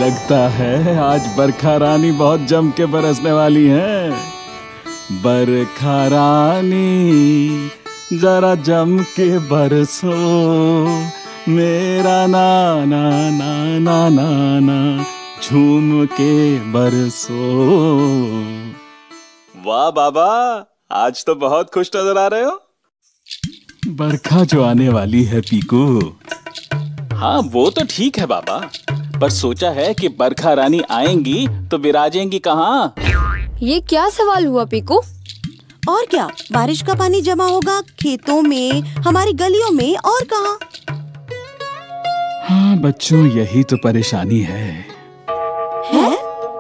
लगता है आज बरखा रानी बहुत जम के बरसने वाली है। बरखा रानी जरा जम के बरसो, मेरा नाना नाना नाना झूम के बरसो। वाह बाबा, आज तो बहुत खुश नजर आ रहे हो। बरखा जो आने वाली है पीकू। हाँ वो तो ठीक है बाबा, पर सोचा है कि बरखा रानी आएंगी तो विराजेंगी कहाँ। ये क्या सवाल हुआ पीकू? और क्या, बारिश का पानी जमा होगा खेतों में, हमारी गलियों में, और कहाँ। हाँ बच्चों, यही तो परेशानी है। है?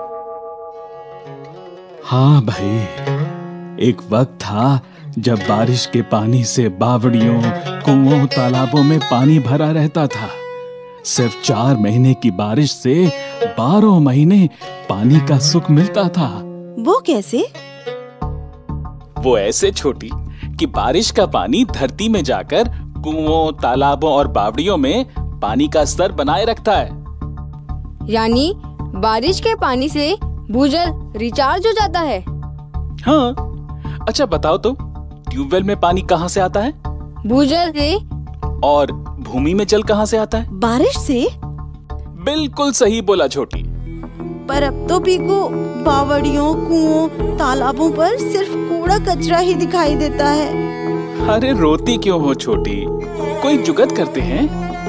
हाँ भाई, एक वक्त था जब बारिश के पानी से बावड़ियों, कुओं, तालाबों में पानी भरा रहता था। सिर्फ 4 महीने की बारिश से 12 महीने पानी का सुख मिलता था। वो कैसे? वो ऐसे छोटी कि बारिश का पानी धरती में जाकर कुओं, तालाबों और बावड़ियों में पानी का स्तर बनाए रखता है। यानी बारिश के पानी से भूजल रिचार्ज हो जाता है। हाँ, अच्छा बताओ तो ट्यूबवेल में पानी कहाँ से आता है? भूजल से। और भूमि में जल कहाँ से आता है? बारिश से। बिल्कुल सही बोला छोटी। पर अब तो पीकू बावड़ियों, कुओं, तालाबों पर सिर्फ कूड़ा कचरा ही दिखाई देता है। अरे रोती क्यों हो छोटी, कोई जुगाड़ करते हैं।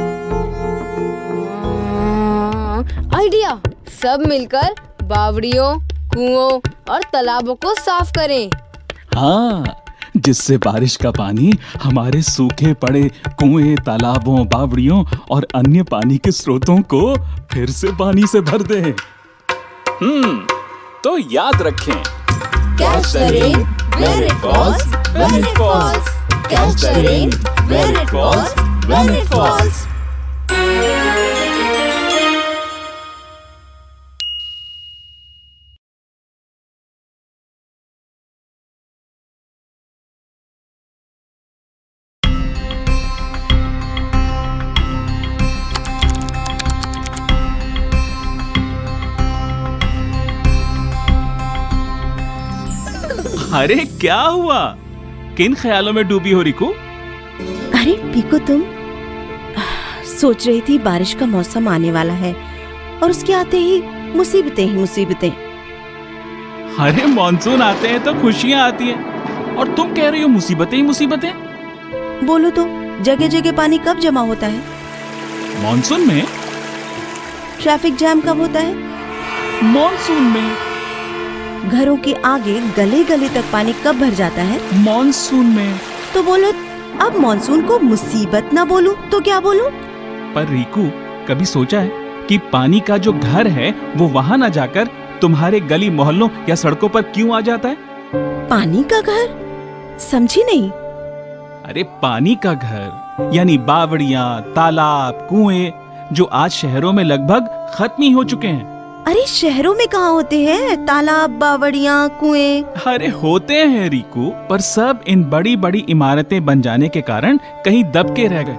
आइडिया, सब मिलकर बावड़ियों, कुओं और तालाबों को साफ करें। हाँ, जिससे बारिश का पानी हमारे सूखे पड़े कुएं, तालाबों, बावड़ियों और अन्य पानी के स्रोतों को फिर से पानी से भर दे। तो याद रखें, Catch the rain where it falls, when it falls. Catch the rain where it falls, when it falls. अरे क्या हुआ, किन ख्यालों में डूबी हो रिकू? अरे पीकू, तुम सोच रही थी बारिश का मौसम आने वाला है और उसके आते ही मुसीबतें ही मुसीबतें। अरे मॉनसून आते हैं तो खुशियां आती हैं, और तुम कह रही हो मुसीबतें ही मुसीबतें। बोलो तो, जगह जगह पानी कब जमा होता है? मॉनसून में। ट्रैफिक जैम कब होता है? मॉनसून में। घरों के आगे गले गले तक पानी कब भर जाता है? मॉनसून में। तो बोलो, अब मॉनसून को मुसीबत ना बोलूं तो क्या बोलूं? पर रिकू, कभी सोचा है कि पानी का जो घर है वो वहां ना जाकर तुम्हारे गली मोहल्लों या सड़कों पर क्यों आ जाता है? पानी का घर? समझी नहीं। अरे पानी का घर यानी बावड़ियां, तालाब, कुएं, जो आज शहरों में लगभग खत्म ही हो चुके हैं। अरे शहरों में कहाँ होते हैं तालाब, बावड़ियां, कुएं? अरे होते हैं रिकू, पर सब इन बड़ी बड़ी इमारतें बन जाने के कारण कहीं दब के रह गए,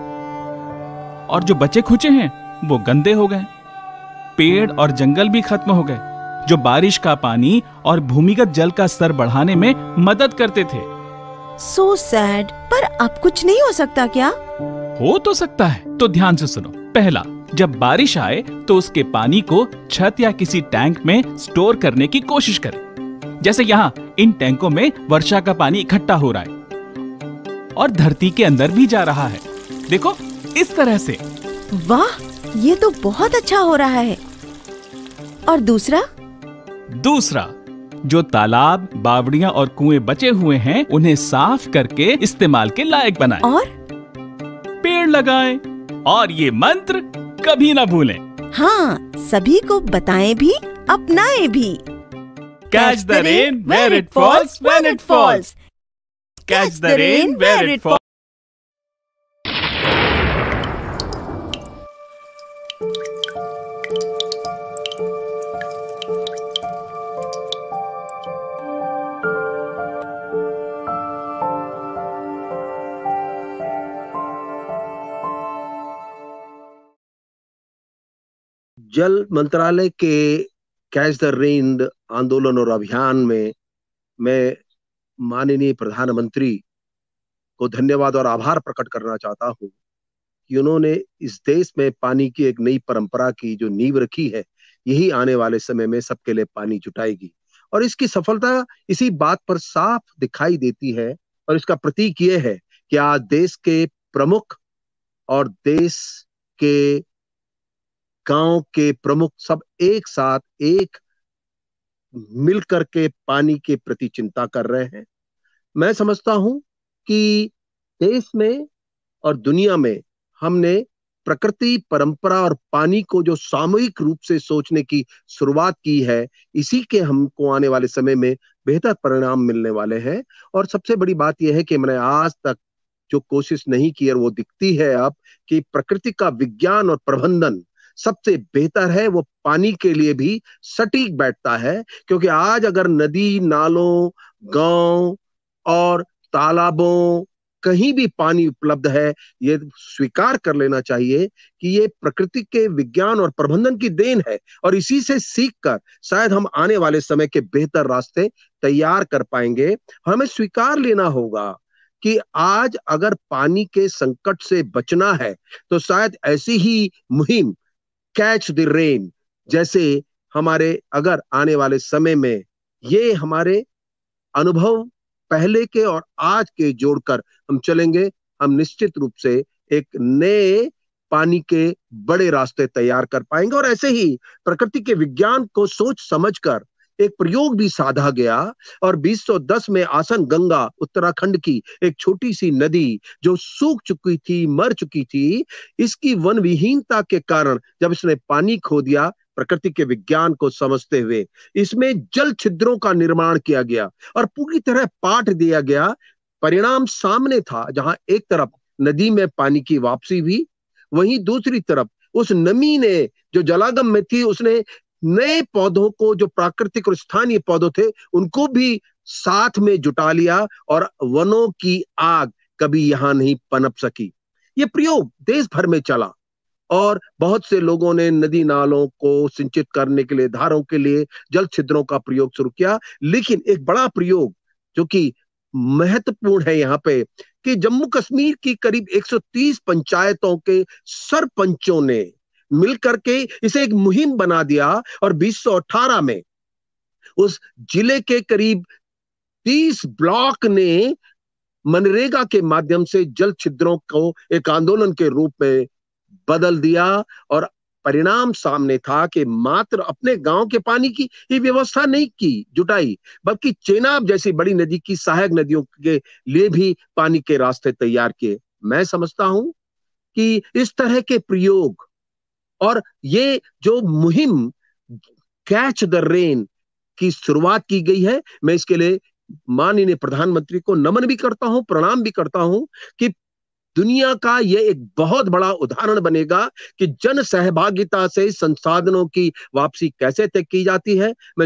और जो बचे खुचे हैं वो गंदे हो गए। पेड़ और जंगल भी खत्म हो गए, जो बारिश का पानी और भूमिगत जल का स्तर बढ़ाने में मदद करते थे। So sad, पर अब कुछ नहीं हो सकता क्या? हो तो सकता है, तो ध्यान से सुनो। पहला, जब बारिश आए तो उसके पानी को छत या किसी टैंक में स्टोर करने की कोशिश करें। जैसे यहाँ इन टैंकों में वर्षा का पानी इकट्ठा हो रहा है और धरती के अंदर भी जा रहा है। देखो इस तरह से। वाह, ये तो बहुत अच्छा हो रहा है। और दूसरा? दूसरा, जो तालाब, बावड़ियां और कुएं बचे हुए हैं उन्हें साफ करके इस्तेमाल के लायक बनाएं। और पेड़ लगाएं, और ये मंत्र कभी ना भूलें। हाँ, सभी को बताएं भी, अपनाएं भी। Catch the rain where it falls, when it falls. Catch the rain where it falls. जल मंत्रालय के कैच द रेन आंदोलन और अभियान में मैं माननीय प्रधानमंत्री को धन्यवाद और आभार प्रकट करना चाहता हूं कि उन्होंने इस देश में पानी की एक नई परंपरा की जो नींव रखी है, यही आने वाले समय में सबके लिए पानी जुटाएगी। और इसकी सफलता इसी बात पर साफ दिखाई देती है, और इसका प्रतीक ये है कि आज देश के प्रमुख और देश के गांव के प्रमुख सब एक साथ एक मिलकर के पानी के प्रति चिंता कर रहे हैं। मैं समझता हूं कि देश में और दुनिया में हमने प्रकृति, परंपरा और पानी को जो सामूहिक रूप से सोचने की शुरुआत की है, इसी के हमको आने वाले समय में बेहतर परिणाम मिलने वाले हैं। और सबसे बड़ी बात यह है कि मैंने आज तक जो कोशिश नहीं की और वो दिखती है अब कि प्रकृति का विज्ञान और प्रबंधन सबसे बेहतर है, वो पानी के लिए भी सटीक बैठता है। क्योंकि आज अगर नदी, नालों, गांव और तालाबों कहीं भी पानी उपलब्ध है, ये स्वीकार कर लेना चाहिए कि ये प्रकृति के विज्ञान और प्रबंधन की देन है। और इसी से सीखकर शायद हम आने वाले समय के बेहतर रास्ते तैयार कर पाएंगे। हमें स्वीकार लेना होगा कि आज अगर पानी के संकट से बचना है तो शायद ऐसी ही मुहिम कैच द रेन जैसे हमारे अगर आने वाले समय में ये हमारे अनुभव पहले के और आज के जोड़कर हम चलेंगे, हम निश्चित रूप से एक नए पानी के बड़े रास्ते तैयार कर पाएंगे। और ऐसे ही प्रकृति के विज्ञान को सोच समझकर एक प्रयोग भी साधा गया और 2010 में आसन गंगा, उत्तराखंड की एक छोटी सी नदी जो सूख चुकी थी, मर चुकी थी, इसकी वन विहीनता के कारण जब इसने पानी खो दिया, प्रकृति के विज्ञान को समझते हुए इसमें जल छिद्रों का निर्माण किया गया और पूरी तरह पाट दिया गया। परिणाम सामने था, जहां एक तरफ नदी में पानी की वापसी हुई, वहीं दूसरी तरफ उस नमी ने जो जलागम में थी, उसने नए पौधों को, जो प्राकृतिक और स्थानीय पौधे थे, उनको भी साथ में जुटा लिया और वनों की आग कभी यहां नहीं पनप सकी। ये प्रयोग देश भर में चला और बहुत से लोगों ने नदी नालों को सिंचित करने के लिए, धारों के लिए जल छिद्रों का प्रयोग शुरू किया। लेकिन एक बड़ा प्रयोग जो कि महत्वपूर्ण है यहाँ पे, कि जम्मू कश्मीर की करीब 130 पंचायतों के सरपंचों ने मिलकर के इसे एक मुहिम बना दिया और 2018 में उस जिले के करीब 30 ब्लॉक ने मनरेगा के माध्यम से जल छिद्रों को एक आंदोलन के रूप में बदल दिया। और परिणाम सामने था कि मात्र अपने गांव के पानी की ही व्यवस्था नहीं की जुटाई, बल्कि चेनाब जैसी बड़ी नदी की सहायक नदियों के लिए भी पानी के रास्ते तैयार किए। मैं समझता हूं कि इस तरह के प्रयोग और ये जो मुहिम कैच द रेन की शुरुआत की गई है, मैं इसके लिए माननीय प्रधानमंत्री को नमन भी करता हूं, प्रणाम भी करता हूं कि दुनिया का यह एक बहुत बड़ा उदाहरण बनेगा कि जन सहभागिता से संसाधनों की वापसी कैसे तय की जाती है। मैं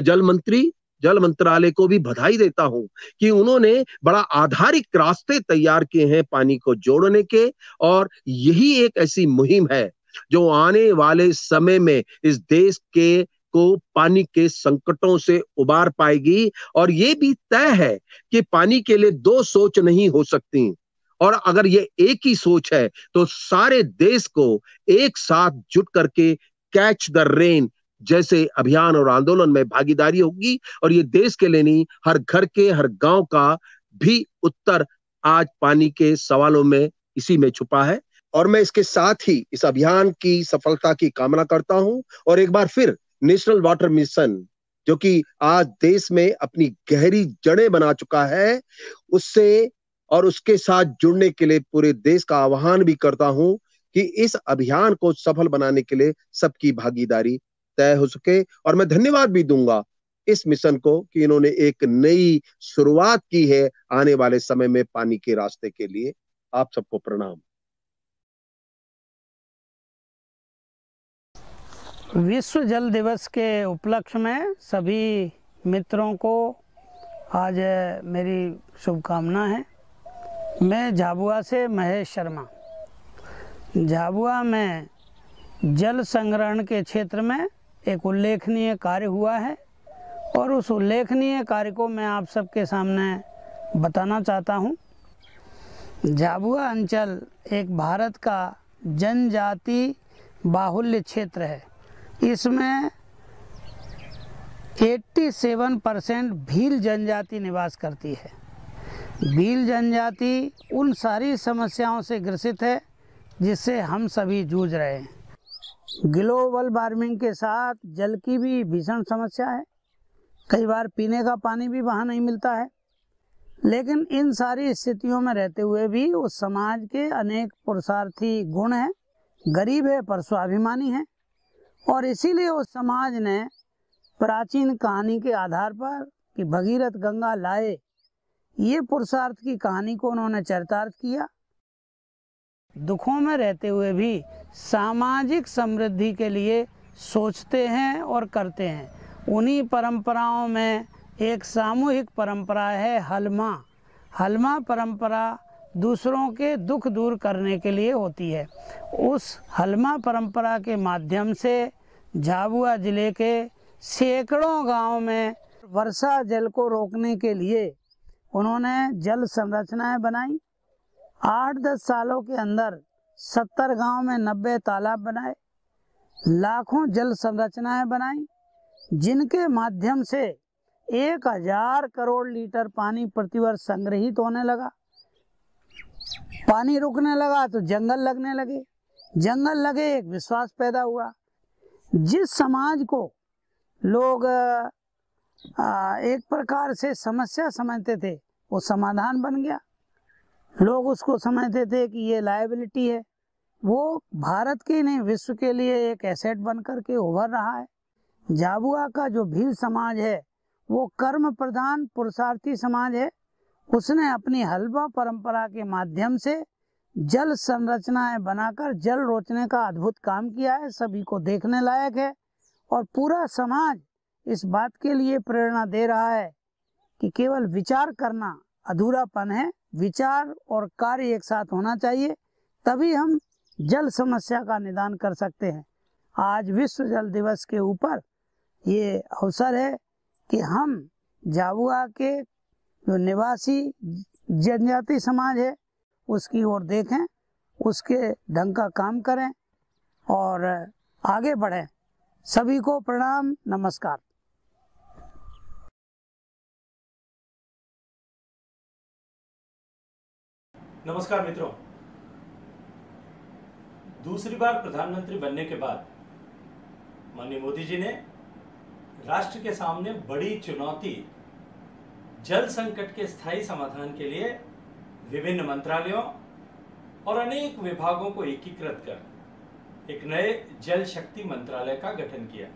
जल मंत्रालय को भी बधाई देता हूं कि उन्होंने बड़ा आधारिक रास्ते तैयार किए हैं पानी को जोड़ने के, और यही एक ऐसी मुहिम है जो आने वाले समय में इस देश के को पानी के संकटों से उबार पाएगी। और ये भी तय है कि पानी के लिए दो सोच नहीं हो सकती, और अगर ये एक ही सोच है तो सारे देश को एक साथ जुट करके कैच द रेन जैसे अभियान और आंदोलन में भागीदारी होगी। और ये देश के लिए नहीं, हर घर के, हर गांव का भी उत्तर आज पानी के सवालों में इसी में छुपा है। और मैं इसके साथ ही इस अभियान की सफलता की कामना करता हूं। और एक बार फिर नेशनल वाटर मिशन, जो कि आज देश में अपनी गहरी जड़ें बना चुका है, उससे और उसके साथ जुड़ने के लिए पूरे देश का आह्वान भी करता हूं कि इस अभियान को सफल बनाने के लिए सबकी भागीदारी तय हो सके। और मैं धन्यवाद भी दूंगा इस मिशन को कि इन्होंने एक नई शुरुआत की है आने वाले समय में पानी के रास्ते के लिए। आप सबको प्रणाम। विश्व जल दिवस के उपलक्ष्य में सभी मित्रों को आज मेरी शुभकामना है। मैं झाबुआ से महेश शर्मा। झाबुआ में जल संग्रहण के क्षेत्र में एक उल्लेखनीय कार्य हुआ है और उस उल्लेखनीय कार्य को मैं आप सबके सामने बताना चाहता हूँ। झाबुआ अंचल एक भारत का जनजाति बाहुल्य क्षेत्र है। इसमें 87% भील जनजाति निवास करती है। भील जनजाति उन सारी समस्याओं से ग्रसित है जिससे हम सभी जूझ रहे हैं। ग्लोबल वार्मिंग के साथ जल की भी भीषण समस्या है। कई बार पीने का पानी भी वहाँ नहीं मिलता है। लेकिन इन सारी स्थितियों में रहते हुए भी उस समाज के अनेक पुरुषार्थी गुण हैं। गरीब है पर स्वाभिमानी है और इसीलिए उस समाज ने प्राचीन कहानी के आधार पर कि भगीरथ गंगा लाए, ये पुरुषार्थ की कहानी को उन्होंने चरितार्थ किया। दुखों में रहते हुए भी सामाजिक समृद्धि के लिए सोचते हैं और करते हैं। उन्हीं परंपराओं में एक सामूहिक परंपरा है हलमा। हलमा परंपरा दूसरों के दुख दूर करने के लिए होती है। उस हलमा परंपरा के माध्यम से झाबुआ जिले के सैकड़ों गांव में वर्षा जल को रोकने के लिए उन्होंने जल संरचनाएं बनाई। 8-10 सालों के अंदर 70 गांव में 90 तालाब बनाए, लाखों जल संरचनाएं बनाई, जिनके माध्यम से 1000 करोड़ लीटर पानी प्रतिवर्ष संग्रहित होने लगा। पानी रुकने लगा तो जंगल लगने लगे, जंगल लगे एक विश्वास पैदा हुआ। जिस समाज को लोग एक प्रकार से समस्या समझते थे वो समाधान बन गया। लोग उसको समझते थे कि ये लायबिलिटी है, वो भारत के नहीं विश्व के लिए एक एसेट बन करके उभर रहा है। झाबुआ का जो भील समाज है वो कर्म प्रधान पुरुषार्थी समाज है। उसने अपनी हलवा परंपरा के माध्यम से जल संरचनाएं बनाकर जल रोकने का अद्भुत काम किया है। सभी को देखने लायक है और पूरा समाज इस बात के लिए प्रेरणा दे रहा है कि केवल विचार करना अधूरापन है, विचार और कार्य एक साथ होना चाहिए, तभी हम जल समस्या का निदान कर सकते हैं। आज विश्व जल दिवस के ऊपर ये अवसर है कि हम झाबुआ के जो निवासी जनजाति समाज है उसकी ओर देखें, उसके ढंग का काम करें और आगे बढ़ें। सभी को प्रणाम, नमस्कार। नमस्कार मित्रों, दूसरी बार प्रधानमंत्री बनने के बाद माननीय मोदी जी ने राष्ट्र के सामने बड़ी चुनौती जल संकट के स्थायी समाधान के लिए विभिन्न मंत्रालयों और अनेक विभागों को एकीकृत कर एक नए जल शक्ति मंत्रालय का गठन किया।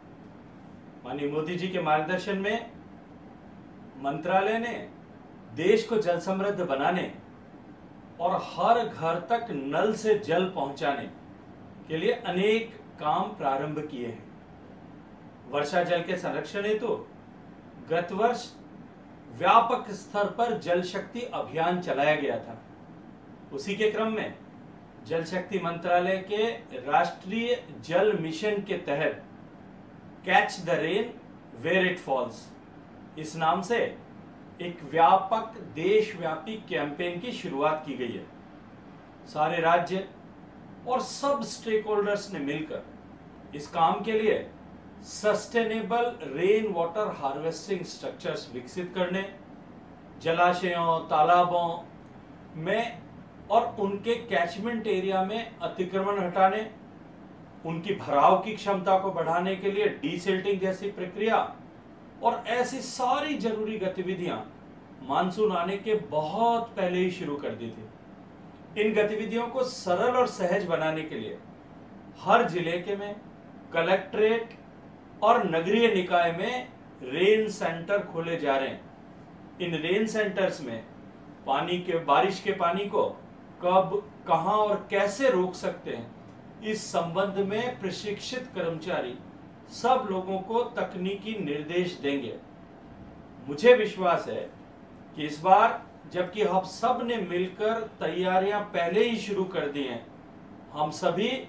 माननीय मोदी जी के मार्गदर्शन में मंत्रालय ने देश को जल समृद्ध बनाने और हर घर तक नल से जल पहुंचाने के लिए अनेक काम प्रारंभ किए हैं। वर्षा जल के संरक्षण हेतु गत वर्ष व्यापक स्तर पर जल शक्ति अभियान चलाया गया था। उसी के क्रम में जल शक्ति मंत्रालय के राष्ट्रीय जल मिशन के तहत catch the rain where it falls इस नाम से एक व्यापक देशव्यापी कैंपेन की शुरुआत की गई है। सारे राज्य और सब स्टेक होल्डर्स ने मिलकर इस काम के लिए sustainable rain water harvesting structures विकसित करने, जलाशयों, तालाबों में और उनके कैचमेंट एरिया में अतिक्रमण हटाने, उनकी भराव की क्षमता को बढ़ाने के लिए डीसिल्टिंग जैसी प्रक्रिया और ऐसी सारी जरूरी गतिविधियां मानसून आने के बहुत पहले ही शुरू कर दी थी। इन गतिविधियों को सरल और सहज बनाने के लिए हर जिले के में कलेक्ट्रेट और नगरीय निकाय में रेन सेंटर खोले जा रहे हैं। इन रेन सेंटर्स में बारिश के पानी को कब, कहां और कैसे रोक सकते हैं, इस संबंध में प्रशिक्षित कर्मचारी सब लोगों को तकनीकी निर्देश देंगे। मुझे विश्वास है कि इस बार जबकि हम सब ने मिलकर तैयारियां पहले ही शुरू कर दी हैं, हम सभी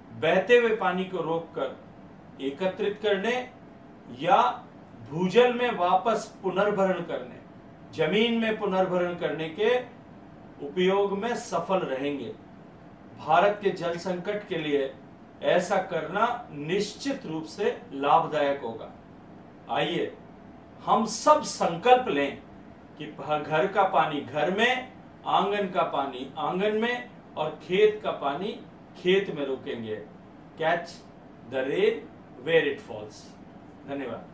बहते हुए पानी को रोककर एकत्रित करने या भूजल में वापस पुनर्भरण करने, जमीन में पुनर्भरण करने के उपयोग में सफल रहेंगे। भारत के जल संकट के लिए ऐसा करना निश्चित रूप से लाभदायक होगा। आइए हम सब संकल्प लें कि घर का पानी घर में, आंगन का पानी आंगन में और खेत का पानी खेत में रोकेंगे। Catch the rain where it falls. धन्यवाद।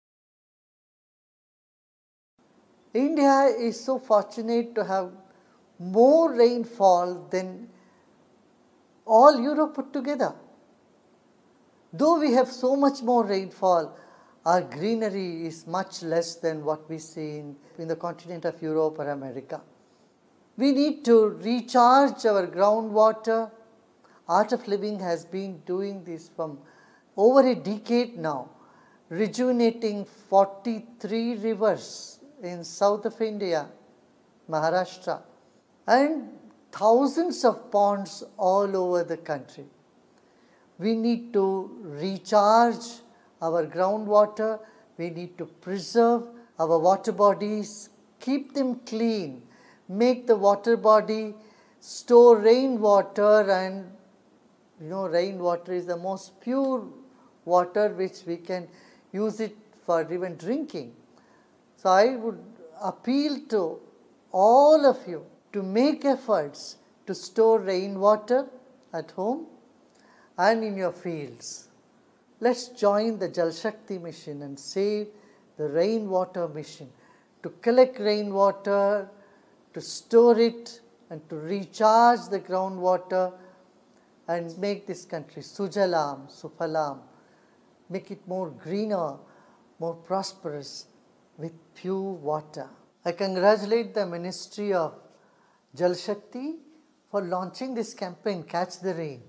India is so fortunate to have more rainfall than all Europe put together. Though we have so much more rainfall, our greenery is much less than what we see in the continent of Europe or America. We need to recharge our groundwater. Art of Living has been doing this from over a decade now, rejuvenating 43 rivers in south of India, Maharashtra, and thousands of ponds all over the country. We need to recharge our groundwater, we need to preserve our water bodies, keep them clean, make the water body store rainwater, and rainwater is the most pure water which we can use it for even drinking. So I would appeal to all of you to make efforts to store rainwater at home and in your fields. Let's join the Jal Shakti mission and save the rainwater mission, to collect rainwater, to store it, and to recharge the groundwater and make this country Sujalam, Sufalam, make it more greener, more prosperous with pure water. I congratulate the Ministry of Jal Shakti for launching this campaign, Catch the Rain.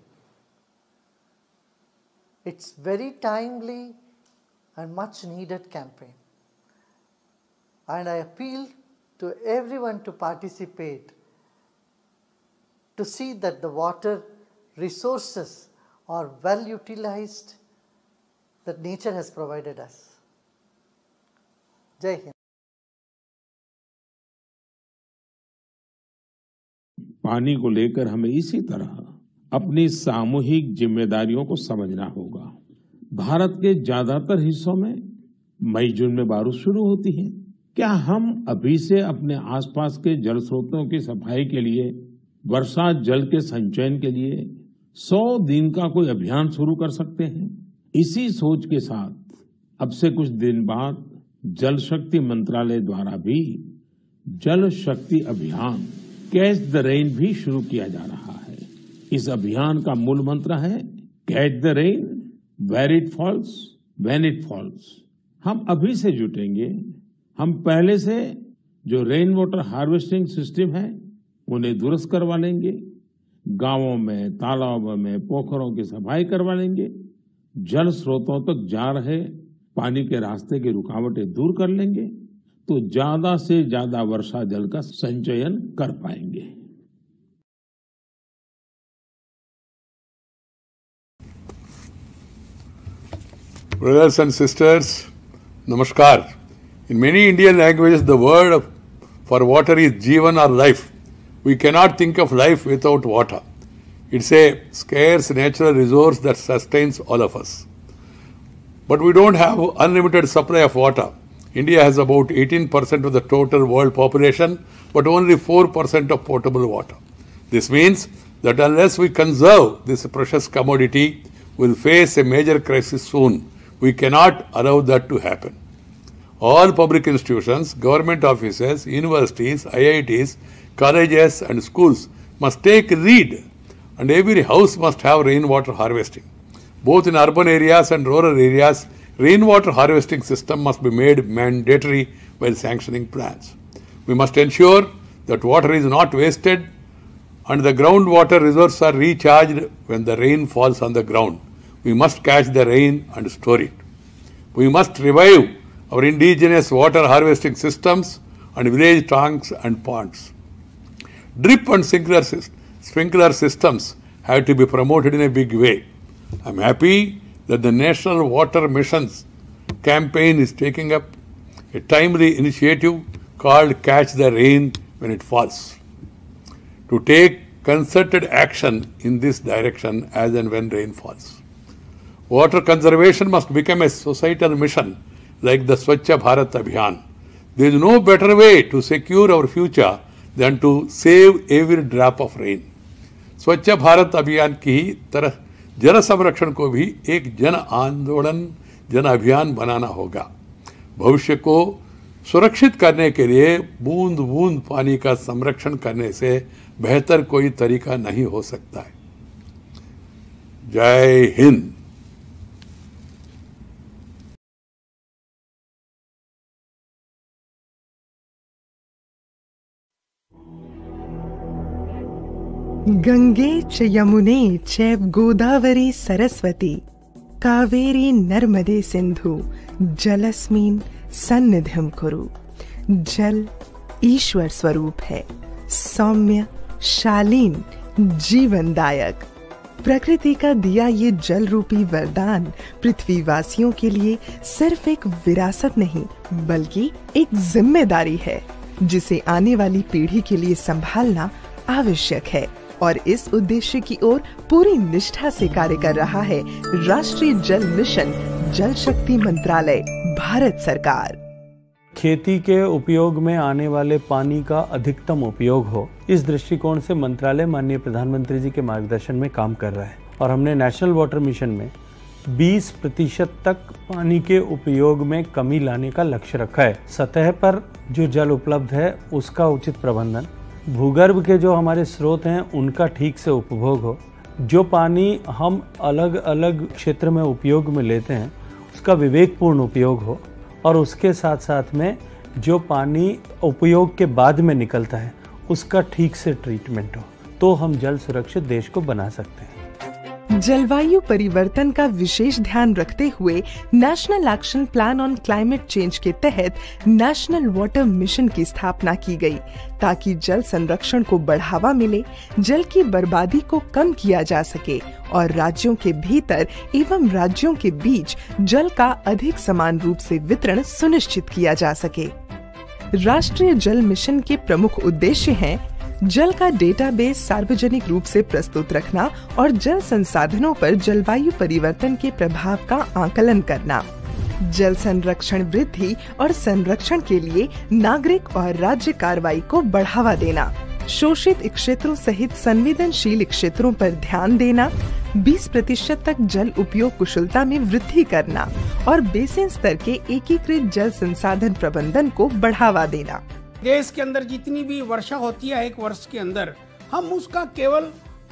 It's very timely and much needed campaign. And I appeal to everyone to participate, to see that the water resources are well utilized that nature has provided us. Jai Hind. पानी को लेकर हमें इसी तरह अपनी सामूहिक जिम्मेदारियों को समझना होगा। भारत के ज्यादातर हिस्सों में मई जून में बारिश शुरू होती है। क्या हम अभी से अपने आसपास के जल स्रोतों की सफाई के लिए, वर्षा जल के संचयन के लिए 100 दिन का कोई अभियान शुरू कर सकते हैं? इसी सोच के साथ अब से कुछ दिन बाद जल शक्ति मंत्रालय द्वारा भी जल शक्ति अभियान कैच द रेन भी शुरू किया जा रहा है। इस अभियान का मूल मंत्र है catch the rain where it falls when it falls. हम अभी से जुटेंगे, हम पहले से जो रेन वाटर हार्वेस्टिंग सिस्टम है उन्हें दुरुस्त करवा लेंगे, गांवों में, तालाबों में, पोखरों की सफाई करवा लेंगे, जल स्रोतों तक जा रहे पानी के रास्ते की रुकावटें दूर कर लेंगे, तो ज्यादा से ज्यादा वर्षा जल का संचयन कर पाएंगे। Brothers and sisters, namaskar. In many Indian languages, the word for water is Jeevan or life. We cannot think of life without water. It's a scarce natural resource that sustains all of us. But we don't have unlimited supply of water. India has about 18% of the total world population, but only 4% of potable water. This means that unless we conserve this precious commodity, we'll face a major crisis soon. We cannot allow that to happen. All public institutions, government offices, universities, IITs, colleges and schools must take lead, and every house must have rainwater harvesting. Both in urban areas and rural areas, rainwater harvesting system must be made mandatory while sanctioning plans. We must ensure that water is not wasted and the groundwater reserves are recharged when the rain falls on the ground. We must catch the rain and store it. We must revive our indigenous water harvesting systems and village tanks and ponds. Drip and sprinkler systems have to be promoted in a big way. I'm happy that the National Water Mission's campaign is taking up a timely initiative called Catch the Rain When It Falls, to take concerted action in this direction as and when rain falls. Water conservation must become a societal mission like the Swachh Bharat Abhiyan. There is no better way to secure our future than to save every drop of rain. स्वच्छ भारत अभियान की ही तरह जल संरक्षण को भी एक जन आंदोलन, जन अभियान बनाना होगा। भविष्य को सुरक्षित करने के लिए बूंद बूंद पानी का संरक्षण करने से बेहतर कोई तरीका नहीं हो सकता है। जय हिंद। गंगे च यमुने चैव गोदावरी सरस्वती कावेरी नर्मदे सिंधु जलस्मिन् सन्निधिं कुरु। जल ईश्वर स्वरूप है, सौम्य, शालीन, जीवनदायक। प्रकृति का दिया ये जल रूपी वरदान पृथ्वीवासियों के लिए सिर्फ एक विरासत नहीं बल्कि एक जिम्मेदारी है, जिसे आने वाली पीढ़ी के लिए संभालना आवश्यक है। और इस उद्देश्य की ओर पूरी निष्ठा से कार्य कर रहा है राष्ट्रीय जल मिशन, जल शक्ति मंत्रालय, भारत सरकार। खेती के उपयोग में आने वाले पानी का अधिकतम उपयोग हो, इस दृष्टिकोण से मंत्रालय माननीय प्रधानमंत्री जी के मार्गदर्शन में काम कर रहा है। और हमने नेशनल वाटर मिशन में 20% तक पानी के उपयोग में कमी लाने का लक्ष्य रखा है। सतह पर जो जल उपलब्ध है उसका उचित प्रबंधन, भूगर्भ के जो हमारे स्रोत हैं उनका ठीक से उपभोग हो, जो पानी हम अलग अलग क्षेत्र में उपयोग में लेते हैं उसका विवेकपूर्ण उपयोग हो, और उसके साथ साथ में जो पानी उपयोग के बाद में निकलता है उसका ठीक से ट्रीटमेंट हो, तो हम जल सुरक्षित देश को बना सकते हैं। जलवायु परिवर्तन का विशेष ध्यान रखते हुए national action plan on climate change के तहत नेशनल वाटर मिशन की स्थापना की गई, ताकि जल संरक्षण को बढ़ावा मिले, जल की बर्बादी को कम किया जा सके और राज्यों के भीतर एवं राज्यों के बीच जल का अधिक समान रूप से वितरण सुनिश्चित किया जा सके। राष्ट्रीय जल मिशन के प्रमुख उद्देश्य हैं जल का डेटाबेस सार्वजनिक रूप से प्रस्तुत रखना और जल संसाधनों पर जलवायु परिवर्तन के प्रभाव का आकलन करना, जल संरक्षण वृद्धि और संरक्षण के लिए नागरिक और राज्य कार्रवाई को बढ़ावा देना, शोषित क्षेत्रों सहित संवेदनशील क्षेत्रों पर ध्यान देना, 20% तक जल उपयोग कुशलता में वृद्धि करना और बेसिन स्तर के एकीकृत जल संसाधन प्रबंधन को बढ़ावा देना। देश के अंदर जितनी भी वर्षा होती है एक वर्ष के अंदर, हम उसका केवल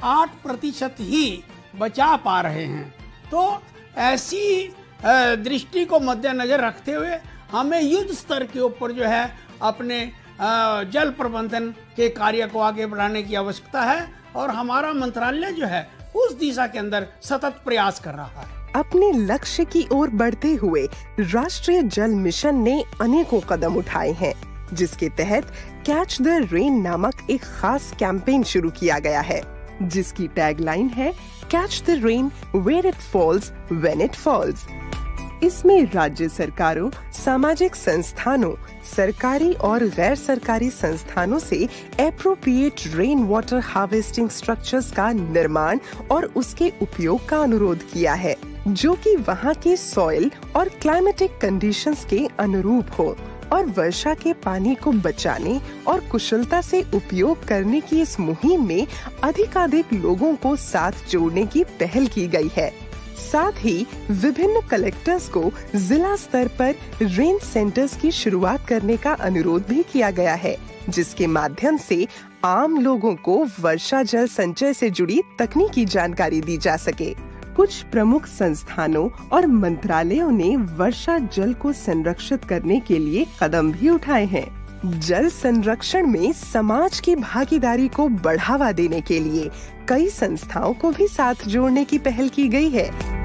8% ही बचा पा रहे हैं। तो ऐसी दृष्टि को मद्देनजर रखते हुए हमें युद्ध स्तर के ऊपर जो है अपने जल प्रबंधन के कार्य को आगे बढ़ाने की आवश्यकता है, और हमारा मंत्रालय जो है उस दिशा के अंदर सतत प्रयास कर रहा है। अपने लक्ष्य की ओर बढ़ते हुए राष्ट्रीय जल मिशन ने अनेकों कदम उठाए हैं, जिसके तहत कैच द रेन नामक एक खास कैंपेन शुरू किया गया है, जिसकी टैगलाइन है catch the rain where it falls when it falls. इसमें राज्य सरकारों, सामाजिक संस्थानों, सरकारी और गैर सरकारी संस्थानों से appropriate rain water harvesting structures का निर्माण और उसके उपयोग का अनुरोध किया है, जो कि वहाँ के सॉइल और क्लाइमेटिक कंडीशंस के अनुरूप हो, और वर्षा के पानी को बचाने और कुशलता से उपयोग करने की इस मुहिम में अधिकाधिक लोगों को साथ जोड़ने की पहल की गई है। साथ ही विभिन्न कलेक्टर्स को जिला स्तर पर रेन सेंटर्स की शुरुआत करने का अनुरोध भी किया गया है, जिसके माध्यम से आम लोगों को वर्षा जल संचय से जुड़ी तकनीकी जानकारी दी जा सके। कुछ प्रमुख संस्थानों और मंत्रालयों ने वर्षा जल को संरक्षित करने के लिए कदम भी उठाए हैं। जल संरक्षण में समाज की भागीदारी को बढ़ावा देने के लिए कई संस्थाओं को भी साथ जोड़ने की पहल की गई है।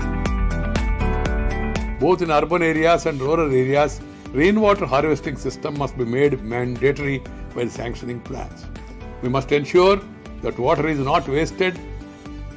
Both in urban areas and rural areas, rainwater harvesting system must be made mandatory while sanctioning plans. We must ensure that water is not wasted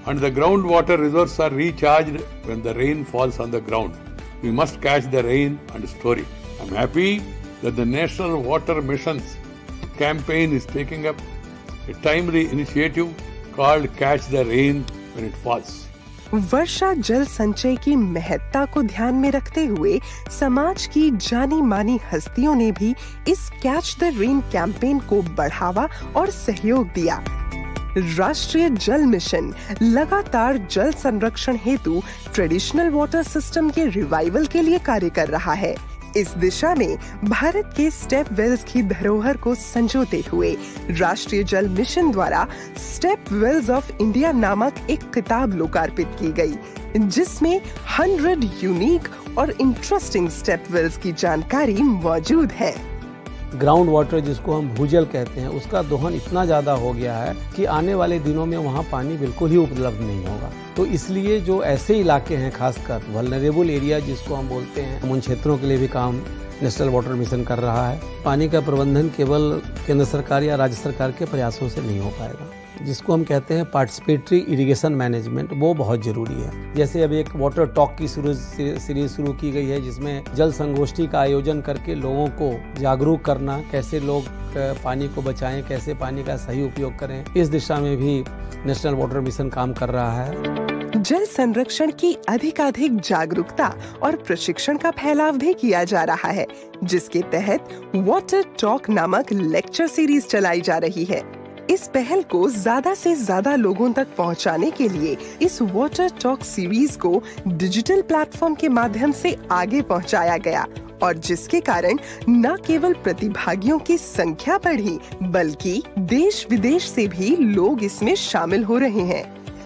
and the groundwater reserves are recharged when the rain falls on the ground. We must catch the rain and store it. I'm happy that the National Water Mission's campaign is taking up a timely initiative called Catch the Rain when it falls. वर्षा जल संचय की महत्ता को ध्यान में रखते हुए समाज की जानी मानी हस्तियों ने भी इस कैच द रेन कैंपेन को बढ़ावा और सहयोग दिया। राष्ट्रीय जल मिशन लगातार जल संरक्षण हेतु ट्रेडिशनल वाटर सिस्टम के रिवाइवल के लिए कार्य कर रहा है। इस दिशा में भारत के स्टेप वेल्स की धरोहर को संजोते हुए राष्ट्रीय जल मिशन द्वारा स्टेप वेल्स ऑफ इंडिया नामक एक किताब लोकार्पित की गई, जिसमें 100 यूनिक और इंटरेस्टिंग स्टेप वेल्स की जानकारी मौजूद है। ग्राउंड वाटर जिसको हम भूजल कहते हैं, उसका दोहन इतना ज्यादा हो गया है कि आने वाले दिनों में वहाँ पानी बिल्कुल ही उपलब्ध नहीं होगा। तो इसलिए जो ऐसे इलाके हैं, खासकर वल्नरेबल एरिया जिसको हम बोलते हैं, उन क्षेत्रों के लिए भी काम नेशनल वाटर मिशन कर रहा है। पानी का प्रबंधन केवल केंद्र सरकार या राज्य सरकार के प्रयासों से नहीं हो पाएगा। जिसको हम कहते हैं पार्टिसिपेटरी इरिगेशन मैनेजमेंट, वो बहुत जरूरी है। जैसे अब एक वाटर टॉक की सीरीज शुरू की गई है, जिसमें जल संगोष्ठी का आयोजन करके लोगों को जागरूक करना, कैसे लोग पानी को बचाएं, कैसे पानी का सही उपयोग करें, इस दिशा में भी नेशनल वाटर मिशन काम कर रहा है। जल संरक्षण की अधिकाधिक जागरूकता और प्रशिक्षण का फैलाव भी किया जा रहा है, जिसके तहत वाटर टॉक नामक लेक्चर सीरीज चलाई जा रही है। इस पहल को ज्यादा से ज्यादा लोगों तक पहुंचाने के लिए इस वाटर टॉक सीरीज को डिजिटल प्लेटफॉर्म के माध्यम से आगे पहुंचाया गया, और जिसके कारण न केवल प्रतिभागियों की संख्या बढ़ी, बल्कि देश विदेश से भी लोग इसमें शामिल हो रहे हैं।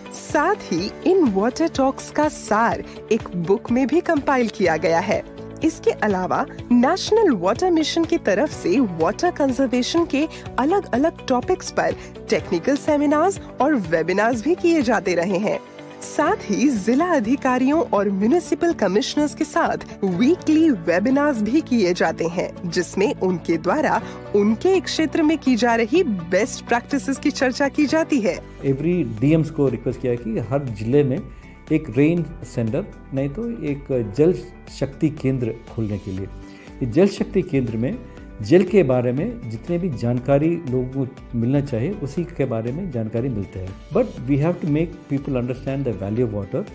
साथ ही इन वाटर टॉक्स का सार एक बुक में भी कंपाइल किया गया है। इसके अलावा नेशनल वाटर मिशन की तरफ से वाटर कंजर्वेशन के अलग अलग टॉपिक्स पर टेक्निकल सेमिनार्स और वेबिनार्स भी किए जाते रहे हैं। साथ ही जिला अधिकारियों और म्युनिसिपल कमिश्नर्स के साथ वीकली वेबिनार्स भी किए जाते हैं, जिसमें उनके द्वारा उनके क्षेत्र में की जा रही बेस्ट प्रैक्टिसेस की चर्चा की जाती है। एवरी डीएम्स को रिक्वेस्ट किया कि हर जिले में एक रेन सेंटर नहीं तो एक जल शक्ति केंद्र खोलने के लिए। इस जल शक्ति केंद्र में जल के बारे में जितने भी जानकारी लोगों को मिलना चाहिए, उसी के बारे में जानकारी मिलते हैं। But we have to make people understand the value of water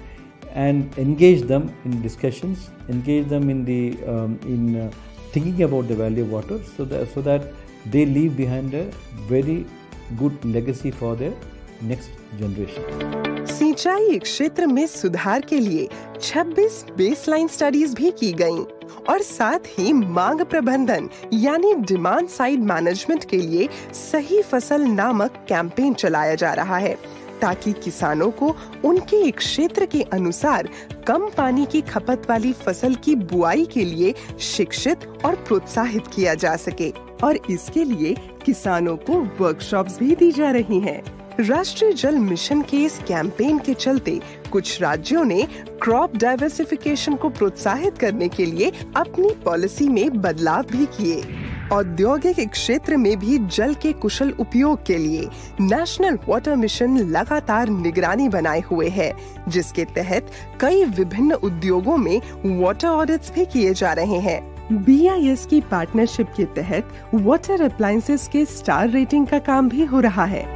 and engage them in discussions, engage them in thinking about the value of water, so that they leave behind a very good legacy for their next generation. सिंचाई क्षेत्र में सुधार के लिए 26 baseline studies भी की गयीं, और साथ ही मांग प्रबंधन यानी डिमांड साइड मैनेजमेंट के लिए सही फसल नामक कैंपेन चलाया जा रहा है, ताकि किसानों को उनके क्षेत्र के अनुसार कम पानी की खपत वाली फसल की बुआई के लिए शिक्षित और प्रोत्साहित किया जा सके। और इसके लिए किसानों को वर्कशॉप्स भी दी जा रही हैं। राष्ट्रीय जल मिशन के इस कैंपेन के चलते कुछ राज्यों ने क्रॉप डाइवर्सिफिकेशन को प्रोत्साहित करने के लिए अपनी पॉलिसी में बदलाव भी किए। औद्योगिक क्षेत्र में भी जल के कुशल उपयोग के लिए नेशनल वाटर मिशन लगातार निगरानी बनाए हुए है, जिसके तहत कई विभिन्न उद्योगों में वाटर ऑडिट्स भी किए जा रहे हैं। BIS की पार्टनरशिप के तहत वाटर अप्लायंसेस के स्टार रेटिंग का काम भी हो रहा है।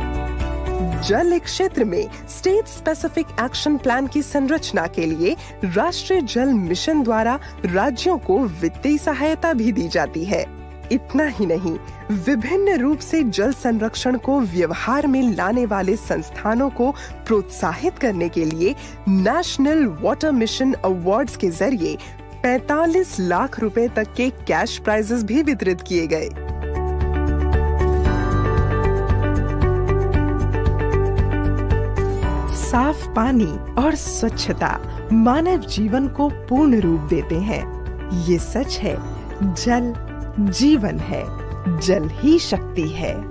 जल क्षेत्र में स्टेट स्पेसिफिक एक्शन प्लान की संरचना के लिए राष्ट्रीय जल मिशन द्वारा राज्यों को वित्तीय सहायता भी दी जाती है। इतना ही नहीं, विभिन्न रूप से जल संरक्षण को व्यवहार में लाने वाले संस्थानों को प्रोत्साहित करने के लिए नेशनल वाटर मिशन अवार्ड्स के जरिए 45 लाख रुपए तक के कैश प्राइजेस भी वितरित किए गए। साफ पानी और स्वच्छता मानव जीवन को पूर्ण रूप देते हैं। ये सच है, जल जीवन है, जल ही शक्ति है।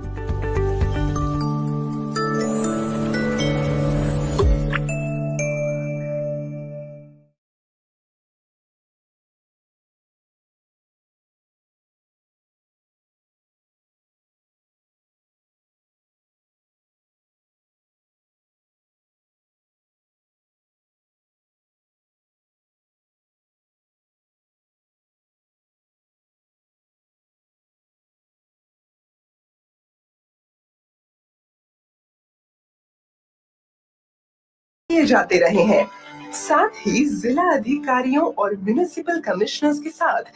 किए जाते रहे हैं। साथ ही जिला अधिकारियों और म्युनिसिपल कमिश्नर्स के साथ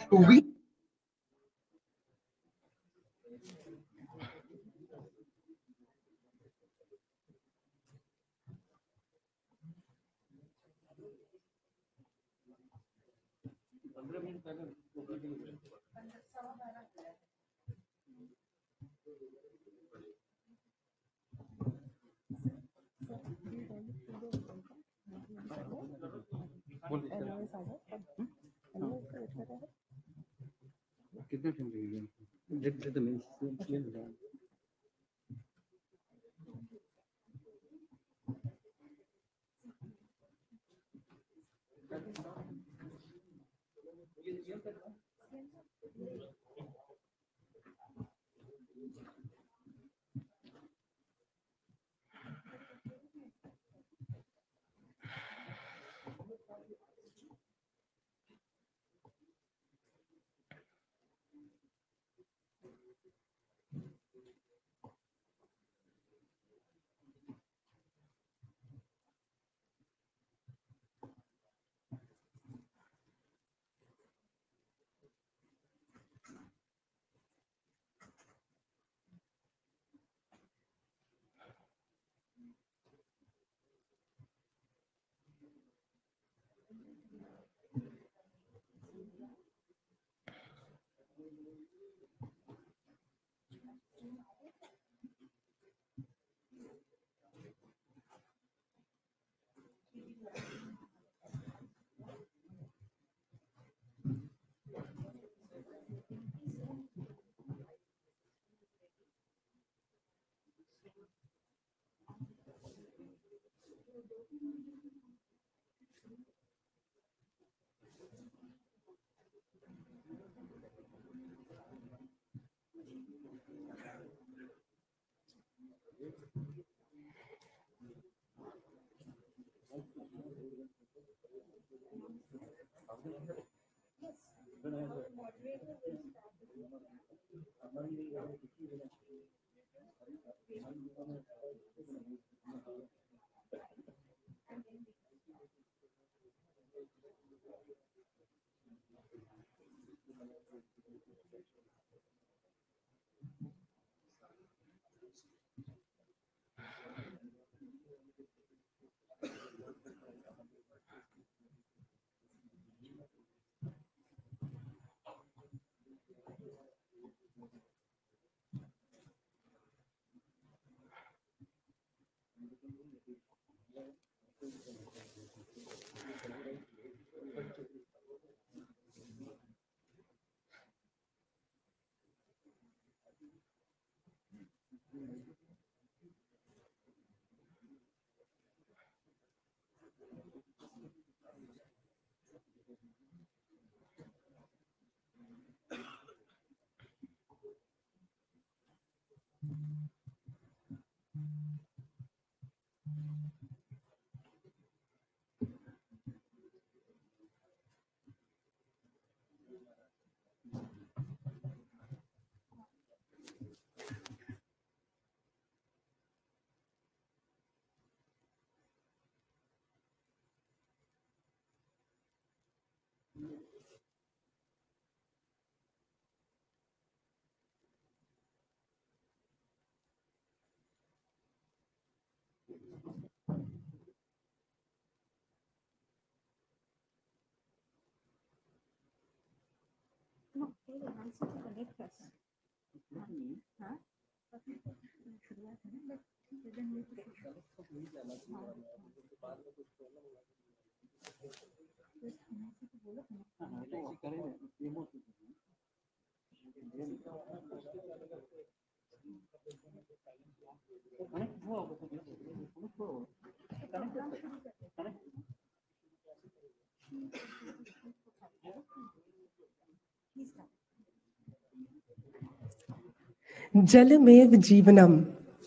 जलमेव जीवनम,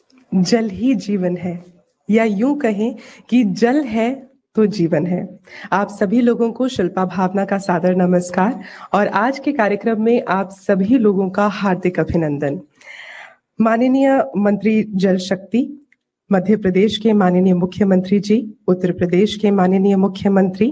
जल ही जीवन है, या यूं कहें कि जल है तो जीवन है। आप सभी लोगों को शिल्पा भावना का सादर नमस्कार और आज के कार्यक्रम में आप सभी लोगों का हार्दिक अभिनंदन। माननीय मंत्री जल शक्ति, मध्य प्रदेश के माननीय मुख्यमंत्री जी, उत्तर प्रदेश के माननीय मुख्यमंत्री,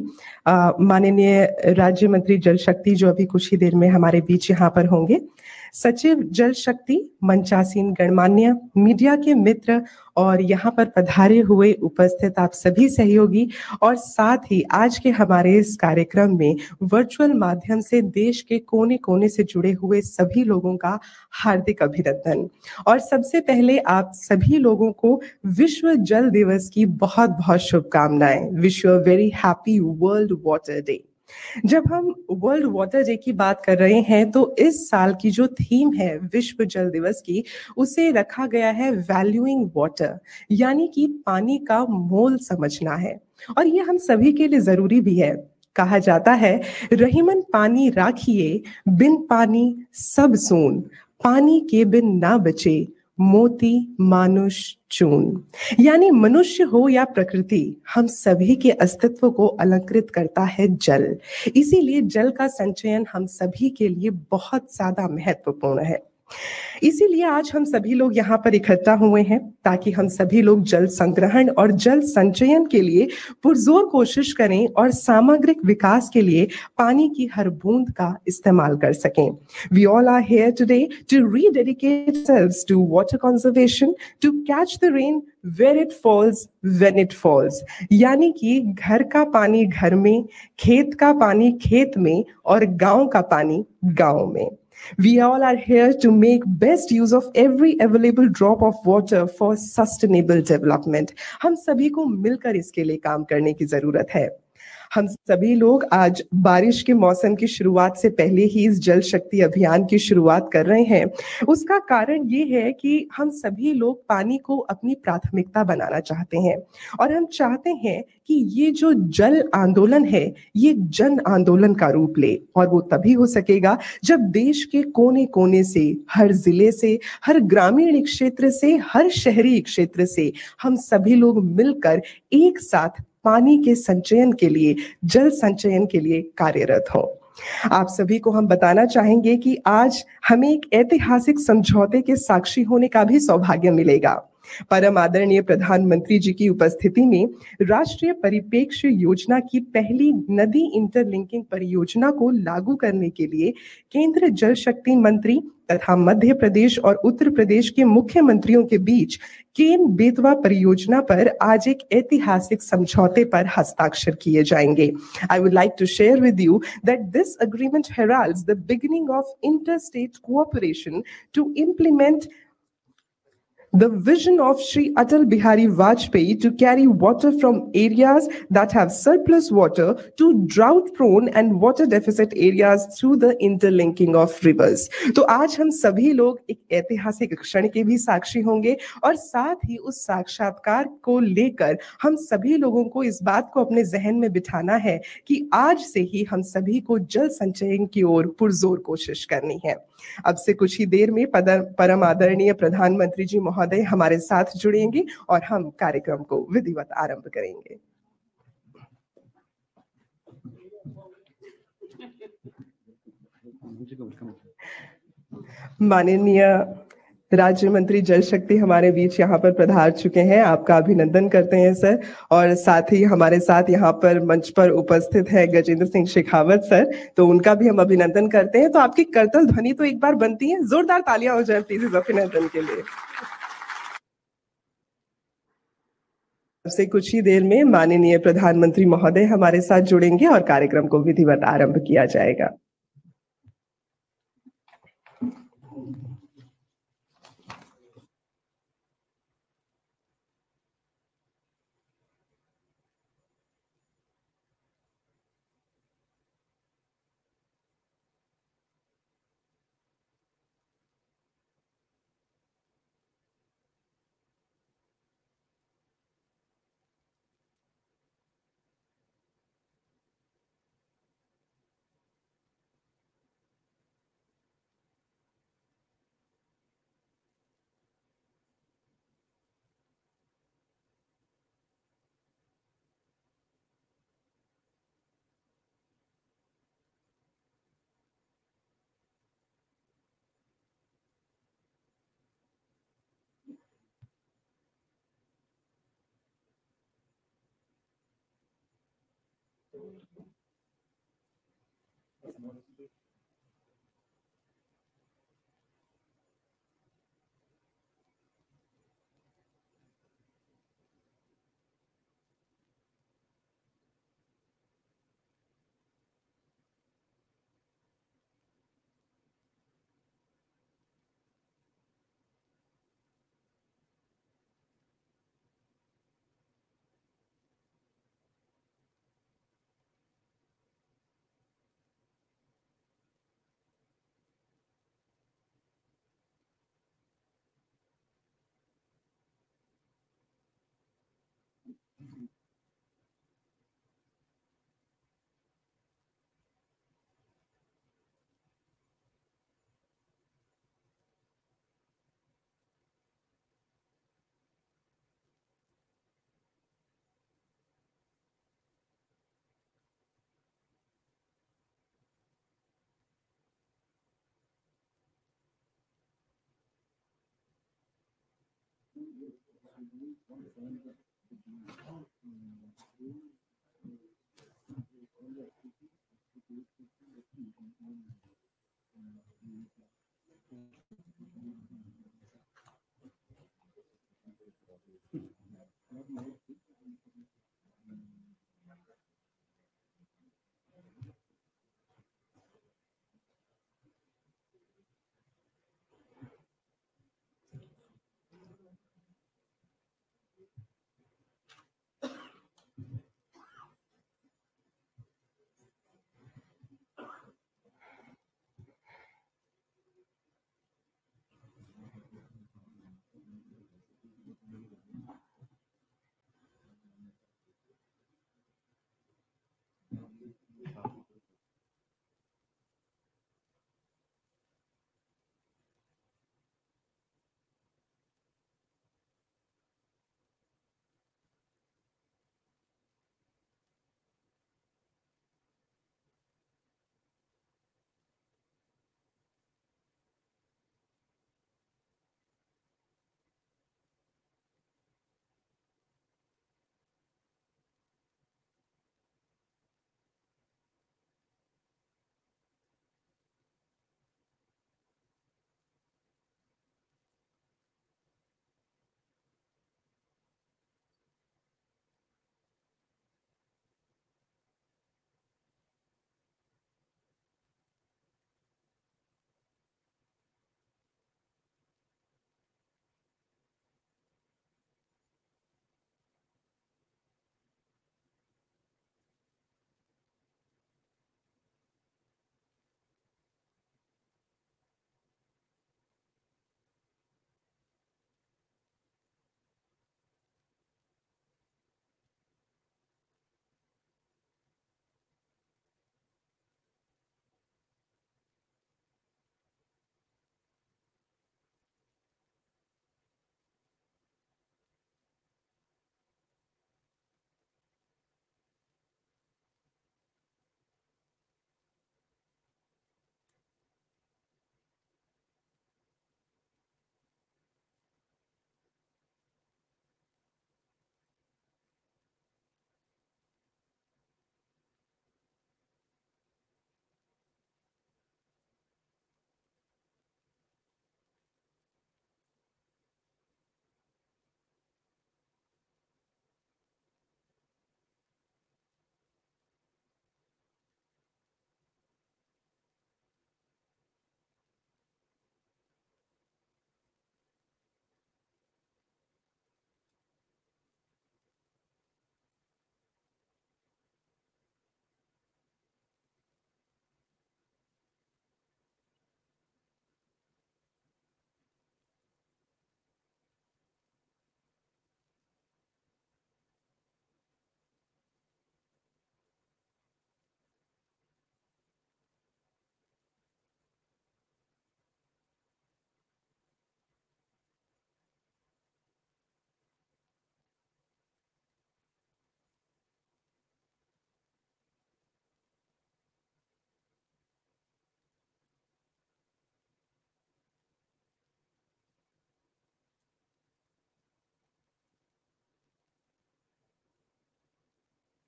माननीय राज्य मंत्री जल शक्ति जो अभी कुछ ही देर में हमारे बीच यहाँ पर होंगे, सचिव जल शक्ति, मंचासीन गणमान्य, मीडिया के मित्र और यहाँ पर पधारे हुए उपस्थित आप सभी सहयोगी और साथ ही आज के हमारे इस कार्यक्रम में वर्चुअल माध्यम से देश के कोने कोने से जुड़े हुए सभी लोगों का हार्दिक अभिनंदन। और सबसे पहले आप सभी लोगों को विश्व जल दिवस की बहुत बहुत शुभकामनाएं। Wish you a very happy world water day. जब हम वर्ल्ड वाटर डे की बात कर रहे हैं तो इस साल की जो थीम है विश्व जल दिवस की, उसे रखा गया है वैल्यूइंग वाटर, यानी कि पानी का मोल समझना है। और ये हम सभी के लिए जरूरी भी है। कहा जाता है, रहीमन पानी राखिए, बिन पानी सब सून, पानी के बिन ना बचे, मोती मानुष चून। यानी मनुष्य हो या प्रकृति, हम सभी के अस्तित्व को अलंकृत करता है जल। इसीलिए जल का संचयन हम सभी के लिए बहुत ज्यादा महत्वपूर्ण है। इसीलिए आज हम सभी लोग यहाँ पर इकट्ठा हुए हैं ताकि हम सभी लोग जल संग्रहण और जल संचयन के लिए पुरजोर कोशिश करें और सामग्रिक विकास के लिए पानी की हर बूंद का इस्तेमाल कर सकें। We all are here today to rededicate ourselves to water conservation, to catch the rain where it falls, when it falls। यानी कि घर का पानी घर में, खेत का पानी खेत में और गांव का पानी गांव में। We all are here to make best use of every available drop of water for sustainable development। हम सभी को मिलकर इसके लिए काम करने की जरूरत है। हम सभी लोग आज बारिश के मौसम की शुरुआत से पहले ही इस जल शक्ति अभियान की शुरुआत कर रहे हैं। उसका कारण ये है कि हम सभी लोग पानी को अपनी प्राथमिकता बनाना चाहते हैं और हम चाहते हैं कि ये जो जल आंदोलन है ये जन आंदोलन का रूप ले। और वो तभी हो सकेगा जब देश के कोने कोने से, हर जिले से, हर ग्रामीण क्षेत्र से, हर शहरी क्षेत्र से हम सभी लोग मिलकर एक साथ पानी के संचयन के लिए, जल संचयन के लिए कार्यरत हो। आप सभी को हम बताना चाहेंगे कि आज हमें एक ऐतिहासिक समझौते के साक्षी होने का भी सौभाग्य मिलेगा। परम आदरणीय प्रधानमंत्री जी की उपस्थिति में राष्ट्रीय परिप्रेक्ष्य योजना की पहली नदी इंटरलिंकिंग परियोजना को लागू करने के लिए केंद्र जल शक्ति मंत्री तथा मध्य प्रदेश और उत्तर प्रदेश के मुख्यमंत्रियों के बीच केन बेतवा परियोजना पर आज एक ऐतिहासिक समझौते पर हस्ताक्षर किए जाएंगे। I would like to share with you that this agreement heralds the beginning of interstate cooperation to implement the vision of Shri Atal Bihari Vajpayee to carry water from areas that have surplus water to drought-prone and water deficit areas through the interlinking of rivers। तो आज हम सभी लोग एक ऐतिहासिक क्षण के भी साक्षी होंगे और साथ ही उस साक्षात्कार को लेकर हम सभी लोगों को इस बात को अपने जहन में बिठाना है कि आज से ही हम सभी को जल संचयन की ओर पुरजोर कोशिश करनी है। अब से कुछ ही देर में परम आदरणीय प्रधानमंत्री जी महोदय हमारे साथ जुड़ेंगे और हम कार्यक्रम को विधिवत आरंभ करेंगे। माननीय राज्य मंत्री जल शक्ति हमारे बीच यहाँ पर पधार चुके हैं। आपका अभिनंदन करते हैं सर। और साथ ही हमारे साथ यहाँ पर मंच पर उपस्थित है गजेंद्र सिंह शेखावत सर, तो उनका भी हम अभिनंदन करते हैं। तो आपकी करतल ध्वनि तो एक बार बनती है, जोरदार तालियां हो जाए प्लीज इस अभिनंदन के लिए। सबसे कुछ ही देर में माननीय प्रधानमंत्री महोदय हमारे साथ जुड़ेंगे और कार्यक्रम को विधिवत आरंभ किया जाएगा।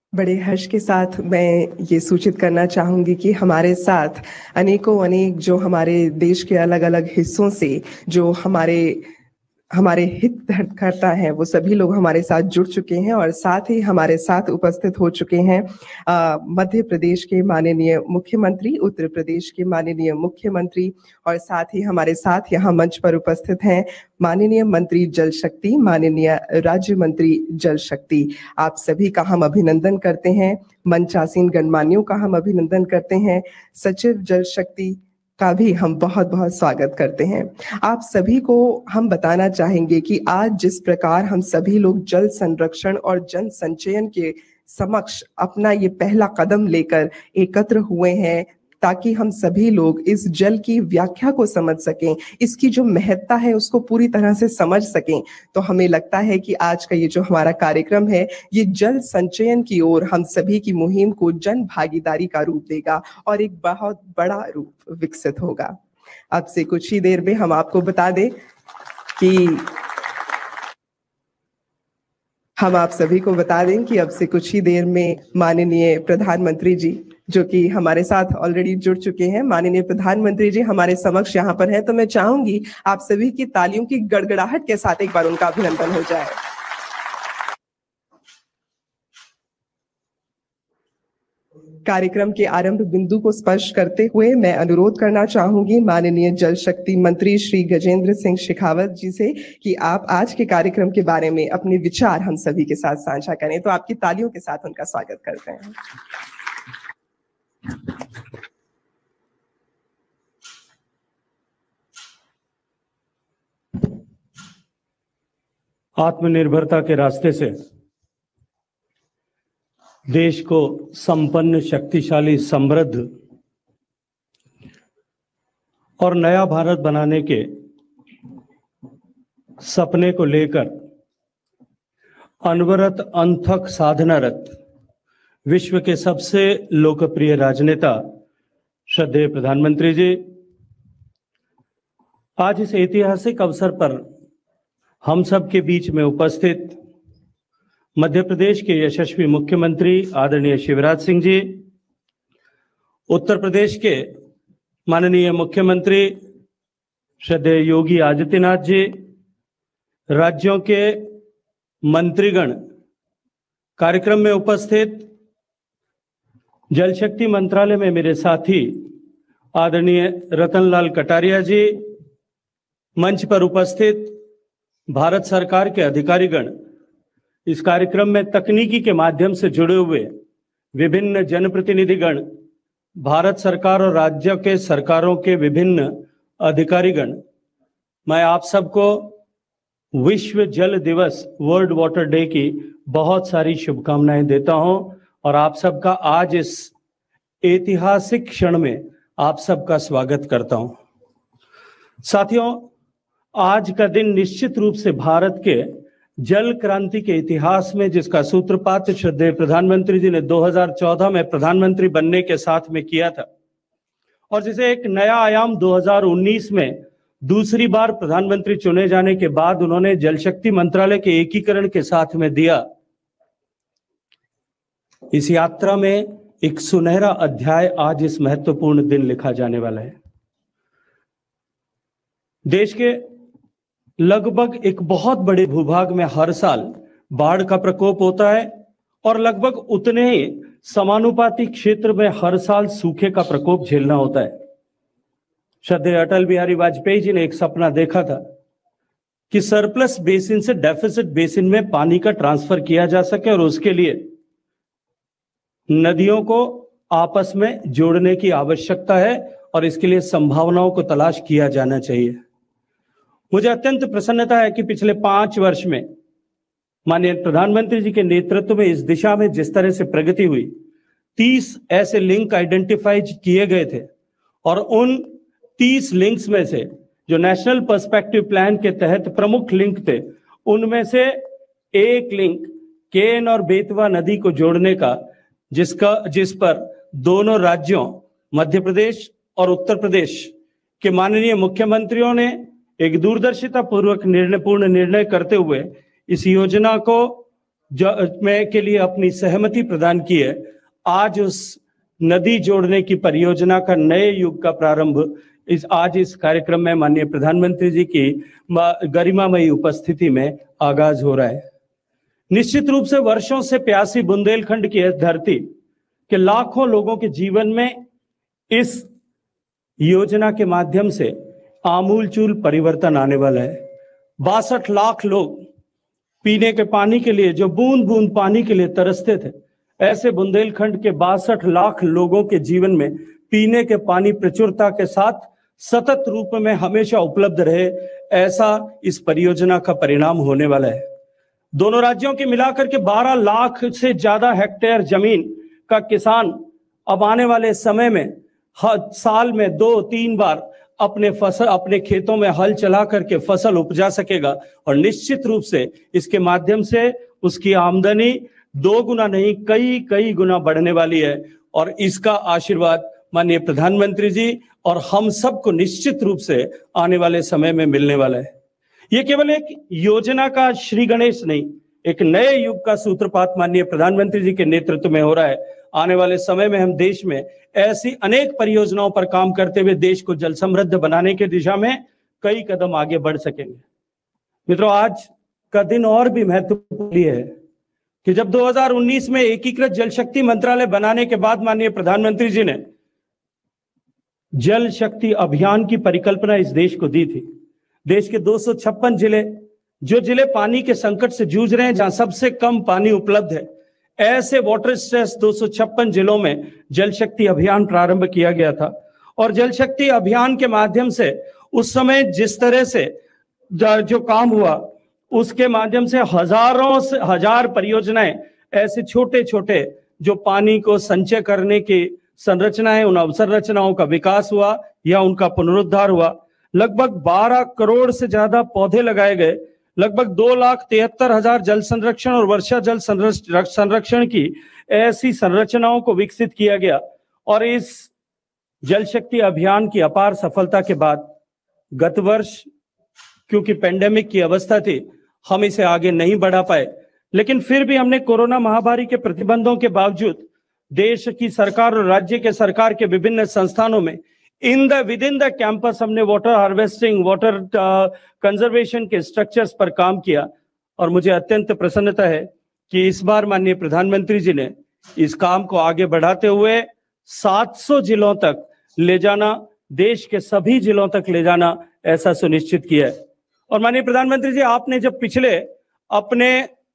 बड़े हर्ष के साथ मैं ये सूचित करना चाहूँगी कि हमारे साथ अनेक जो हमारे देश के अलग अलग हिस्सों से जो हमारे हितधारकर्ता हैं वो सभी लोग हमारे साथ जुड़ चुके हैं और साथ ही हमारे साथ उपस्थित हो चुके हैं मध्य प्रदेश के माननीय मुख्यमंत्री, उत्तर प्रदेश के माननीय मुख्यमंत्री और साथ ही हमारे साथ यहाँ मंच पर उपस्थित हैं माननीय मंत्री जल शक्ति, माननीय राज्य मंत्री जल शक्ति। आप सभी का हम अभिनंदन करते हैं, मंचासीन गणमान्यों का हम अभिनंदन करते हैं, सचिव जल शक्ति का भी हम बहुत बहुत स्वागत करते हैं। आप सभी को हम बताना चाहेंगे कि आज जिस प्रकार हम सभी लोग जल संरक्षण और जल संचयन के समक्ष अपना ये पहला कदम लेकर एकत्र हुए हैं ताकि हम सभी लोग इस जल की व्याख्या को समझ सकें, इसकी जो महत्ता है उसको पूरी तरह से समझ सकें, तो हमें लगता है कि आज का ये जो हमारा कार्यक्रम है ये जल संचयन की ओर हम सभी की मुहिम को जन भागीदारी का रूप देगा और एक बहुत बड़ा रूप विकसित होगा। अब से कुछ ही देर में हम आपको बता दें कि आप सभी को बता दें कि अब से कुछ ही देर में माननीय प्रधानमंत्री जी जो कि हमारे साथ ऑलरेडी जुड़ चुके हैं, माननीय प्रधानमंत्री जी हमारे समक्ष यहाँ पर हैं, तो मैं चाहूंगी आप सभी की तालियों की गड़गड़ाहट के साथ एक बार उनका अभिनंदन हो जाए। कार्यक्रम के आरंभ बिंदु को स्पर्श करते हुए मैं अनुरोध करना चाहूंगी माननीय जल शक्ति मंत्री श्री गजेंद्र सिंह शेखावत जी से कि आप आज के कार्यक्रम के बारे में अपने विचार हम सभी के साथ साझा करें। तो आपकी तालियों के साथ उनका स्वागत करते हैं। आत्मनिर्भरता के रास्ते से देश को संपन्न, शक्तिशाली, समृद्ध और नया भारत बनाने के सपने को लेकर अनवरत अनथक साधनारत विश्व के सबसे लोकप्रिय राजनेता श्रद्धेय प्रधानमंत्री जी आज इस ऐतिहासिक अवसर पर हम सब के बीच में उपस्थित मध्य प्रदेश के यशस्वी मुख्यमंत्री आदरणीय शिवराज सिंह जी, उत्तर प्रदेश के माननीय मुख्यमंत्री श्रद्धेय योगी आदित्यनाथ जी, राज्यों के मंत्रीगण, कार्यक्रम में उपस्थित जल शक्ति मंत्रालय में मेरे साथी आदरणीय रतनलाल कटारिया जी, मंच पर उपस्थित भारत सरकार के अधिकारीगण, इस कार्यक्रम में तकनीकी के माध्यम से जुड़े हुए विभिन्न जनप्रतिनिधिगण, भारत सरकार और राज्य के सरकारों के विभिन्न अधिकारीगण, मैं आप सबको विश्व जल दिवस, वर्ल्ड वाटर डे की बहुत सारी शुभकामनाएं देता हूं और आप सबका आज इस ऐतिहासिक क्षण में आप सबका स्वागत करता हूं। साथियों, आज का दिन निश्चित रूप से भारत के जल क्रांति के इतिहास में, जिसका सूत्रपात श्रद्धेय प्रधानमंत्री जी ने 2014 में प्रधानमंत्री बनने के साथ में किया था और जिसे एक नया आयाम 2019 में दूसरी बार प्रधानमंत्री चुने जाने के बाद उन्होंने जल शक्ति मंत्रालय के एकीकरण के साथ में दिया। इस यात्रा में एक सुनहरा अध्याय आज इस महत्वपूर्ण दिन लिखा जाने वाला है। देश के लगभग एक बहुत बड़े भूभाग में हर साल बाढ़ का प्रकोप होता है और लगभग उतने ही समानुपाती क्षेत्र में हर साल सूखे का प्रकोप झेलना होता है। श्रद्धेय अटल बिहारी वाजपेयी जी ने एक सपना देखा था कि सरप्लस बेसिन से डेफिसिट बेसिन में पानी का ट्रांसफर किया जा सके और उसके लिए नदियों को आपस में जोड़ने की आवश्यकता है और इसके लिए संभावनाओं को तलाश किया जाना चाहिए। मुझे अत्यंत प्रसन्नता है कि पिछले 5 वर्ष में माननीय प्रधानमंत्री जी के नेतृत्व में इस दिशा में जिस तरह से प्रगति हुई, 30 ऐसे लिंक आइडेंटिफाई किए गए थे और उन 30 लिंक्स में से जो नेशनल पर्सपेक्टिव प्लान के तहत प्रमुख लिंक थे, उनमें से एक लिंक केन और बेतवा नदी को जोड़ने का, जिस पर दोनों राज्यों मध्य प्रदेश और उत्तर प्रदेश के माननीय मुख्यमंत्रियों ने एक दूरदर्शिता पूर्वक पूर्ण निर्णय करते हुए इस योजना को के लिए अपनी सहमति प्रदान की है। आज उस नदी जोड़ने की परियोजना का नए युग का प्रारंभ आज इस कार्यक्रम में माननीय प्रधानमंत्री जी की गरिमामयी उपस्थिति में आगाज हो रहा है। निश्चित रूप से वर्षों से प्यासी बुंदेलखंड की धरती के लाखों लोगों के जीवन में इस योजना के माध्यम से आमूलचूल परिवर्तन आने वाला है। 62 लाख लोग पीने के पानी के लिए, जो बूंद बूंद पानी के लिए तरसते थे, ऐसे बुंदेलखंड के 62 लाख लोगों के जीवन में पीने के पानी प्रचुरता के साथ सतत रूप में हमेशा उपलब्ध रहे, ऐसा इस परियोजना का परिणाम होने वाला है। दोनों राज्यों के मिलाकर के 12 लाख से ज्यादा हेक्टेयर जमीन का किसान अब आने वाले समय में साल में 2-3 बार अपने खेतों में हल चला करके फसल उपजा सकेगा और निश्चित रूप से इसके माध्यम से उसकी आमदनी 2 गुना नहीं कई गुना बढ़ने वाली है। और इसका आशीर्वाद माननीय प्रधानमंत्री जी और हम सबको निश्चित रूप से आने वाले समय में मिलने वाला है। ये केवल एक योजना का श्री गणेश नहीं, एक नए युग का सूत्रपात माननीय प्रधानमंत्री जी के नेतृत्व में हो रहा है। आने वाले समय में हम देश में ऐसी अनेक परियोजनाओं पर काम करते हुए देश को जल समृद्ध बनाने की दिशा में कई कदम आगे बढ़ सकेंगे। मित्रों, आज का दिन और भी महत्वपूर्ण है कि जब 2019 में एकीकृत जल शक्ति मंत्रालय बनाने के बाद माननीय प्रधानमंत्री जी ने जल शक्ति अभियान की परिकल्पना इस देश को दी थी। देश के 256 जिले, जो जिले पानी के संकट से जूझ रहे हैं, जहां सबसे कम पानी उपलब्ध है, ऐसे वाटर स्ट्रेस 256 जिलों में जल शक्ति अभियान प्रारंभ किया गया था। और जल शक्ति अभियान के माध्यम से उस समय जिस तरह से जो काम हुआ, उसके माध्यम से हजारों से हजार परियोजनाएं, ऐसे छोटे छोटे जो पानी को संचय करने की संरचनाएं, उन अवसंरचनाओं का विकास हुआ या उनका पुनरुद्धार हुआ। लगभग 12 करोड़ से ज्यादा पौधे लगाए गए, लगभग 2,73,000 जल संरक्षण और वर्षा जल संरक्षण की ऐसी संरचनाओं को विकसित किया गया। और इस जल शक्ति अभियान की अपार सफलता के बाद गत वर्ष, क्योंकि पेंडेमिक की अवस्था थी, हम इसे आगे नहीं बढ़ा पाए, लेकिन फिर भी हमने कोरोना महामारी के प्रतिबंधों के बावजूद देश की सरकार और राज्य के सरकार के विभिन्न संस्थानों में विद इन द कैंपस हमने वाटर हार्वेस्टिंग, वाटर कंजर्वेशन के स्ट्रक्चर्स पर काम किया। और मुझे अत्यंत प्रसन्नता है कि इस बार माननीय प्रधानमंत्री जी ने इस काम को आगे बढ़ाते हुए 700 जिलों तक ले जाना, देश के सभी जिलों तक ले जाना, ऐसा सुनिश्चित किया है। और माननीय प्रधानमंत्री जी, आपने जब पिछले अपने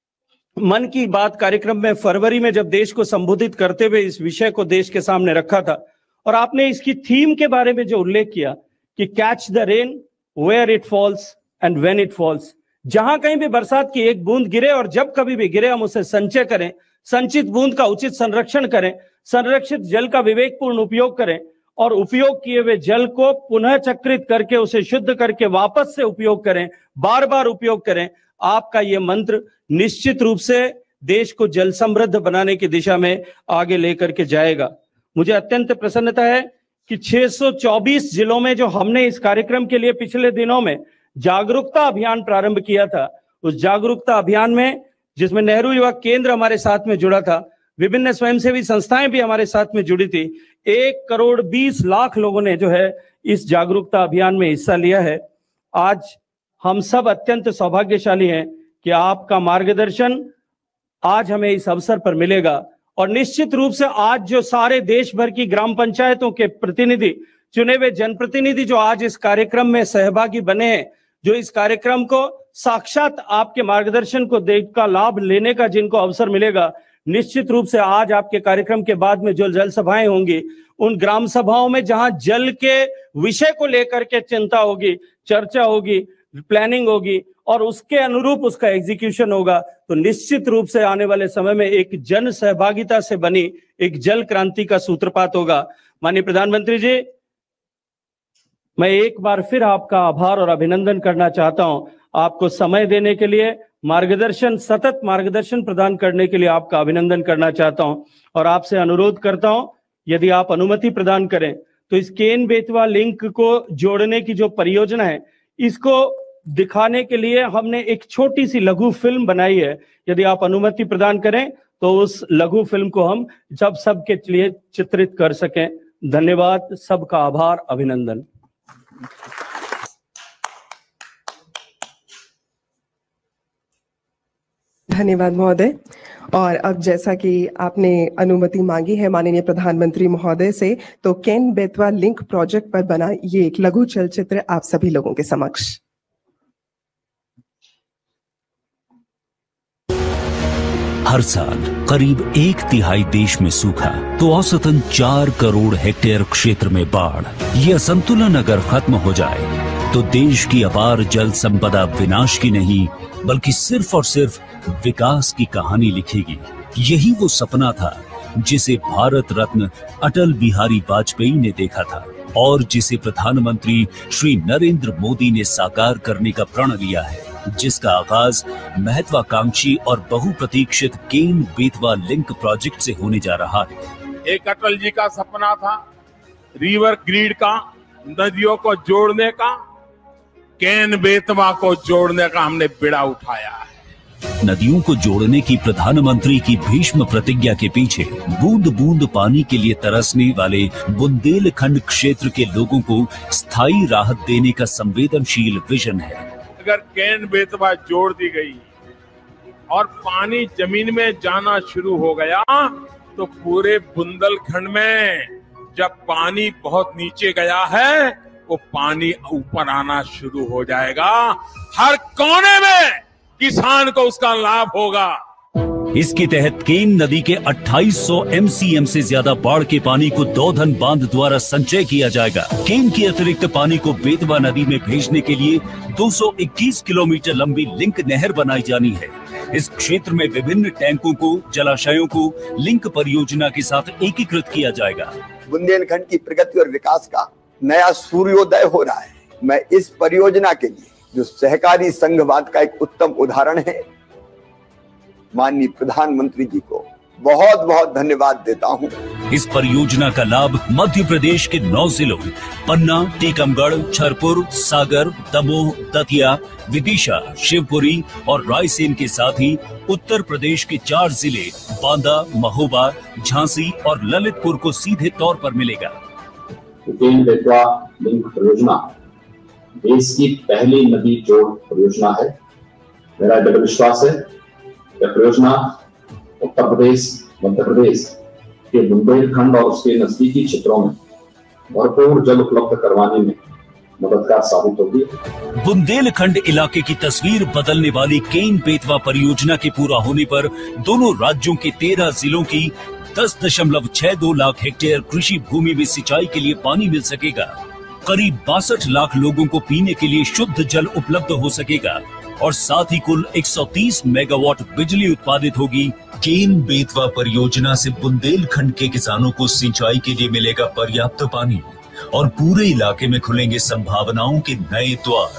मन की बात कार्यक्रम में फरवरी में जब देश को संबोधित करते हुए इस विषय को देश के सामने रखा था, और आपने इसकी थीम के बारे में जो उल्लेख किया कि catch the rain where it falls and when it falls, जहां कहीं भी बरसात की एक बूंद गिरे और जब कभी भी गिरे हम उसे संचय करें, संचित बूंद का उचित संरक्षण करें, संरक्षित जल का विवेकपूर्ण उपयोग करें और उपयोग किए हुए जल को पुनः चक्रित करके उसे शुद्ध करके वापस से उपयोग करें, बार बार उपयोग करें। आपका ये मंत्र निश्चित रूप से देश को जल समृद्ध बनाने की दिशा में आगे लेकर के जाएगा। मुझे अत्यंत प्रसन्नता है कि 624 जिलों में जो हमने इस कार्यक्रम के लिए पिछले दिनों में जागरूकता अभियान प्रारंभ किया था, उस जागरूकता अभियान में जिसमें नेहरू युवा केंद्र हमारे साथ में जुड़ा था, विभिन्न स्वयंसेवी संस्थाएं भी हमारे साथ में जुड़ी थी, 1,20,00,000 लोगों ने जो है इस जागरूकता अभियान में हिस्सा लिया है। आज हम सब अत्यंत सौभाग्यशाली हैं कि आपका मार्गदर्शन आज हमें इस अवसर पर मिलेगा। और निश्चित रूप से आज जो सारे देश भर की ग्राम पंचायतों के प्रतिनिधि, चुने हुए जनप्रतिनिधि जो आज इस कार्यक्रम में सहभागी बने हैं, जो इस कार्यक्रम को साक्षात आपके मार्गदर्शन को देख का लाभ लेने का जिनको अवसर मिलेगा, निश्चित रूप से आज आपके कार्यक्रम के बाद में जो जल सभाएं होंगी, उन ग्राम सभाओं में जहां जल के विषय को लेकर के चिंता होगी, चर्चा होगी, प्लानिंग होगी और उसके अनुरूप उसका एग्जीक्यूशन होगा, तो निश्चित रूप से आने वाले समय में एक जन सहभागिता से बनी एक जल क्रांति का सूत्रपात होगा। माननीय प्रधानमंत्री जी, मैं एक बार फिर आपका आभार और अभिनंदन करना चाहता हूं। आपको समय देने के लिए, मार्गदर्शन, सतत मार्गदर्शन प्रदान करने के लिए आपका अभिनंदन करना चाहता हूं और आपसे अनुरोध करता हूं, यदि आप अनुमति प्रदान करें तो इस केन बेतवा लिंक को जोड़ने की जो परियोजना है, इसको दिखाने के लिए हमने एक छोटी सी लघु फिल्म बनाई है। यदि आप अनुमति प्रदान करें तो उस लघु फिल्म को हम जब सबके लिए चित्रित कर सकें। धन्यवाद, सबका आभार, अभिनंदन। धन्यवाद महोदय। और अब जैसा कि आपने अनुमति मांगी है माननीय प्रधानमंत्री महोदय से, तो केन बेतवा लिंक प्रोजेक्ट पर बना ये एक लघु चलचित्र आप सभी लोगों के समक्ष। हर साल करीब 1/3 देश में सूखा तो औसतन 4 करोड़ हेक्टेयर क्षेत्र में बाढ़। ये असंतुलन अगर खत्म हो जाए तो देश की अपार जल संपदा विनाश की नहीं बल्कि सिर्फ और सिर्फ विकास की कहानी लिखेगी। यही वो सपना था जिसे भारत रत्न अटल बिहारी वाजपेयी ने देखा था और जिसे प्रधानमंत्री श्री नरेंद्र मोदी ने साकार करने का प्रण लिया है, जिसका आगाज महत्वाकांक्षी और बहुप्रतीक्षित केन बेतवा लिंक प्रोजेक्ट से होने जा रहा है। एक अटल जी का सपना था रिवर ग्रिड का, नदियों को जोड़ने का। केन बेतवा को जोड़ने का हमने बीड़ा उठाया है। नदियों को जोड़ने की प्रधानमंत्री की भीष्म प्रतिज्ञा के पीछे बूंद बूंद पानी के लिए तरसने वाले बुंदेलखंड क्षेत्र के लोगों को स्थायी राहत देने का संवेदनशील विजन है। अगर केन बेतवा जोड़ दी गई और पानी जमीन में जाना शुरू हो गया तो पूरे बुंदेलखंड में जब पानी बहुत नीचे गया है वो पानी ऊपर आना शुरू हो जाएगा। हर कोने में किसान को उसका लाभ होगा। इसके तहत केन नदी के 2800 MCM से ज्यादा बाढ़ के पानी को दौधन बांध द्वारा संचय किया जाएगा। केन के अतिरिक्त पानी को बेतवा नदी में भेजने के लिए 221 किलोमीटर लंबी लिंक नहर बनाई जानी है। इस क्षेत्र में विभिन्न टैंकों को, जलाशयों को लिंक परियोजना के साथ एकीकृत किया जाएगा। बुंदेलखंड की प्रगति और विकास का नया सूर्योदय हो रहा है। मैं इस परियोजना के लिए जो सहकारी संघवाद का एक उत्तम उदाहरण है, माननीय प्रधानमंत्री जी को बहुत बहुत धन्यवाद देता हूं। इस परियोजना का लाभ मध्य प्रदेश के 9 जिलों पन्ना, टीकमगढ़, छतरपुर, सागर, दमोह, दतिया, विदिशा, शिवपुरी और रायसेन के साथ ही उत्तर प्रदेश के 4 जिले बांदा, महोबा, झांसी और ललितपुर को सीधे तौर पर मिलेगा। केन बेतवा लिंक परियोजना देश की पहली नदी जोड़ परियोजना है। मेरा दृढ़ विश्वास है यह परियोजना उत्तर प्रदेश, मध्य प्रदेश के बुंदेलखंड और उसके नजदीकी क्षेत्रों में भरपूर जल उपलब्ध करवाने में मददगार साबित होगी। बुंदेलखंड इलाके की तस्वीर बदलने वाली केन बेतवा परियोजना के पूरा होने पर दोनों राज्यों के 13 जिलों की 10.62 लाख हेक्टेयर कृषि भूमि में सिंचाई के लिए पानी मिल सकेगा। करीब 62 लाख लोगों को पीने के लिए शुद्ध जल उपलब्ध हो सकेगा और साथ ही कुल 130 मेगावाट बिजली उत्पादित होगी। केन बेतवा परियोजना से बुंदेलखंड के किसानों को सिंचाई के लिए मिलेगा पर्याप्त पानी और पूरे इलाके में खुलेंगे संभावनाओं के नए द्वार।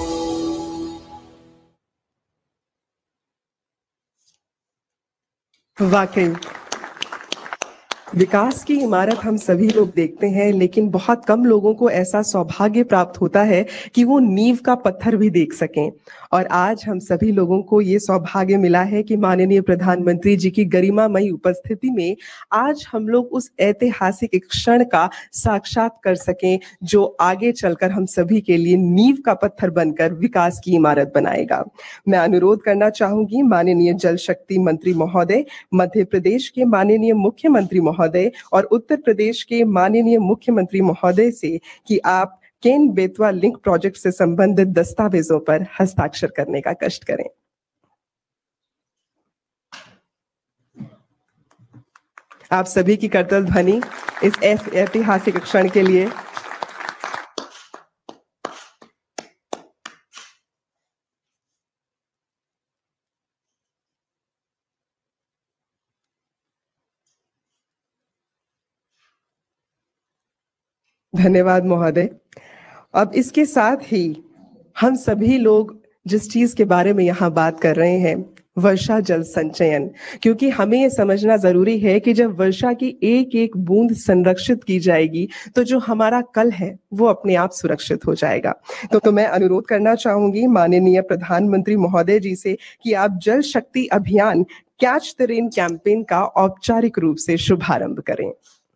वाकई विकास की इमारत हम सभी लोग देखते हैं, लेकिन बहुत कम लोगों को ऐसा सौभाग्य प्राप्त होता है कि वो नींव का पत्थर भी देख सकें। और आज हम सभी लोगों को ये सौभाग्य मिला है कि माननीय प्रधानमंत्री जी की गरिमामयी उपस्थिति में आज हम लोग उस ऐतिहासिक क्षण का साक्षात कर सकें जो आगे चलकर हम सभी के लिए नींव का पत्थर बनकर विकास की इमारत बनाएगा। मैं अनुरोध करना चाहूंगी माननीय जल शक्ति मंत्री महोदय, मध्य प्रदेश के माननीय मुख्यमंत्री महोदय और उत्तर प्रदेश के माननीय मुख्यमंत्री महोदय से कि आप केन बेतवा लिंक प्रोजेक्ट से संबंधित दस्तावेजों पर हस्ताक्षर करने का कष्ट करें। आप सभी की करतल ध्वनि इस ऐतिहासिक क्षण के लिए। धन्यवाद महोदय। अब इसके साथ ही हम सभी लोग जिस चीज के बारे में यहाँ बात कर रहे हैं वर्षा जल संचयन, क्योंकि हमें ये समझना जरूरी है कि जब वर्षा की एक एक बूंद संरक्षित की जाएगी तो जो हमारा कल है वो अपने आप सुरक्षित हो जाएगा। तो मैं अनुरोध करना चाहूंगी माननीय प्रधानमंत्री महोदय जी से कि आप जल शक्ति अभियान कैच द रेन कैंपेन का औपचारिक रूप से शुभारंभ करें।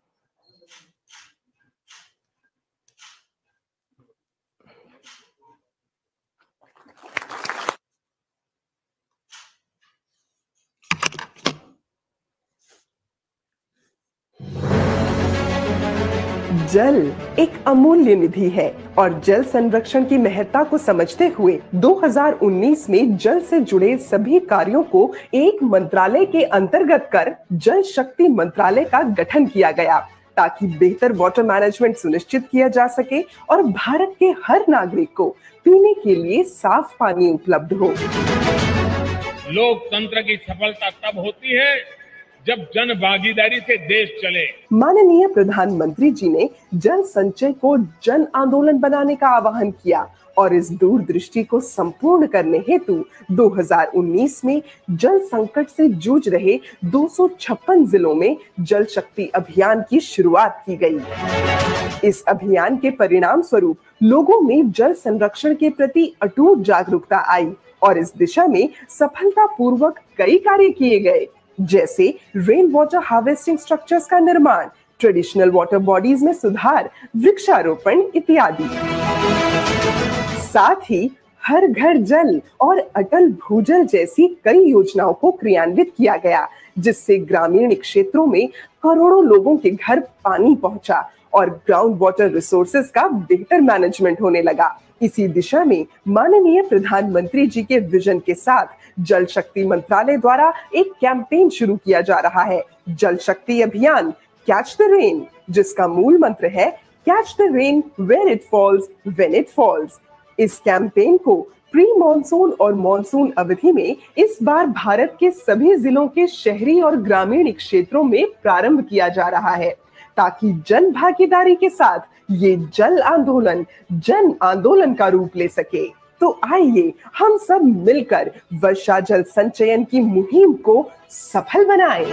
जल एक अमूल्य निधि है और जल संरक्षण की महत्ता को समझते हुए 2019 में जल से जुड़े सभी कार्यों को एक मंत्रालय के अंतर्गत कर जल शक्ति मंत्रालय का गठन किया गया, ताकि बेहतर वाटर मैनेजमेंट सुनिश्चित किया जा सके और भारत के हर नागरिक को पीने के लिए साफ पानी उपलब्ध हो। लोकतंत्र की सफलता तब होती है जब जन भागीदारी से देश चले। माननीय प्रधानमंत्री जी ने जल संचय को जन आंदोलन बनाने का आह्वान किया और इस दूरदृष्टि को संपूर्ण करने हेतु 2019 में जल संकट से जूझ रहे 256 जिलों में जल शक्ति अभियान की शुरुआत की गई। इस अभियान के परिणाम स्वरूप लोगों में जल संरक्षण के प्रति अटूट जागरूकता आई और इस दिशा में सफलतापूर्वक कई कार्य किए गए, जैसे रेन वाटर हार्वेस्टिंग स्ट्रक्चर्स का निर्माण, ट्रेडिशनल वाटर बॉडीज में सुधार, वृक्षारोपण इत्यादि। साथ ही हर घर जल और अटल भूजल जैसी कई योजनाओं को क्रियान्वित किया गया, जिससे ग्रामीण क्षेत्रों में करोड़ों लोगों के घर पानी पहुंचा और ग्राउंड वाटर रिसोर्सेज का बेहतर मैनेजमेंट होने लगा। इसी दिशा में माननीय प्रधानमंत्री जी के विजन के साथ जल शक्ति मंत्रालय द्वारा एक कैंपेन शुरू किया जा रहा है, जल शक्ति अभियान कैच द रेन, जिसका मूल मंत्र है catch the rain where it falls when it falls. इस कैंपेन को प्री मॉनसून और मॉनसून अवधि में इस बार भारत के सभी जिलों के शहरी और ग्रामीण क्षेत्रों में प्रारंभ किया जा रहा है, ताकि जन भागीदारी के साथ ये जल आंदोलन जन आंदोलन का रूप ले सके। तो आइए हम सब मिलकर वर्षा जल संचयन की मुहिम को सफल बनाएं।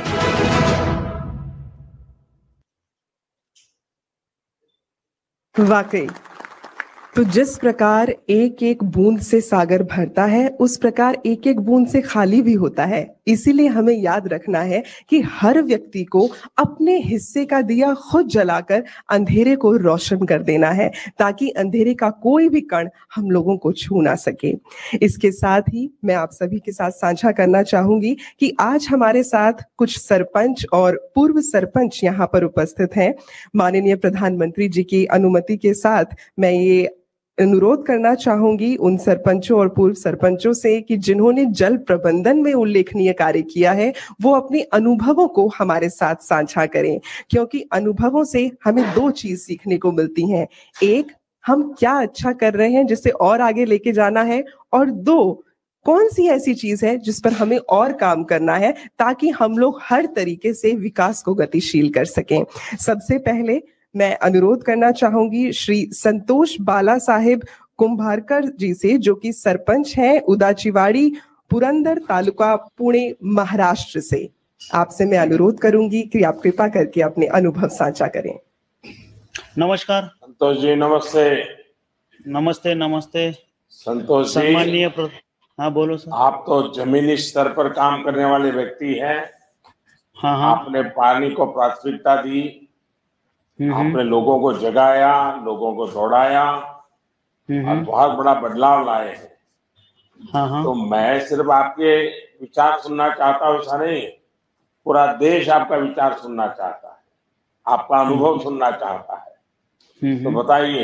वाकई तो जिस प्रकार एक एक बूंद से सागर भरता है, उस प्रकार एक एक बूंद से खाली भी होता है। इसीलिए हमें याद रखना है कि हर व्यक्ति को अपने हिस्से का दिया खुद जलाकर अंधेरे को रोशन कर देना है, ताकि अंधेरे का कोई भी कण हम लोगों को छू ना सके। इसके साथ ही मैं आप सभी के साथ साझा करना चाहूंगी कि आज हमारे साथ कुछ सरपंच और पूर्व सरपंच यहाँ पर उपस्थित हैं। माननीय प्रधानमंत्री जी की अनुमति के साथ मैं ये अनुरोध करना चाहूंगी उन सरपंचों और पूर्व सरपंचों से कि जिन्होंने जल प्रबंधन में उल्लेखनीय कार्य किया है, वो अपने अनुभवों को हमारे साथ साझा करें, क्योंकि अनुभवों से हमें दो चीज सीखने को मिलती हैं। एक, हम क्या अच्छा कर रहे हैं जिसे और आगे लेके जाना है, और दो, कौन सी ऐसी चीज है जिस पर हमें और काम करना है, ताकि हम लोग हर तरीके से विकास को गतिशील कर सकें। सबसे पहले मैं अनुरोध करना चाहूंगी श्री संतोष बाला साहेब कुंभारकर जी से, जो कि सरपंच हैं उदाचीवाड़ी, पुरंदर तालुका, पुणे, महाराष्ट्र से। आपसे मैं अनुरोध करूंगी कि आप कृपा करके अपने अनुभव साझा करें। नमस्कार संतोष जी। नमस्ते। नमस्ते नमस्ते संतोष जी। सम्मानीय हाँ बोलो सर। आप तो जमीनी स्तर पर काम करने वाले व्यक्ति हैं। हाँ हाँ। आपने पानी को प्राथमिकता दी, आपने लोगों को जगाया, लोगों को दौड़ाया और बहुत बड़ा बदलाव लाए हैं। हाँ हाँ। तो मैं सिर्फ आपके विचार सुनना चाहता हूँ, ऐसा नहीं, पूरा देश आपका विचार सुनना चाहता है, आपका अनुभव सुनना चाहता है। तो बताइए।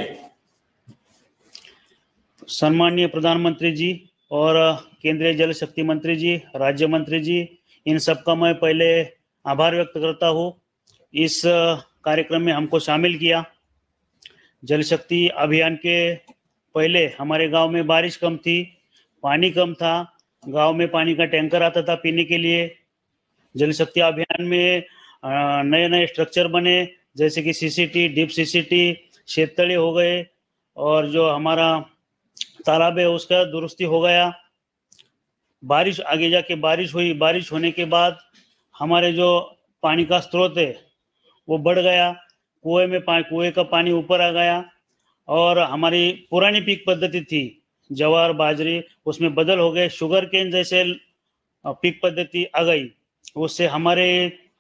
सम्मानीय प्रधानमंत्री जी और केंद्रीय जल शक्ति मंत्री जी, राज्य मंत्री जी, इन सबका मैं पहले आभार व्यक्त करता हूँ। इस कार्यक्रम में हमको शामिल किया। जल शक्ति अभियान के पहले हमारे गांव में बारिश कम थी, पानी कम था, गांव में पानी का टैंकर आता था पीने के लिए। जल शक्ति अभियान में नए नए स्ट्रक्चर बने, जैसे कि सीसीटी, डीप सीसीटी, शेततळे हो गए, और जो हमारा तालाब है उसका दुरुस्ती हो गया। बारिश आगे जाके बारिश हुई, बारिश होने के बाद हमारे जो पानी का स्रोत है वो बढ़ गया, कुएं का पानी ऊपर आ गया और हमारी पुरानी पीक पद्धति थी ज्वार बाजरी, उसमें बदल हो गए, शुगर केन जैसे पीक पद्धति आ गई। उससे हमारे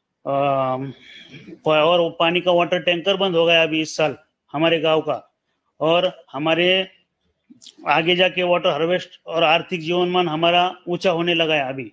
और वो पानी का वाटर टैंकर बंद हो गया अभी इस साल हमारे गांव का, और हमारे आगे जाके वाटर हार्वेस्ट और आर्थिक जीवनमान हमारा ऊंचा होने लगा है अभी।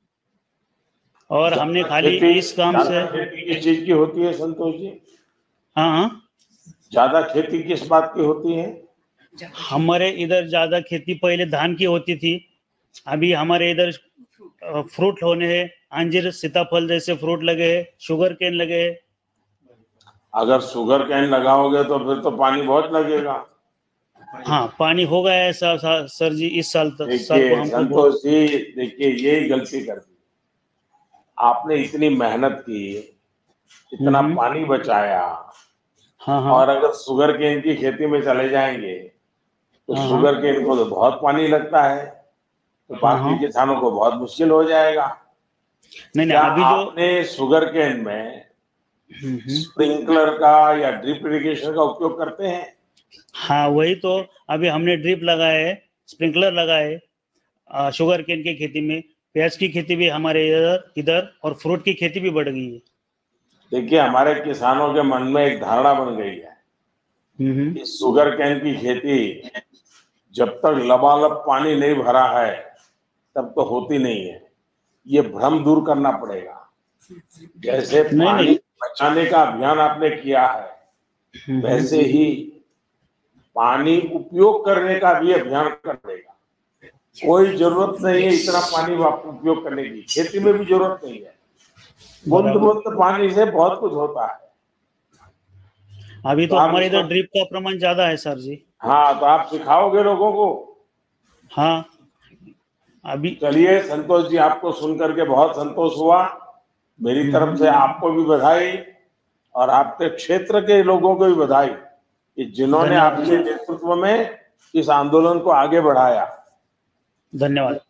और हमने खाली इस काम से किस चीज की होती है संतोष जी? हाँ, ज्यादा खेती किस बात की होती है? हमारे इधर ज्यादा खेती पहले धान की होती थी, अभी हमारे इधर फ्रूट होने हैं, अंजीर सीताफल जैसे फ्रूट लगे हैं, शुगर केन लगे हैं। अगर शुगर केन लगाओगे तो फिर तो पानी बहुत लगेगा। हाँ, पानी हो गया है सर जी इस साल तक। देखिए संतोष जी, देखिए यही गलती कर दी आपने, इतनी मेहनत की, इतना पानी बचाया, हाँ। और अगर शुगर केन की खेती में चले जाएंगे तो शुगर केन को तो बहुत पानी लगता है, तो बाकी किसानों को बहुत मुश्किल हो जाएगा। नहीं, अभी जो आपने शुगर केन में स्प्रिंकलर का या ड्रिप इरिगेशन का उपयोग करते हैं? हाँ, वही तो अभी हमने ड्रिप लगाए है, स्प्रिंकलर लगाए शुगर केन की खेती में। प्याज की खेती भी हमारे इधर और फ्रूट की खेती भी बढ़ गई है। देखिए हमारे किसानों के मन में एक धारणा बन गई है कि शुगर केन की खेती जब तक लबालब पानी नहीं भरा है तब तो होती नहीं है। ये भ्रम दूर करना पड़ेगा। जैसे पानी बचाने का अभियान आपने किया है, वैसे ही पानी उपयोग करने का भी अभियान कर देगा। कोई जरूरत नहीं है इतना पानी उपयोग करने की, खेती में भी जरूरत नहीं है। बूंद बूंद पानी से बहुत कुछ होता है। अभी तो हमारे इधर ड्रिप का प्रमाण ज्यादा है सर जी। हाँ, तो आप सिखाओगे लोगों को? हाँ, अभी चलिए संतोष जी, आपको सुनकर के बहुत संतोष हुआ। मेरी तरफ से आपको भी बधाई और आपके क्षेत्र के लोगों को भी बधाई कि जिन्होंने आपके नेतृत्व में इस आंदोलन को आगे बढ़ाया। धन्यवाद।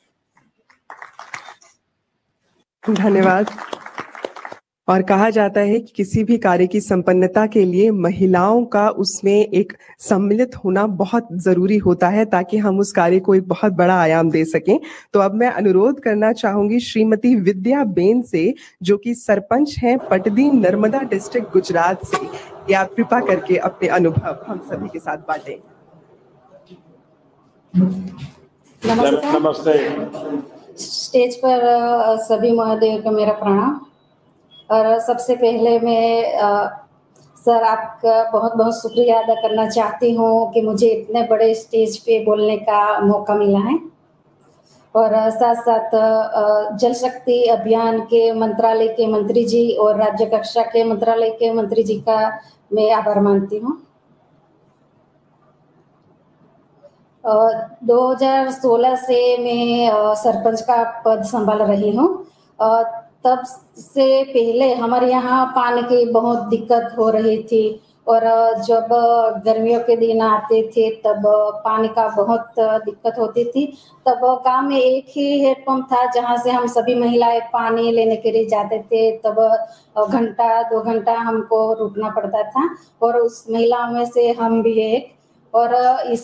धन्यवाद। और कहा जाता है कि किसी भी कार्य की संपन्नता के लिए महिलाओं का उसमें एक सम्मिलित होना बहुत जरूरी होता है, ताकि हम उस कार्य को एक बहुत बड़ा आयाम दे सकें। तो अब मैं अनुरोध करना चाहूंगी श्रीमती विद्या बेन से, जो कि सरपंच हैं पटदी नर्मदा डिस्ट्रिक्ट गुजरात से, कि आप कृपा करके अपने अनुभव हम सभी के साथ बांटें। नमस्ते। स्टेज पर सभी महोदयों को मेरा प्रणाम। और सबसे पहले मैं सर आपका बहुत बहुत शुक्रिया अदा करना चाहती हूँ कि मुझे इतने बड़े स्टेज पे बोलने का मौका मिला है। और साथ साथ जल शक्ति अभियान के मंत्रालय के मंत्री जी और राज्य कक्षा के मंत्रालय के मंत्री जी का मैं आभार मानती हूँ। 2016 से मैं सरपंच का पद संभाल रही हूँ। तब से पहले हमारे यहाँ पानी की बहुत दिक्कत हो रही थी, और जब गर्मियों के दिन आते थे तब पानी का बहुत दिक्कत होती थी। तब गांव में एक ही हैंडपंप था जहाँ से हम सभी महिलाएं पानी लेने के लिए जाते थे। तब घंटा 2 घंटा हमको रुकना पड़ता था, और उस महिलाओं में से हम भी एक। और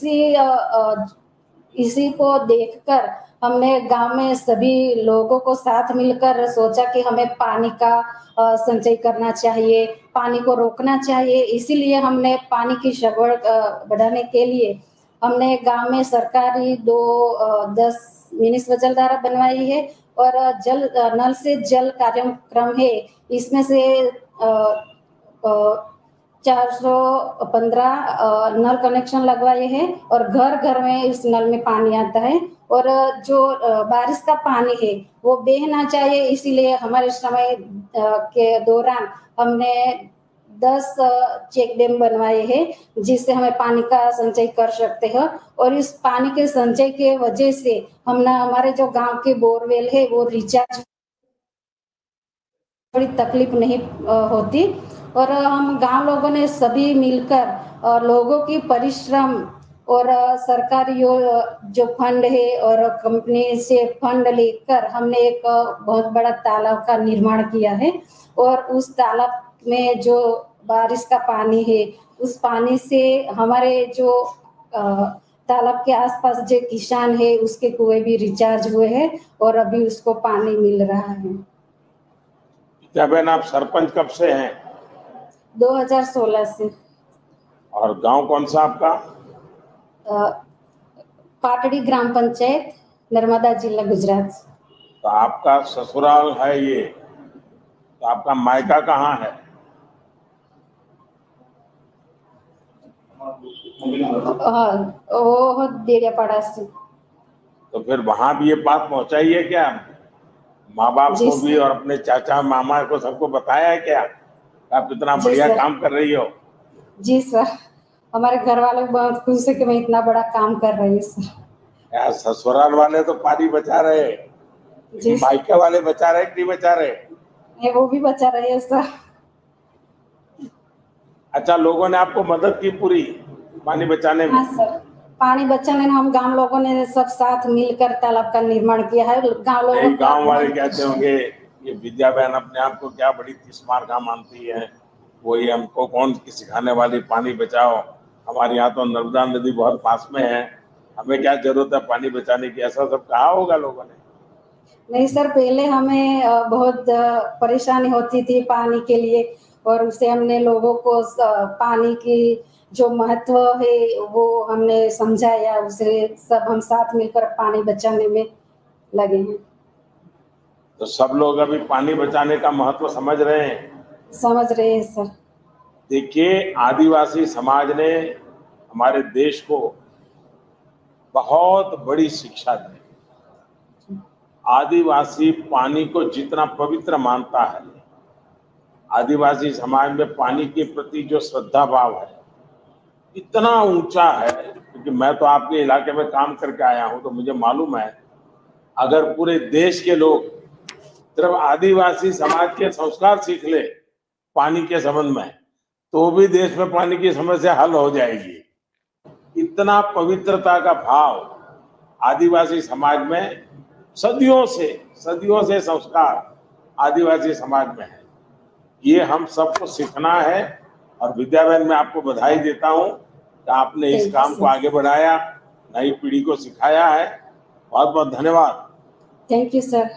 इसी को देखकर हमने गांव में सभी लोगों को साथ मिलकर सोचा कि हमें पानी का संचय करना चाहिए, पानी को रोकना चाहिए। इसीलिए हमने पानी की सगवड़ बढ़ाने के लिए हमने गांव में सरकारी 10 मिनी स्वजलधारा बनवाई है, और नल से जल कार्यक्रम है। इसमें से 415 नल कनेक्शन लगवाए हैं, और घर घर में इस नल में पानी आता है। और जो बारिश का पानी है वो बहना चाहिए, इसीलिए हमारे समय के दौरान हमने 10 चेक डैम बनवाए हैं जिससे हमें पानी का संचय कर सकते हैं। और इस पानी के संचय के वजह से हमारे जो गांव के बोरवेल है वो रिचार्ज बड़ी तकलीफ नहीं होती। और हम गांव लोगों ने सभी मिलकर लोगों की परिश्रम और सरकारी जो फंड है और कंपनी से फंड लेकर हमने एक बहुत बड़ा तालाब का निर्माण किया है। और उस तालाब में जो बारिश का पानी है, उस पानी से हमारे जो तालाब के आसपास जो किसान है उसके कुएं भी रिचार्ज हुए हैं और अभी उसको पानी मिल रहा है। क्या बहन, आप सरपंच कब से हैं? 2016 से। और गांव कौन सा आपका? पाटड़ी ग्राम पंचायत, नर्मदा जिला, गुजरात। तो आपका ससुराल है ये, तो आपका मायका कहाँ है? वो देड़ियापाड़ा से। तो फिर वहां भी ये बात पहुंचाई है क्या? माँ बाप को भी और अपने चाचा मामा को सबको बताया है क्या आप इतना बढ़िया काम कर रही हो? जी सर, हमारे घर वाले बहुत खुश है कि मैं इतना बड़ा काम कर रही हूँ सर। यार ससुराल वाले तो पानी बचा रहे, मायके वाले बचा रहे कि नहीं बचा रहे? वो भी बचा रहे हैं सर। अच्छा, लोगों ने आपको मदद की पूरी पानी बचाने में? हाँ सर, पानी बचाने में हम गांव लोगों ने सब साथ मिलकर तालाब का निर्माण किया है। गांव वाले कहते होंगे ये विद्या बहन अपने आप को क्या बड़ी तीसमारखा मानती है, वो ये हमको कौन की सिखाने वाली, पानी बचाओ, हमारे यहाँ तो नर्मदा नदी बहुत पास में है, हमें क्या जरूरत है पानी बचाने की, ऐसा सब कहा होगा लोगों ने? नहीं सर, पहले हमें बहुत परेशानी होती थी पानी के लिए और उसे हमने लोगों को पानी की जो महत्व है वो हमने समझाया, उसे सब हम साथ मिलकर पानी बचाने में लगे हैं। तो सब लोग अभी पानी बचाने का महत्व समझ रहे हैं? समझ रहे हैं सर। देखिए, आदिवासी समाज ने हमारे देश को बहुत बड़ी शिक्षा दी। आदिवासी पानी को जितना पवित्र मानता है, आदिवासी समाज में पानी के प्रति जो श्रद्धा भाव है इतना ऊंचा है, क्योंकि मैं तो आपके इलाके में काम करके आया हूं तो मुझे मालूम है, अगर पूरे देश के लोग सिर्फ आदिवासी समाज के संस्कार सीख ले पानी के संबंध में तो भी देश में पानी की समस्या हल हो जाएगी। इतना पवित्रता का भाव आदिवासी समाज में सदियों से संस्कार आदिवासी समाज में है, ये हम सबको सीखना है। और विद्या बहन, मैं आपको बधाई देता हूं कि आपने इस काम को आगे बढ़ाया, नई पीढ़ी को सिखाया है। बहुत बहुत धन्यवाद। Thank you sir.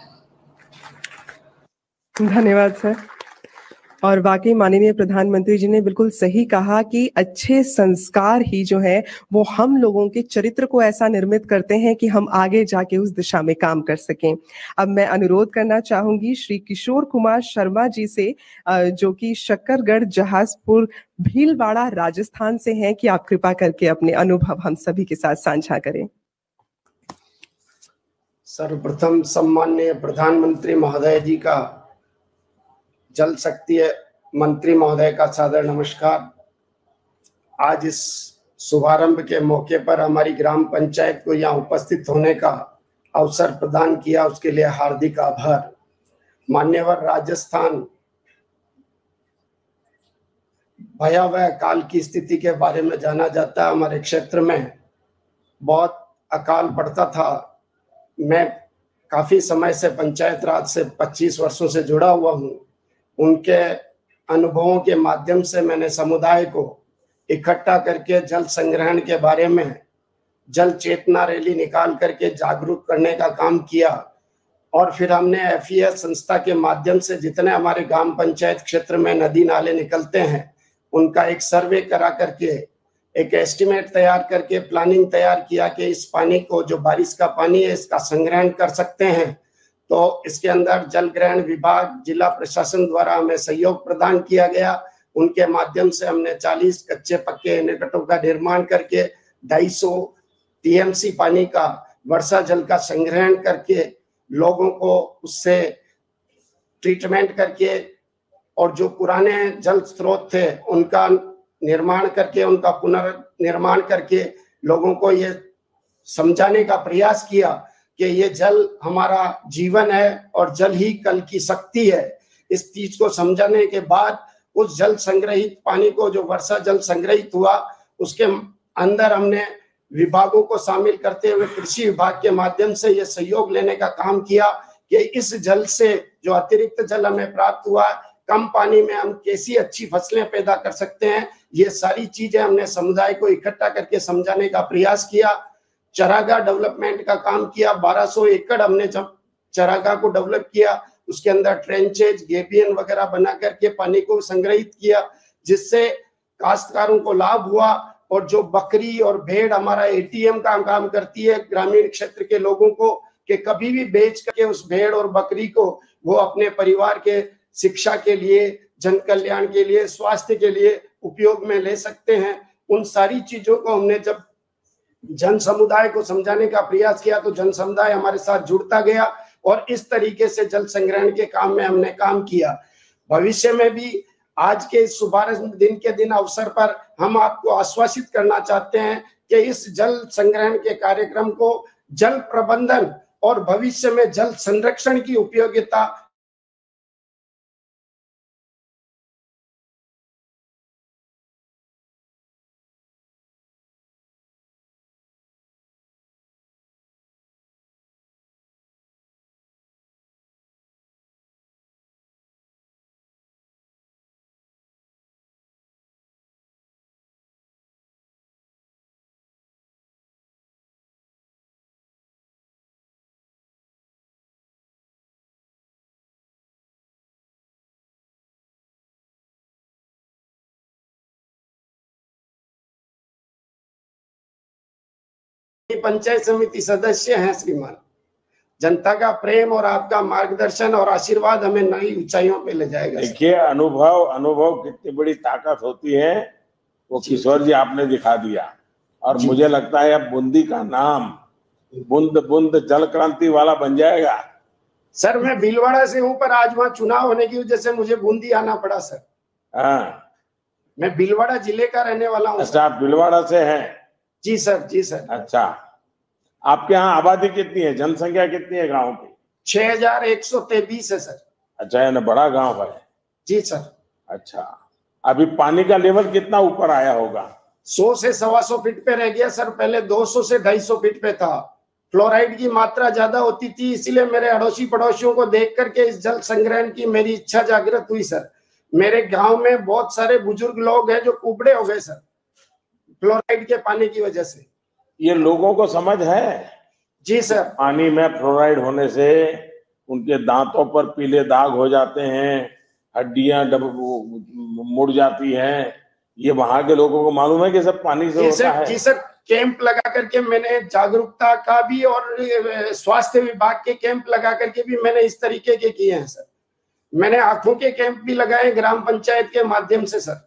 धन्यवाद सर। और वाकई माननीय प्रधानमंत्री जी ने बिल्कुल सही कहा कि अच्छे संस्कार ही जो है वो हम लोगों के चरित्र को ऐसा निर्मित करते हैं कि हम आगे जाके उस दिशा में काम कर सकें। अब मैं अनुरोध करना चाहूंगी श्री किशोर कुमार शर्मा जी से, जो कि शक्करगढ़ जहाजपुर भीलवाड़ा राजस्थान से हैं, कि आप कृपा करके अपने अनुभव हम सभी के साथ साझा करें। सर्वप्रथम सम्माननीय प्रधानमंत्री महोदय जी का, जल शक्ति मंत्री महोदय का सादर नमस्कार। आज इस शुभारंभ के मौके पर हमारी ग्राम पंचायत को यहाँ उपस्थित होने का अवसर प्रदान किया, उसके लिए हार्दिक आभार। मान्यवर, राजस्थान भयावह काल की स्थिति के बारे में जाना जाता है। हमारे क्षेत्र में बहुत अकाल पड़ता था। मैं काफी समय से पंचायत राज से 25 वर्षों से जुड़ा हुआ हूँ। उनके अनुभवों के माध्यम से मैंने समुदाय को इकट्ठा करके जल संग्रहण के बारे में जल चेतना रैली निकाल करके जागरूक करने का काम किया। और फिर हमने FES संस्था के माध्यम से जितने हमारे ग्राम पंचायत क्षेत्र में नदी नाले निकलते हैं उनका एक सर्वे करा करके एक एस्टिमेट तैयार करके प्लानिंग तैयार किया कि इस पानी को, जो बारिश का पानी है, इसका संग्रहण कर सकते हैं। तो इसके अंदर जल ग्रहण विभाग, जिला प्रशासन द्वारा हमें सहयोग प्रदान किया गया। उनके माध्यम से हमने 40 कच्चे पक्के निकटों का निर्माण करके 250 TMC पानी का, वर्षा जल का संग्रहण करके लोगों को उससे ट्रीटमेंट करके और जो पुराने जल स्रोत थे उनका निर्माण करके, उनका पुनर्निर्माण करके लोगों को ये समझाने का प्रयास किया कि ये जल हमारा जीवन है और जल ही कल की शक्ति है। इस चीज को समझाने के बाद उस जल संग्रहित पानी को, जो वर्षा जल संग्रहित हुआ, उसके अंदर हमने विभागों को शामिल करते हुए कृषि विभाग के माध्यम से ये सहयोग लेने का काम किया कि इस जल से जो अतिरिक्त जल हमें प्राप्त हुआ, कम पानी में हम कैसी अच्छी फसलें पैदा कर सकते हैं, ये सारी चीजें हमने समुदाय को इकट्ठा करके समझाने का प्रयास किया। चरागाह डेवलपमेंट का काम किया, 1200 एकड़ हमने जब चरागाह को डेवलप किया, उसके अंदर ट्रेंचेज, गेबियन वगैरह बना करके पानी को संग्रहित किया, जिससे काश्तकारों को लाभ हुआ। और जो बकरी और भेड़ हमारा एटीएम का काम करती है ग्रामीण क्षेत्र के लोगों को, कि कभी भी बेच करके उस भेड़ और बकरी को वो अपने परिवार के शिक्षा के लिए, जन कल्याण के लिए, स्वास्थ्य के लिए उपयोग में ले सकते हैं। उन सारी चीजों को हमने जब जन समुदाय को समझाने का प्रयास किया तो जन समुदाय हमारे साथ जुड़ता गया और इस तरीके से जल संग्रहण के काम में हमने काम किया। भविष्य में भी आज के शुभारंभ दिन के दिन अवसर पर हम आपको आश्वासित करना चाहते हैं कि इस जल संग्रहण के कार्यक्रम को जल प्रबंधन और भविष्य में जल संरक्षण की उपयोगिता पंचायत समिति सदस्य हैं श्रीमान। जनता का प्रेम और आपका मार्गदर्शन और आशीर्वाद हमें नई ऊंचाइयों पे ले जाएगा। देखिए, अनुभव कितनी बड़ी ताकत होती है वो किशोर जी आपने दिखा दिया। और मुझे लगता है अब बूंदी का नाम बूंद बूंद जल क्रांति वाला बन जाएगा। सर मैं भीलवाड़ा से हूँ, पर आज वहाँ चुनाव होने की वजह से मुझे बूंदी आना पड़ा सर। हाँ, मैं भीलवाड़ा जिले का रहने वाला हूँ। अच्छा, आप भीलवाड़ा से हैं? जी सर, जी सर। अच्छा, आपके यहाँ आबादी कितनी है, जनसंख्या कितनी है गांव की? 6123 है सर। अच्छा, यानी बड़ा गांव है। जी सर। अच्छा, अभी पानी का लेवल कितना ऊपर आया होगा? 100 से 125 फीट पे रह गया सर। पहले 200 से 250 फीट पे था। फ्लोराइड की मात्रा ज्यादा होती थी, इसीलिए मेरे अड़ोसी पड़ोसियों को देख करके इस जल संग्रहण की मेरी इच्छा जागृत हुई सर। मेरे गांव में बहुत सारे बुजुर्ग लोग हैं जो कुबड़े हो गए सर फ्लोराइड के पानी की वजह से। ये लोगों को समझ है? जी सर। पानी में फ्लोराइड होने से उनके दांतों पर पीले दाग हो जाते हैं, हड्डियां मुड़ जाती हैं। ये वहां के लोगों को मालूम है कि सब पानी से होता है? जी सर, कैंप लगा करके मैंने जागरूकता का भी और स्वास्थ्य विभाग के कैंप लगा करके भी मैंने इस तरीके के किए हैं सर। मैंने आंखों के कैंप भी लगाए ग्राम पंचायत के माध्यम से सर।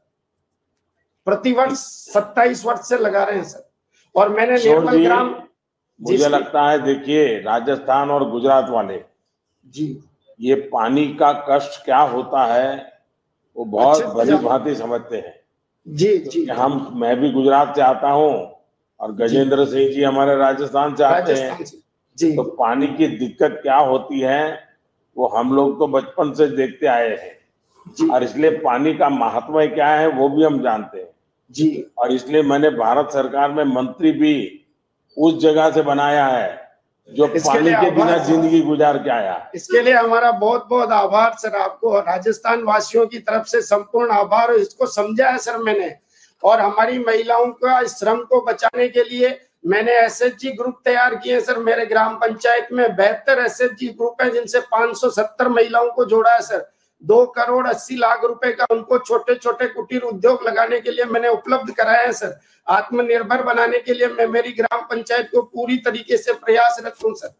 प्रतिवर्ष 27 वर्ष से लगा रहे हैं सर। और मैंने निर्मल ग्राम, मुझे लगता है देखिए, राजस्थान और गुजरात वाले जी ये पानी का कष्ट क्या होता है वो बहुत भली भांति समझते हैं। जी जी। मैं भी गुजरात से आता हूँ और गजेंद्र सिंह जी हमारे राजस्थान से आते हैं। जी। तो पानी की दिक्कत क्या होती है वो हम लोग तो बचपन से देखते आए हैं और इसलिए पानी का महत्व क्या है वो भी हम जानते हैं जी। और इसलिए मैंने भारत सरकार में मंत्री भी उस जगह से बनाया है जो पानी के बिना जिंदगी गुजार के आया। इसके लिए हमारा बहुत बहुत आभार सर आपको और राजस्थान वासियों की तरफ से संपूर्ण आभार। इसको समझा है सर मैंने। और हमारी महिलाओं का श्रम को बचाने के लिए मैंने एसएचजी ग्रुप तैयार किए सर। मेरे ग्राम पंचायत में 72 एसएचजी ग्रुप हैं जिनसे 570 महिलाओं को जोड़ा है सर। 2,80,00,000 रुपए का उनको छोटे छोटे कुटीर उद्योग लगाने के लिए मैंने उपलब्ध कराया है सर। आत्मनिर्भर बनाने के लिए मैं मेरी ग्राम पंचायत को पूरी तरीके से प्रयासरत हूँ सर।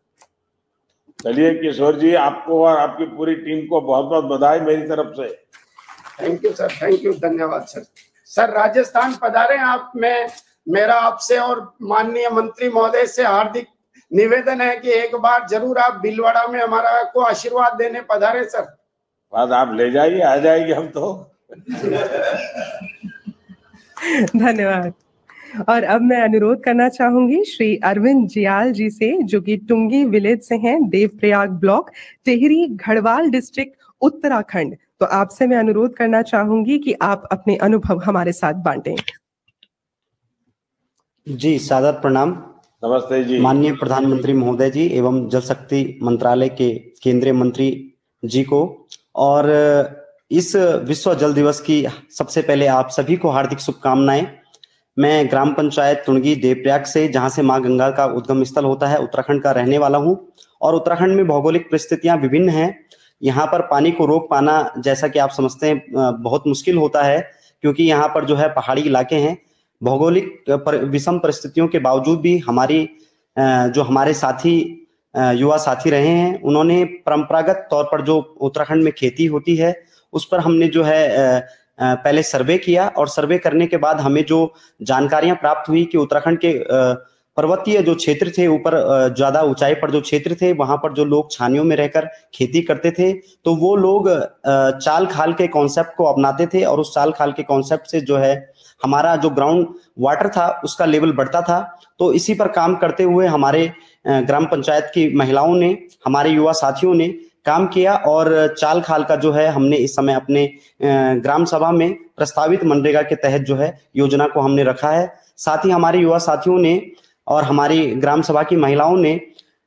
चलिए किशोर जी, आपको और आपकी पूरी टीम को बहुत बहुत बधाई मेरी तरफ से। Thank you sir, thank you, धन्यवाद सर। सर राजस्थान पधारे आप। मेरा आपसे और माननीय मंत्री महोदय से हार्दिक निवेदन है कि एक बार जरूर आप भीलवाड़ा में हमारा को आशीर्वाद देने पधारे सर। बात आप ले जाइए, आ जाएंगे हम तो। धन्यवाद। और अब मैं अनुरोध करना चाहूंगी श्री अरविंद जियाल जी से, जो कि टुंगी विलेज से हैं, देवप्रयाग ब्लॉक, टिहरी गढ़वाल डिस्ट्रिक्ट, उत्तराखंड। तो आपसे मैं अनुरोध करना चाहूंगी कि आप अपने अनुभव हमारे साथ बांटें। जी सादर प्रणाम। नमस्ते जी। माननीय प्रधानमंत्री महोदय जी एवं जल शक्ति मंत्रालय के केंद्रीय मंत्री जी को, और इस विश्व जल दिवस की सबसे पहले आप सभी को हार्दिक शुभकामनाएं। मैं ग्राम पंचायत तुणगी देवप्रयाग से, जहां से मां गंगा का उद्गम स्थल होता है, उत्तराखंड का रहने वाला हूं। और उत्तराखंड में भौगोलिक परिस्थितियां विभिन्न हैं। यहाँ पर पानी को रोक पाना, जैसा कि आप समझते हैं, बहुत मुश्किल होता है, क्योंकि यहाँ पर जो है पहाड़ी इलाके हैं। भौगोलिक विषम परिस्थितियों के बावजूद भी जो हमारे साथी युवा साथी रहे हैं, उन्होंने परंपरागत तौर पर जो उत्तराखंड में खेती होती है उस पर हमने जो है पहले सर्वे किया, और सर्वे करने के बाद हमें जो जानकारियां प्राप्त हुई कि उत्तराखंड के पर्वतीय जो क्षेत्र थे, ऊपर ज्यादा ऊंचाई पर जो क्षेत्र थे, वहां पर जो लोग छानियों में रहकर खेती करते थे, तो वो लोग चाल खाल के कॉन्सेप्ट को अपनाते थे, और उस चाल खाल के कॉन्सेप्ट से जो है हमारा जो ग्राउंड वाटर था उसका लेवल बढ़ता था। तो इसी पर काम करते हुए हमारे ग्राम पंचायत की महिलाओं ने, हमारे युवा साथियों ने काम किया, और चाल खाल का जो है हमने इस समय अपने ग्राम सभा में प्रस्तावित मनरेगा के तहत जो है योजना को हमने रखा है। साथ ही हमारे युवा साथियों ने और हमारी ग्राम सभा की महिलाओं ने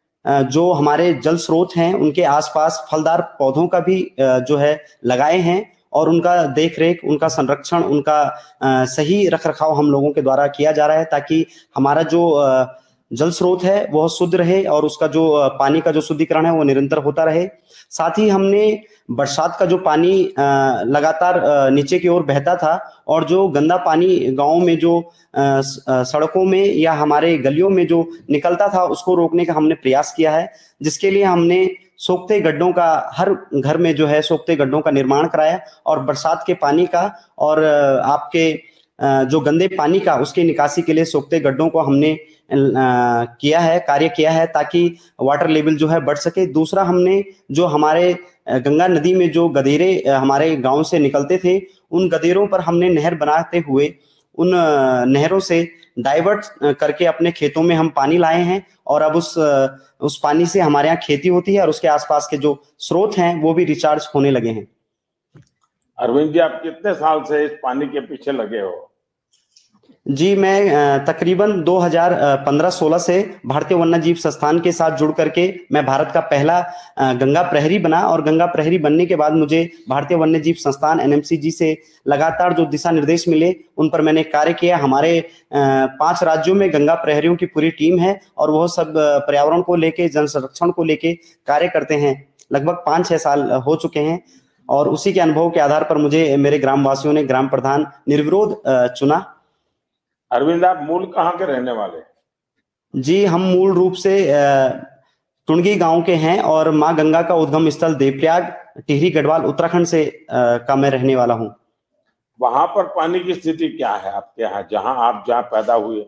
जो हमारे जल स्रोत हैं उनके आसपास फलदार पौधों का भी जो है लगाए हैं, और उनका देख रेख, उनका संरक्षण, उनका सही रख रखाव हम लोगों के द्वारा किया जा रहा है, ताकि हमारा जो जल स्रोत है वह शुद्ध रहे और उसका जो पानी का जो शुद्धिकरण है वो निरंतर होता रहे। साथ ही हमने बरसात का जो पानी लगातार नीचे की ओर बहता था, और जो गंदा पानी गांवों में जो सड़कों में या हमारे गलियों में जो निकलता था, उसको रोकने का हमने प्रयास किया है, जिसके लिए हमने सोखते गड्ढों का, हर घर में जो है सोखते गड्ढों का निर्माण कराया, और बरसात के पानी का और आपके जो गंदे पानी का, उसकी निकासी के लिए सोखते गड्ढों को हमने कार्य किया है, ताकि वाटर लेवल जो है बढ़ सके। दूसरा, हमने जो हमारे गंगा नदी में जो गदेरे हमारे गांव से निकलते थे, उन गदेरों पर हमने नहर बनाते हुए उन नहरों से डाइवर्ट करके अपने खेतों में हम पानी लाए हैं, और अब उस पानी से हमारे यहाँ खेती होती है, और उसके आसपास के जो स्रोत हैं वो भी रिचार्ज होने लगे हैं। अरविंद जी, आप कितने साल से इस पानी के पीछे लगे हो? जी, मैं तकरीबन 2015-16 से भारतीय वन्यजीव संस्थान के साथ जुड़ करके मैं भारत का पहला गंगा प्रहरी बना, और गंगा प्रहरी बनने के बाद मुझे भारतीय वन्यजीव संस्थान NMCG से लगातार जो दिशा निर्देश मिले उन पर मैंने कार्य किया। हमारे 5 राज्यों में गंगा प्रहरियों की पूरी टीम है, और वह सब पर्यावरण को लेके, जन संरक्षण को लेके कार्य करते हैं। लगभग 5-6 साल हो चुके हैं, और उसी के अनुभव के आधार पर मुझे मेरे ग्रामवासियों ने ग्राम प्रधान निर्विरोध चुना। अरविंद, आप मूल कहाँ के रहने वाले? जी, हम मूल रूप से तुणगी गांव के हैं, और मां गंगा का उद्गम स्थल देवप्रयाग, टिहरी गढ़वाल, उत्तराखंड से का मैं रहने वाला हूं। वहां पर पानी की स्थिति क्या है आपके यहाँ, जहां पैदा हुए?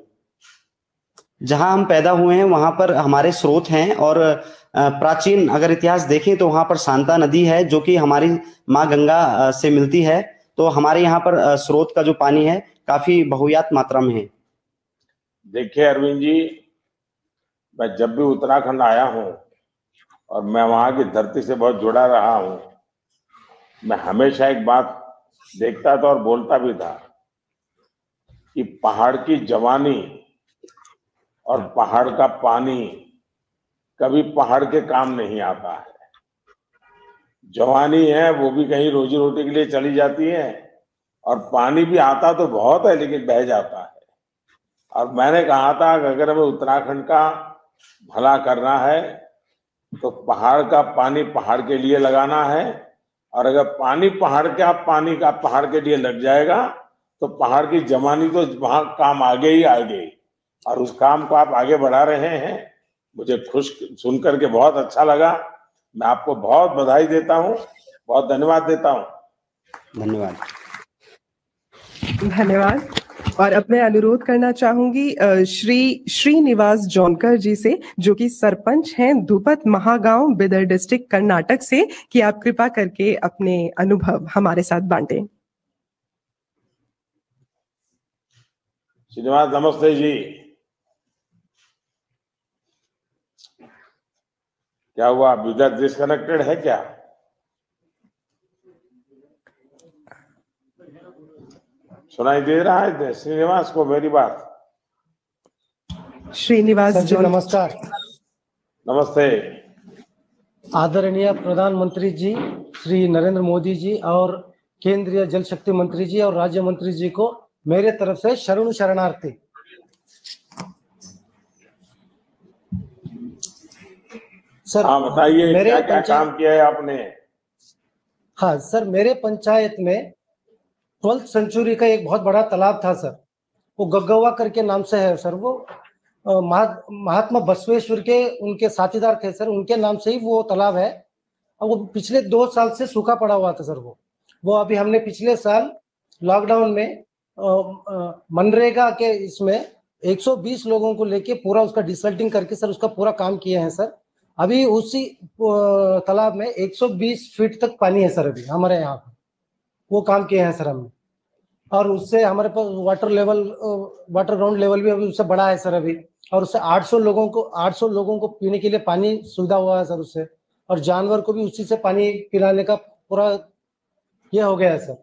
जहां हम पैदा हुए हैं वहां पर हमारे स्रोत हैं, और प्राचीन अगर इतिहास देखें तो वहां पर शांता नदी है, जो कि हमारी मां गंगा से मिलती है। तो हमारे यहाँ पर स्रोत का जो पानी है काफी बहुयात मात्रा में है। देखिए अरविंद जी, मैं जब भी उत्तराखंड आया हूं, और मैं वहां की धरती से बहुत जुड़ा रहा हूं, मैं हमेशा एक बात देखता था और बोलता भी था कि पहाड़ की जवानी और पहाड़ का पानी कभी पहाड़ के काम नहीं आता है। जवानी है वो भी कहीं रोजी रोटी के लिए चली जाती है, और पानी भी आता तो बहुत है लेकिन बह जाता है। और मैंने कहा था कि अगर हमें उत्तराखंड का भला करना है तो पहाड़ का पानी पहाड़ के लिए लगाना है, और अगर पानी का पहाड़ के लिए लग जाएगा तो पहाड़ की जवानी तो वहां काम आगे ही आगे, और उस काम को आप आगे बढ़ा रहे हैं। मुझे खुश सुनकर के बहुत अच्छा लगा। मैं आपको बहुत बधाई देता हूं, बहुत धन्यवाद देता हूं। धन्यवाद। धन्यवाद। और अब मैं अनुरोध करना चाहूंगी श्री श्रीनिवास जौनकर जी से, जो कि सरपंच हैं धुपत महागांव, बिदर डिस्ट्रिक्ट, कर्नाटक से, कि आप कृपा करके अपने अनुभव हमारे साथ बांटें। श्रीनिवास, नमस्ते जी। क्या हुआ, बिदर डिस्कनेक्टेड है क्या? सुनाई दे रहा है श्रीनिवास को मेरी बात? श्रीनिवास सर जी जौन। नमस्कार। नमस्ते। आदरणीय प्रधानमंत्री जी श्री नरेंद्र मोदी जी और केंद्रीय जल शक्ति मंत्री जी और राज्य मंत्री जी को मेरे तरफ से शरणु शरणार्थी। सर हाँ बताइए, मेरे क्या क्या काम किया है आपने? हाँ सर, मेरे पंचायत में 12th सेंचुरी का एक बहुत बड़ा तालाब था सर, वो गग्गवा करके नाम से है सर। वो महात्मा बसवेश्वर के उनके साथीदार थे सर, उनके नाम से ही वो तालाब है। और वो पिछले 2 साल से सूखा पड़ा हुआ था सर। वो अभी हमने पिछले साल लॉकडाउन में मनरेगा के इसमें 120 लोगों को लेके पूरा उसका डिसल्टिंग करके सर उसका पूरा काम किए हैं सर। अभी उसी तालाब में 120 फीट तक पानी है सर अभी हमारे यहाँ पर, वो काम किए हैं सर हमने। और उससे हमारे पास वाटर ग्राउंड लेवल भी अभी उससे बड़ा है सर अभी। और उससे 800 लोगों को पीने के लिए पानी सुविधा हुआ है सर उससे। और जानवर को भी उसी से पानी पिलाने का पूरा ये हो गया है सर।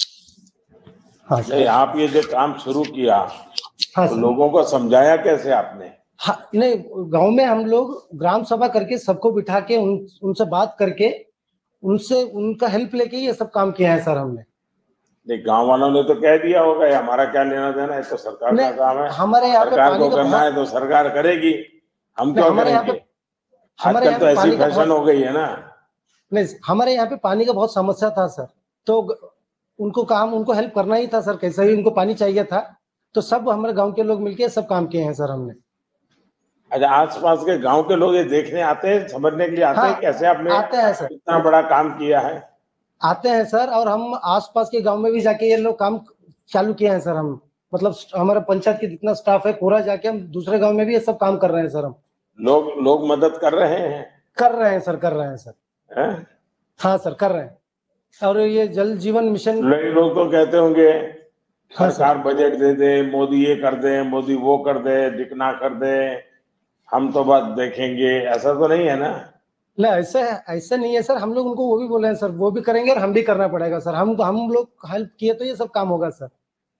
हाँ नहीं, आप ये जो काम शुरू किया, हाँ तो लोगों को समझाया कैसे आपने? हाँ, नहीं, गांव में हम लोग ग्राम सभा करके सबको बिठा के उनसे बात करके उनसे उनका हेल्प लेके ये सब काम किया है सर हमने। नहीं, गांव वालों ने तो कह दिया होगा ये हमारा क्या लेना देना है, तो सरकार का काम है। हमारे यहाँ पे सरकार पानी को का करना है तो सरकार करेगी, हम क्यों हमारे यहाँ करेंगे? हमारे आजकल तो यहाँ पे ऐसी पानी का फैशन हो गई है ना। नहीं, हमारे यहाँ पे पानी का बहुत समस्या था सर, तो उनको हेल्प करना ही था सर। कैसे ही उनको पानी चाहिए था, तो सब हमारे गांव के लोग मिलके सब काम किए हैं सर हमने। अच्छा, आसपास के गांव के लोग ये देखने आते हैं, समझने के लिए आते हैं कैसे आपने आते हैं सर, इतना बड़ा काम किया है? आते हैं सर। और हम आसपास के गांव में भी जाके ये लोग काम चालू किए हैं सर हम। मतलब हमारे पंचायत के जितना स्टाफ है पूरा जाके हम दूसरे गांव में भी ये सब काम कर रहे हैं सर हम। लोग मदद कर रहे हैं? कर रहे हैं सर। हाँ सर, कर रहे हैं। और ये जल जीवन मिशन, लोग तो कहते होंगे सरकार बजट दे दे, मोदी ये कर दे, मोदी वो कर दे, दिखना कर दे, हम तो बात देखेंगे, ऐसा तो नहीं है ना? नहीं, ऐसा नहीं है सर। हम लोग उनको वो भी बोले हैं सर, वो भी करेंगे और हम भी करना पड़ेगा सर। हम लोग हेल्प किए तो ये सब काम होगा सर।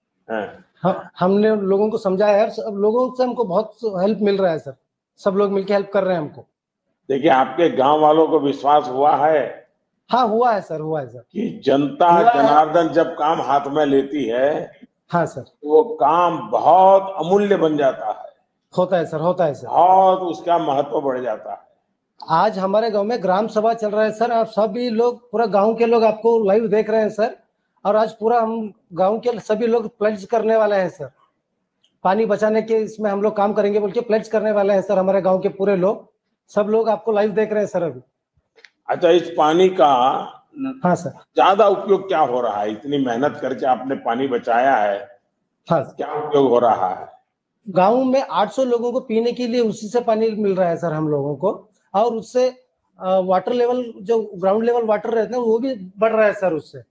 हमने लोगों को समझाया है, सब लोगों से हमको बहुत हेल्प मिल रहा है सर। सब लोग मिलके हेल्प कर रहे हैं हमको। देखिए, आपके गांव वालों को विश्वास हुआ है? हाँ, हुआ है सर कि जनता जनार्दन जब काम हाथ में लेती है, हाँ सर, वो काम बहुत अमूल्य बन जाता है। होता है सर। बहुत उसका महत्व बढ़ जाता है। आज हमारे गांव में ग्राम सभा चल रहा है सर। आप सभी लोग, पूरा गांव के लोग आपको लाइव देख रहे हैं सर। और आज पूरा हम गांव के सभी लोग प्लेज करने वाले हैं सर। पानी बचाने के इसमें हम लोग काम करेंगे बोल के प्लेज करने वाले हैं सर। हमारे गांव के पूरे लोग, सब लोग आपको लाइव देख रहे हैं सर अभी। अच्छा, इस पानी का हाँ सर, ज्यादा उपयोग क्या हो रहा है? इतनी मेहनत करके आपने पानी बचाया है, हाँ, क्या उपयोग हो रहा है? गांव में 800 लोगों को पीने के लिए उसी से पानी मिल रहा है सर हम लोगों को। और उससे वाटर लेवल, जो ग्राउंड लेवल वाटर रहता है, वो भी बढ़ रहा है सर उससे।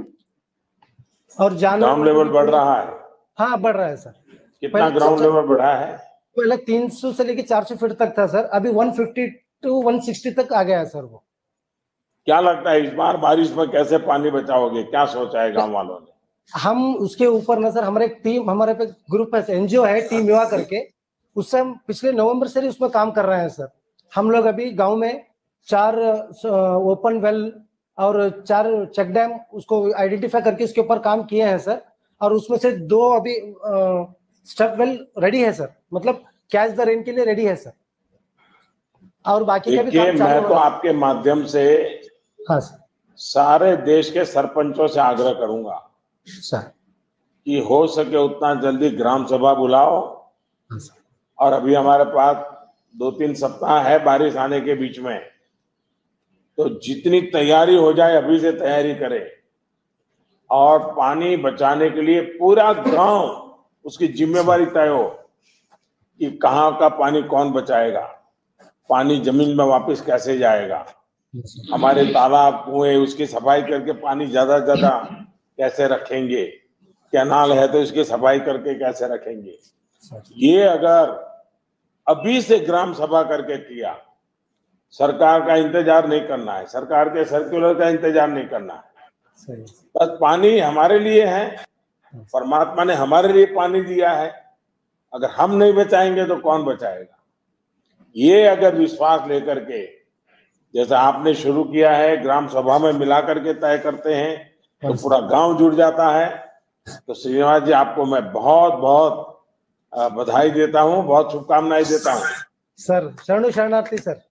और ग्राउंड लेवल बढ़ रहा है? हाँ, बढ़ रहा है सर। कितना ग्राउंड लेवल बढ़ा है? पहले 300 से लेके 400 फीट तक था सर, अभी 150 to 160 तक आ गया है सर। वो क्या लगता है इस बार बारिश में कैसे पानी बचाओगे? क्या सोचा है गांव वालों ने? हम उसके ऊपर ना सर, हमारे एक टीम, हमारे पे ग्रुप है, एनजीओ है टीम युवा करके, उससे हम पिछले नवंबर से ही उसमें काम कर रहे हैं सर। हम लोग अभी गांव में 4 ओपन वेल और 4 चेक डैम उसको आइडेंटिफाई करके उसके ऊपर काम किए हैं सर। और उसमें से 2 अभी स्टफ वेल रेडी है सर, मतलब कैच द रेन के लिए रेडी है सर। और बाकी का भी काम चालू है। मैं तो आपके माध्यम से हाँ सर, सारे देश के सरपंचों से आग्रह करूंगा सर कि हो सके उतना जल्दी ग्राम सभा बुलाओ। और अभी हमारे पास 2-3 सप्ताह है बारिश आने के बीच में, तो जितनी तैयारी हो जाए अभी से तैयारी करें। और पानी बचाने के लिए पूरा गांव, उसकी जिम्मेवारी तय हो कि कहाँ का पानी कौन बचाएगा, पानी जमीन में वापस कैसे जाएगा, हमारे तालाब कुएं उसकी सफाई करके पानी ज्यादा से ज्यादा कैसे रखेंगे, कैनाल है तो इसकी सफाई करके कैसे रखेंगे। ये अगर अभी से ग्राम सभा करके किया, सरकार का इंतजार नहीं करना है, सरकार के सर्कुलर का इंतजार नहीं करना है। बस पानी हमारे लिए है, परमात्मा ने हमारे लिए पानी दिया है, अगर हम नहीं बचाएंगे तो कौन बचाएगा। ये अगर विश्वास लेकर के जैसा आपने शुरू किया है, ग्राम सभा में मिला करके तय करते हैं तो पूरा गांव जुड़ जाता है। तो श्रीनिवास जी, आपको मैं बहुत बहुत बधाई देता हूं, बहुत शुभकामनाएं देता हूं। सर शरणु शरणार्थी सर।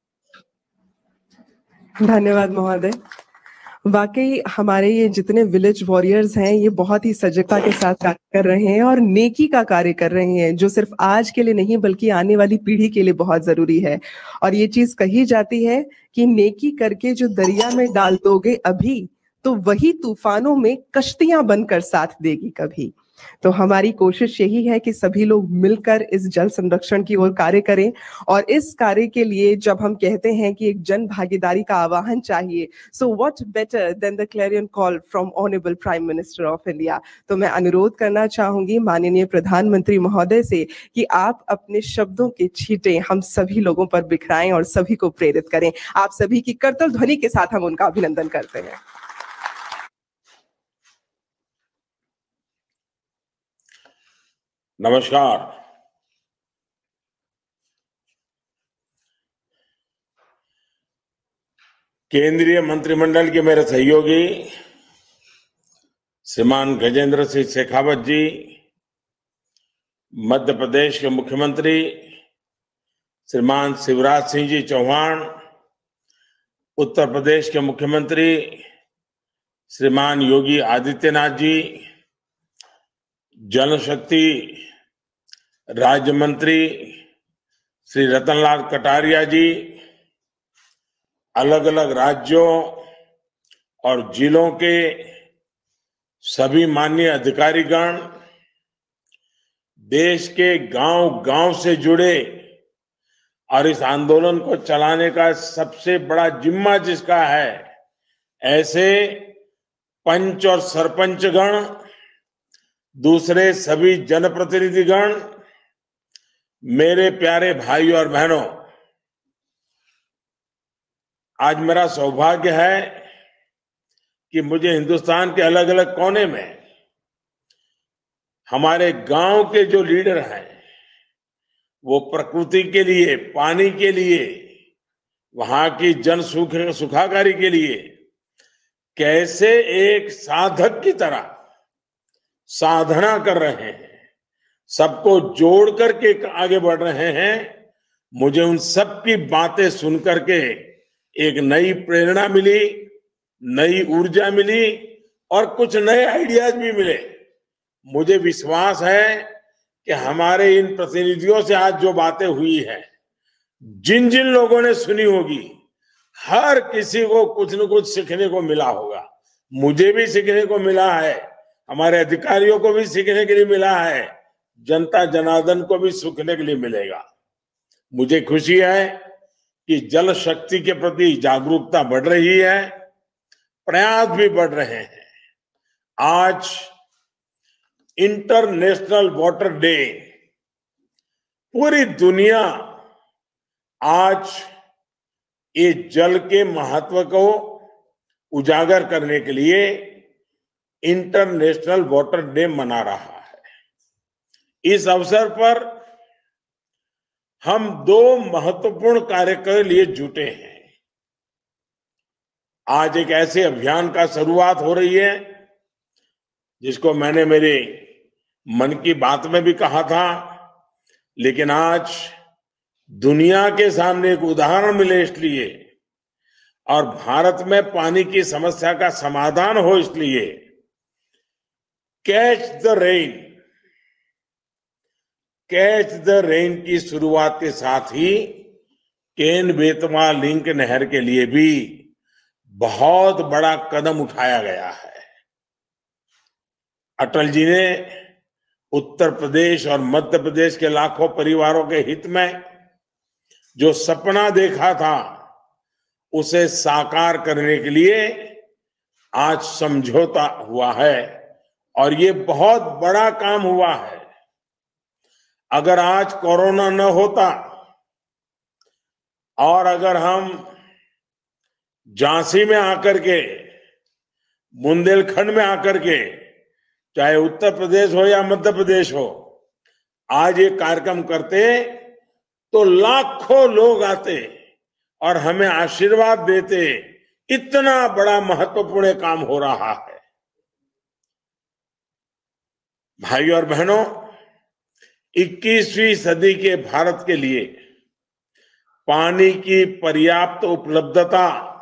धन्यवाद महोदय। वाकई हमारे ये जितने विलेज वॉरियर्स हैं ये बहुत ही सजगता के साथ कार्य कर रहे हैं और नेकी का कार्य कर रहे हैं, जो सिर्फ आज के लिए नहीं बल्कि आने वाली पीढ़ी के लिए बहुत जरूरी है। और ये चीज कही जाती है कि नेकी करके जो दरिया में डाल दोगे अभी, तो वही तूफानों में कश्तियां बनकर साथ देगी कभी। तो हमारी कोशिश यही है कि सभी लोग मिलकर इस जल संरक्षण की ओर कार्य करें। और इस कार्य के लिए जब हम कहते हैं कि एक जन भागीदारी का आह्वान चाहिए, so what better than the clarion call from honourable prime minister of India. तो मैं अनुरोध करना चाहूंगी माननीय प्रधानमंत्री महोदय से कि आप अपने शब्दों के छींटे हम सभी लोगों पर बिखराएं और सभी को प्रेरित करें। आप सभी की करतल ध्वनि के साथ हम उनका अभिनंदन करते हैं। नमस्कार। केंद्रीय मंत्रिमंडल के मेरे सहयोगी श्रीमान गजेंद्र सिंह शेखावत जी, मध्य प्रदेश के मुख्यमंत्री श्रीमान शिवराज सिंह जी चौहान, उत्तर प्रदेश के मुख्यमंत्री श्रीमान योगी आदित्यनाथ जी, जल शक्ति राज्य मंत्री श्री रतनलाल कटारिया जी, अलग अलग राज्यों और जिलों के सभी माननीय अधिकारीगण, देश के गांव-गांव से जुड़े और इस आंदोलन को चलाने का सबसे बड़ा जिम्मा जिसका है, ऐसे पंच और सरपंचगण, दूसरे सभी जनप्रतिनिधिगण, मेरे प्यारे भाई और बहनों, आज मेरा सौभाग्य है कि मुझे हिंदुस्तान के अलग अलग कोने में हमारे गांव के जो लीडर हैं, वो प्रकृति के लिए, पानी के लिए, वहां की जन सुखाकारी के लिए कैसे एक साधक की तरह साधना कर रहे हैं, सबको जोड़ करके आगे बढ़ रहे हैं। मुझे उन सब की बातें सुन करके एक नई प्रेरणा मिली, नई ऊर्जा मिली और कुछ नए आइडियाज भी मिले। मुझे विश्वास है कि हमारे इन प्रतिनिधियों से आज जो बातें हुई है, जिन जिन लोगों ने सुनी होगी, हर किसी को कुछ न कुछ सीखने को मिला होगा। मुझे भी सीखने को मिला है, हमारे अधिकारियों को भी सीखने के लिए मिला है, जनता जनार्दन को भी सीखने के लिए मिलेगा। मुझे खुशी है कि जल शक्ति के प्रति जागरूकता बढ़ रही है, प्रयास भी बढ़ रहे हैं। आज इंटरनेशनल वाटर डे, पूरी दुनिया आज ये जल के महत्व को उजागर करने के लिए इंटरनेशनल वाटर डे मना रहा है। इस अवसर पर हम दो महत्वपूर्ण कार्य के लिए जुटे हैं। आज एक ऐसे अभियान का शुरुआत हो रही है जिसको मैंने मेरे मन की बात में भी कहा था, लेकिन आज दुनिया के सामने एक उदाहरण मिले इसलिए, और भारत में पानी की समस्या का समाधान हो इसलिए, कैच द रेन की शुरुआत के साथ ही केन बेतवा लिंक नहर के लिए भी बहुत बड़ा कदम उठाया गया है। अटल जी ने उत्तर प्रदेश और मध्य प्रदेश के लाखों परिवारों के हित में जो सपना देखा था, उसे साकार करने के लिए आज समझौता हुआ है और ये बहुत बड़ा काम हुआ है। अगर आज कोरोना न होता और अगर हम झांसी में आकर के, बुंदेलखंड में आकर के, चाहे उत्तर प्रदेश हो या मध्य प्रदेश हो, आज ये कार्यक्रम करते तो लाखों लोग आते और हमें आशीर्वाद देते। इतना बड़ा महत्वपूर्ण काम हो रहा है। भाइयों और बहनों, 21वीं सदी के भारत के लिए पानी की पर्याप्त उपलब्धता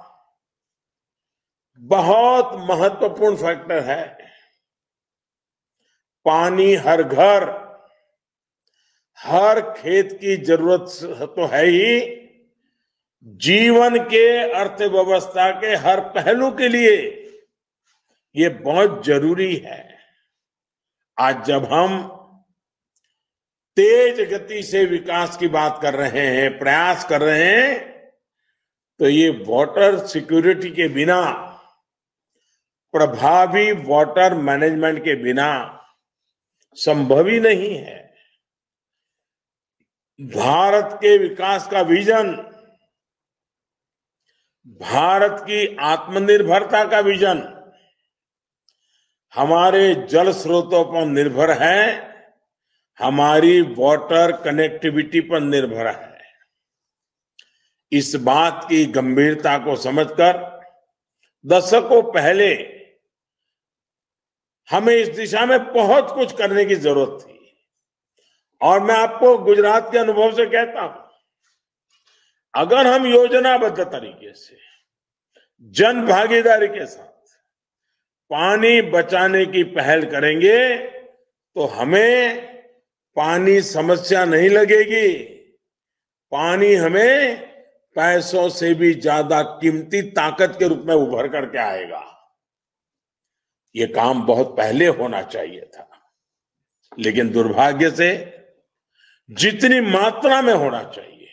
बहुत महत्वपूर्ण फैक्टर है। पानी हर घर, हर खेत की जरूरत तो है ही, जीवन के अर्थव्यवस्था के हर पहलू के लिए ये बहुत जरूरी है। आज जब हम तेज गति से विकास की बात कर रहे हैं, प्रयास कर रहे हैं, तो ये वाटर सिक्योरिटी के बिना, प्रभावी वाटर मैनेजमेंट के बिना संभव ही नहीं है। भारत के विकास का विजन, भारत की आत्मनिर्भरता का विजन हमारे जल स्रोतों पर निर्भर है, हमारी वाटर कनेक्टिविटी पर निर्भर है। इस बात की गंभीरता को समझकर दशकों पहले हमें इस दिशा में बहुत कुछ करने की जरूरत थी। और मैं आपको गुजरात के अनुभव से कहता हूं, अगर हम योजनाबद्ध तरीके से, जन भागीदारी के साथ पानी बचाने की पहल करेंगे तो हमें पानी समस्या नहीं लगेगी। पानी हमें पैसों से भी ज्यादा कीमती ताकत के रूप में उभर करके आएगा। ये काम बहुत पहले होना चाहिए था, लेकिन दुर्भाग्य से जितनी मात्रा में होना चाहिए,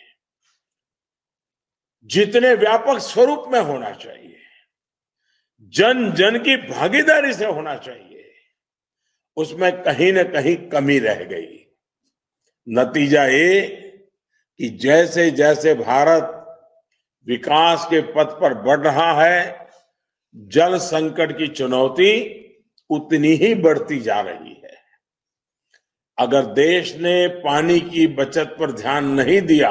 जितने व्यापक स्वरूप में होना चाहिए, जन जन की भागीदारी से होना चाहिए, उसमें कहीं न कहीं कमी रह गई। नतीजा ये कि जैसे जैसे भारत विकास के पथ पर बढ़ रहा है, जल संकट की चुनौती उतनी ही बढ़ती जा रही है। अगर देश ने पानी की बचत पर ध्यान नहीं दिया,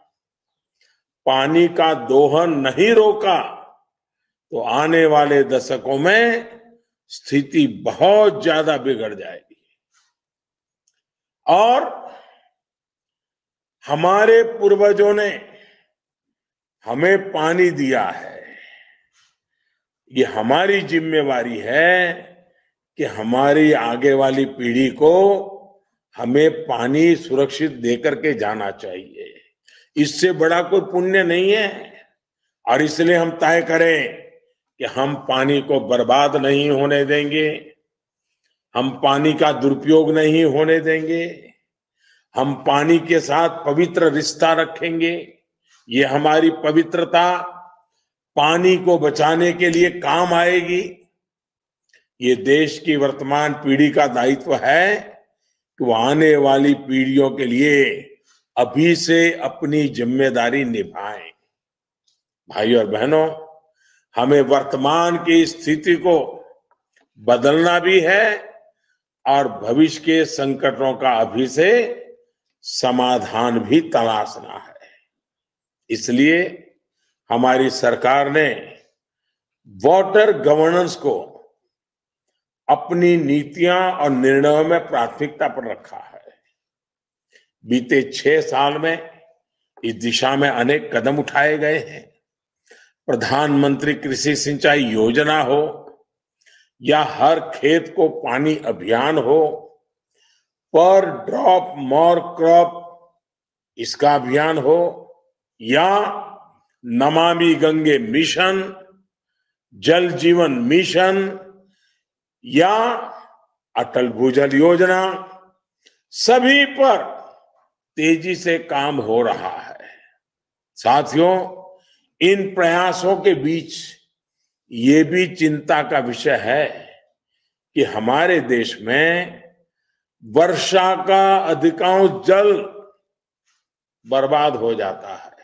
पानी का दोहन नहीं रोका, तो आने वाले दशकों में स्थिति बहुत ज्यादा बिगड़ जाएगी। और हमारे पूर्वजों ने हमें पानी दिया है, ये हमारी जिम्मेवारी है कि हमारी आगे वाली पीढ़ी को हमें पानी सुरक्षित देकर के जाना चाहिए। इससे बड़ा कोई पुण्य नहीं है। और इसलिए हम तय करें कि हम पानी को बर्बाद नहीं होने देंगे, हम पानी का दुरुपयोग नहीं होने देंगे, हम पानी के साथ पवित्र रिश्ता रखेंगे। ये हमारी पवित्रता पानी को बचाने के लिए काम आएगी। ये देश की वर्तमान पीढ़ी का दायित्व है कि वो आने वाली पीढ़ियों के लिए अभी से अपनी जिम्मेदारी निभाएं। भाइयों और बहनों, हमें वर्तमान की स्थिति को बदलना भी है और भविष्य के संकटों का अभी से समाधान भी तलाशना है। इसलिए हमारी सरकार ने वाटर गवर्नेंस को अपनी नीतियां और निर्णयों में प्राथमिकता पर रखा है। बीते 6 साल में इस दिशा में अनेक कदम उठाए गए हैं। प्रधानमंत्री कृषि सिंचाई योजना हो या हर खेत को पानी अभियान हो, पर ड्रॉप मोर क्रॉप इसका अभियान हो, या नमामि गंगे मिशन, जल जीवन मिशन या अटल भूजल योजना, सभी पर तेजी से काम हो रहा है। साथियों, इन प्रयासों के बीच ये भी चिंता का विषय है कि हमारे देश में वर्षा का अधिकांश जल बर्बाद हो जाता है।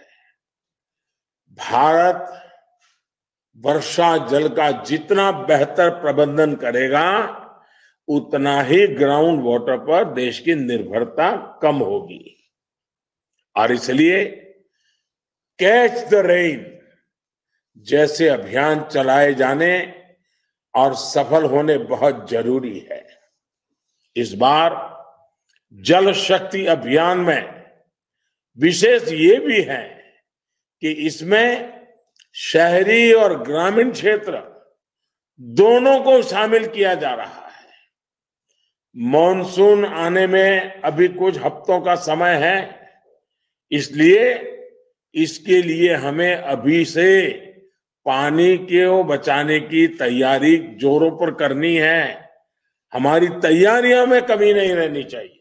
भारत वर्षा जल का जितना बेहतर प्रबंधन करेगा, उतना ही ग्राउंड वाटर पर देश की निर्भरता कम होगी। और इसलिए कैच द रेन जैसे अभियान चलाए जाने और सफल होने बहुत जरूरी है। इस बार जल शक्ति अभियान में विशेष ये भी है कि इसमें शहरी और ग्रामीण क्षेत्र दोनों को शामिल किया जा रहा है। मॉनसून आने में अभी कुछ हफ्तों का समय है, इसलिए इसके लिए हमें अभी से पानी को बचाने की तैयारी जोरों पर करनी है। हमारी तैयारियों में कमी नहीं रहनी चाहिए।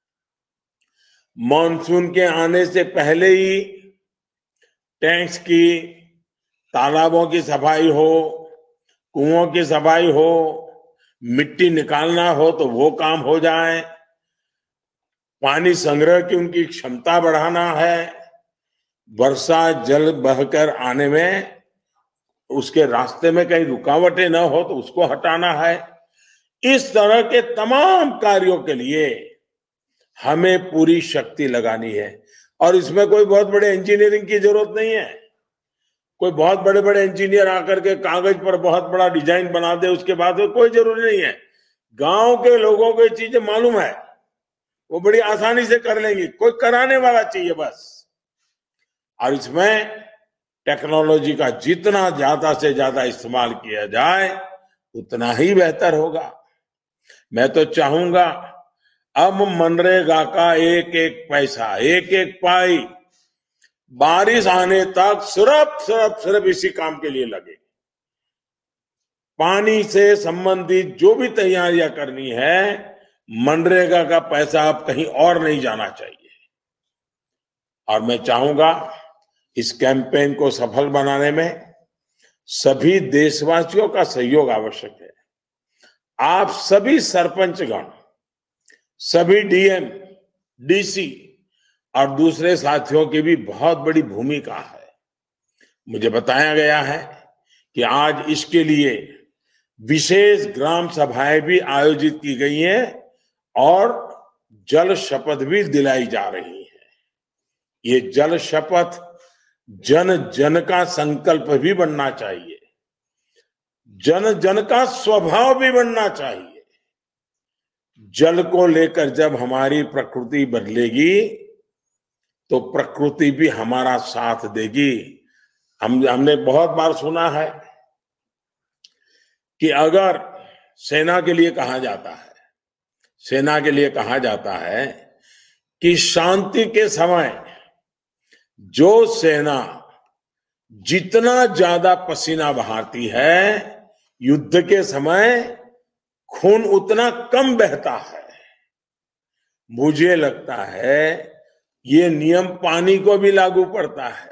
मॉनसून के आने से पहले ही टैंक्स की, तालाबों की सफाई हो, कुओं की सफाई हो, मिट्टी निकालना हो तो वो काम हो जाए। पानी संग्रह की उनकी क्षमता बढ़ाना है। वर्षा जल बहकर आने में उसके रास्ते में कहीं रुकावटें न हो तो उसको हटाना है। इस तरह के तमाम कार्यों के लिए हमें पूरी शक्ति लगानी है। और इसमें कोई बहुत बड़े इंजीनियरिंग की जरूरत नहीं है। कोई बहुत बड़े बड़े इंजीनियर आकर के कागज पर बहुत बड़ा डिजाइन बना दे उसके बाद कोई जरूरी नहीं है। गांव के लोगों को ये चीजें मालूम है, वो बड़ी आसानी से कर लेंगे। कोई कराने वाला चाहिए बस। और इसमें टेक्नोलॉजी का जितना ज्यादा से ज्यादा इस्तेमाल किया जाए उतना ही बेहतर होगा। मैं तो चाहूंगा अब मनरेगा का एक एक पैसा, एक एक पाई बारिश आने तक सिर्फ इसी काम के लिए लगे। पानी से संबंधित जो भी तैयारियां करनी है, मनरेगा का पैसा अब कहीं और नहीं जाना चाहिए। और मैं चाहूंगा इस कैंपेन को सफल बनाने में सभी देशवासियों का सहयोग आवश्यक है। आप सभी सरपंचगण, सभी डीएम, डीसी और दूसरे साथियों की भी बहुत बड़ी भूमिका है। मुझे बताया गया है कि आज इसके लिए विशेष ग्राम सभाएं भी आयोजित की गई हैं और जल शपथ भी दिलाई जा रही है। ये जल शपथ जन जन का संकल्प भी बनना चाहिए, जन जन का स्वभाव भी बनना चाहिए। जल को लेकर जब हमारी प्रकृति बदलेगी तो प्रकृति भी हमारा साथ देगी। हमने बहुत बार सुना है कि अगर सेना के लिए कहा जाता है कि शांति के समय जो सेना जितना ज्यादा पसीना बहाती है, युद्ध के समय खून उतना कम बहता है। मुझे लगता है ये नियम पानी को भी लागू पड़ता है।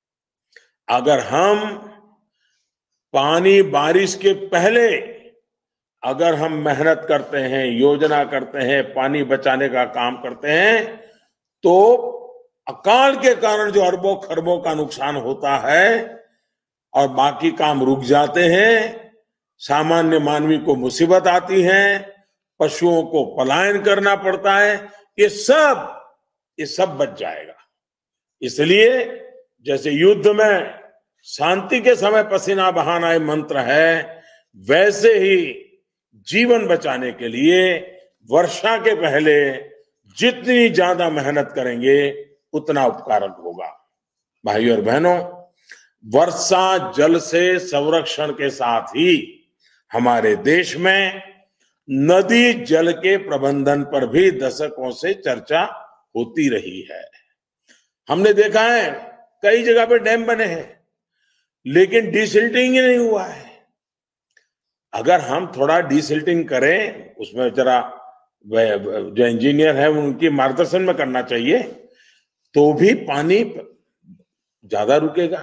अगर हम पानी बारिश के पहले अगर हम मेहनत करते हैं, योजना करते हैं, पानी बचाने का काम करते हैं, तो अकाल के कारण जो अरबों खरबों का नुकसान होता है और बाकी काम रुक जाते हैं, सामान्य मानवी को मुसीबत आती है, पशुओं को पलायन करना पड़ता है, ये सब बच जाएगा। इसलिए जैसे युद्ध में शांति के समय पसीना बहाना एक मंत्र है, वैसे ही जीवन बचाने के लिए वर्षा के पहले जितनी ज्यादा मेहनत करेंगे उतना उपकारक होगा। भाइयों और बहनों, वर्षा जल से संरक्षण के साथ ही हमारे देश में नदी जल के प्रबंधन पर भी दशकों से चर्चा होती रही है। हमने देखा है कई जगह पे डैम बने हैं, लेकिन डिसिल्टिंग ही नहीं हुआ है। अगर हम थोड़ा डिसिल्टिंग करें, उसमें जरा जो इंजीनियर है उनकी मार्गदर्शन में करना चाहिए, तो भी पानी ज्यादा रुकेगा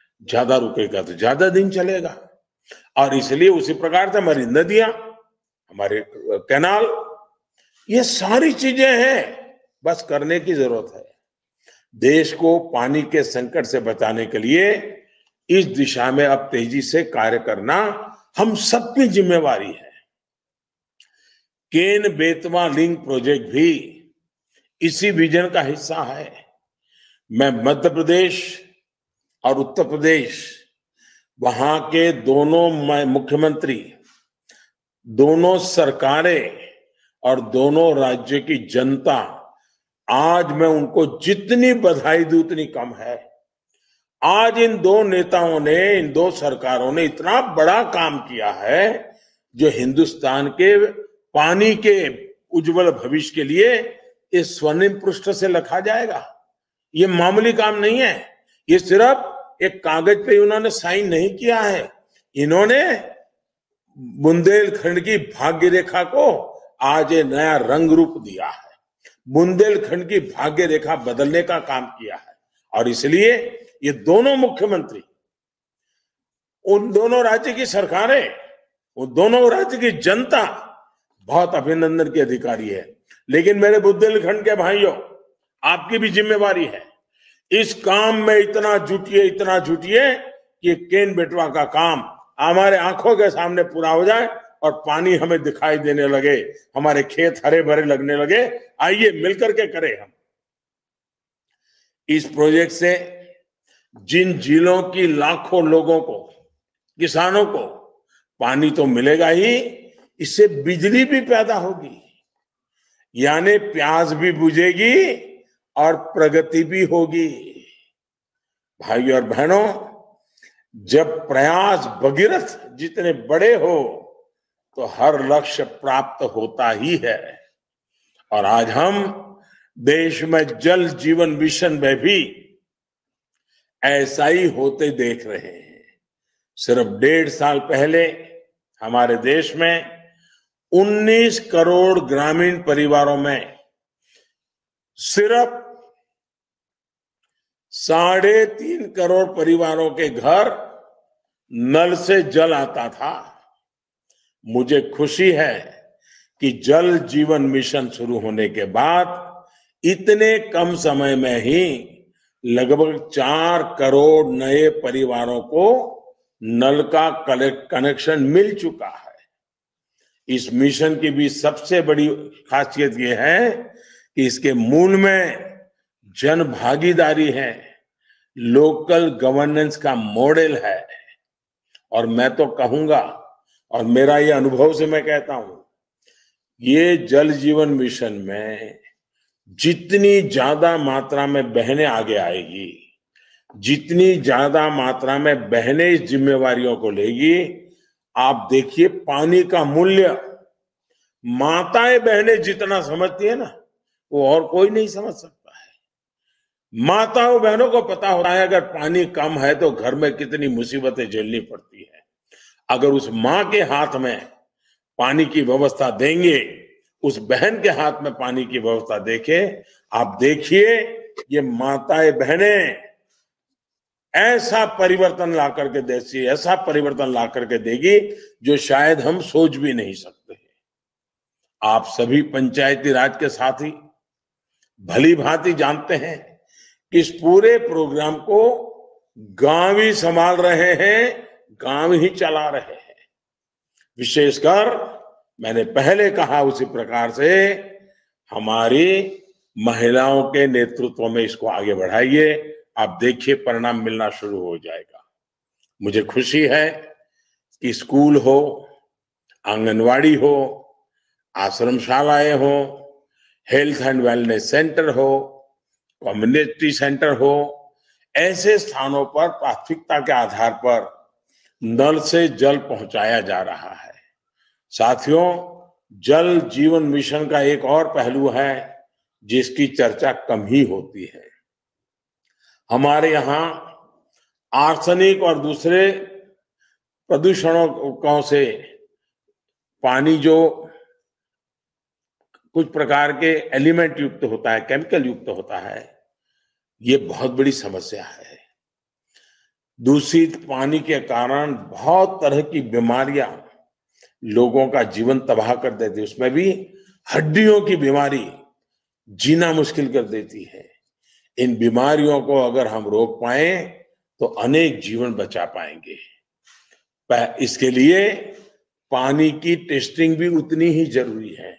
तो ज्यादा दिन चलेगा। और इसलिए उसी प्रकार से हमारी नदियां, हमारे कैनाल, ये सारी चीजें हैं, बस करने की जरूरत है। देश को पानी के संकट से बचाने के लिए इस दिशा में अब तेजी से कार्य करना हम सबकी जिम्मेवारी है। केन बेतवा लिंक प्रोजेक्ट भी इसी विजन का हिस्सा है। मैं मध्य प्रदेश और उत्तर प्रदेश, वहां के दोनों मुख्यमंत्री, दोनों सरकारें और दोनों राज्य की जनता, आज मैं उनको जितनी बधाई दूं उतनी कम है। आज इन दो नेताओं ने, इन दो सरकारों ने इतना बड़ा काम किया है जो हिंदुस्तान के पानी के उज्जवल भविष्य के लिए इस स्वर्णिम पृष्ठ से लिखा जाएगा। ये मामूली काम नहीं है। ये सिर्फ एक कागज पे उन्होंने साइन नहीं किया है, इन्होंने बुंदेलखंड की भाग्य रेखा को आज ये नया रंग रूप दिया है। बुंदेलखंड की भाग्य रेखा बदलने का काम किया है और इसलिए ये दोनों मुख्यमंत्री, उन दोनों राज्य की सरकारें, उन दोनों राज्य की जनता बहुत अभिनंदन के अधिकारी है। लेकिन मेरे बुंदेलखंड के भाइयों, आपकी भी जिम्मेवारी है। इस काम में इतना जुटिए कि केन बेटवा का काम हमारे आंखों के सामने पूरा हो जाए और पानी हमें दिखाई देने लगे, हमारे खेत हरे भरे लगने लगे। आइए मिलकर के करें हम। इस प्रोजेक्ट से जिन जिलों की लाखों लोगों को, किसानों को पानी तो मिलेगा ही, इससे बिजली भी पैदा होगी, यानी प्यास भी बुझेगी और प्रगति भी होगी। भाइयों और बहनों, जब प्रयास भगीरथ जितने बड़े हो तो हर लक्ष्य प्राप्त होता ही है। और आज हम देश में जल जीवन मिशन में भी ऐसा ही होते देख रहे हैं। सिर्फ 1.5 साल पहले हमारे देश में 19 करोड़ ग्रामीण परिवारों में सिर्फ 3.5 करोड़ परिवारों के घर नल से जल आता था। मुझे खुशी है कि जल जीवन मिशन शुरू होने के बाद इतने कम समय में ही लगभग 4 करोड़ नए परिवारों को नल का कनेक्शन मिल चुका है। इस मिशन की भी सबसे बड़ी खासियत यह है कि इसके मूल में जन भागीदारी है, लोकल गवर्नेंस का मॉडल है। और मैं तो कहूंगा, और मेरा ये अनुभव से मैं कहता हूं, ये जल जीवन मिशन में जितनी ज्यादा मात्रा में बहनें आगे आएगी, जितनी ज्यादा मात्रा में बहनें इस जिम्मेवारियों को लेगी, आप देखिए पानी का मूल्य माताएं बहनें जितना समझती है ना, वो और कोई नहीं समझ सकता है। माताओं बहनों को पता होता है अगर पानी कम है तो घर में कितनी मुसीबतें झेलनी पड़ती है। अगर उस माँ के हाथ में पानी की व्यवस्था देंगे, उस बहन के हाथ में पानी की व्यवस्था देखें, आप देखिए ये माताएं बहनें ऐसा परिवर्तन ला करके देती, ऐसा परिवर्तन ला करके देगी जो शायद हम सोच भी नहीं सकते। आप सभी पंचायती राज के साथी भली भांति जानते हैं कि इस पूरे प्रोग्राम को गांव ही संभाल रहे हैं, गांव ही चला रहे हैं। विशेषकर मैंने पहले कहा उसी प्रकार से हमारी महिलाओं के नेतृत्व में इसको आगे बढ़ाइए। आप देखिए परिणाम मिलना शुरू हो जाएगा। मुझे खुशी है कि स्कूल हो, आंगनवाड़ी हो, आश्रमशालाएं हो, हेल्थ एंड वेलनेस सेंटर हो, कम्युनिटी सेंटर हो, ऐसे स्थानों पर प्राथमिकता के आधार पर नल से जल पहुंचाया जा रहा है। साथियों, जल जीवन मिशन का एक और पहलू है जिसकी चर्चा कम ही होती है। हमारे यहाँ आर्सेनिक और दूसरे प्रदूषणों से पानी जो कुछ प्रकार के एलिमेंट युक्त होता है, केमिकल युक्त होता है, ये बहुत बड़ी समस्या है। दूषित पानी के कारण बहुत तरह की बीमारियां लोगों का जीवन तबाह कर देती है। उसमें भी हड्डियों की बीमारी जीना मुश्किल कर देती है। इन बीमारियों को अगर हम रोक पाए तो अनेक जीवन बचा पाएंगे। इसके लिए पानी की टेस्टिंग भी उतनी ही जरूरी है।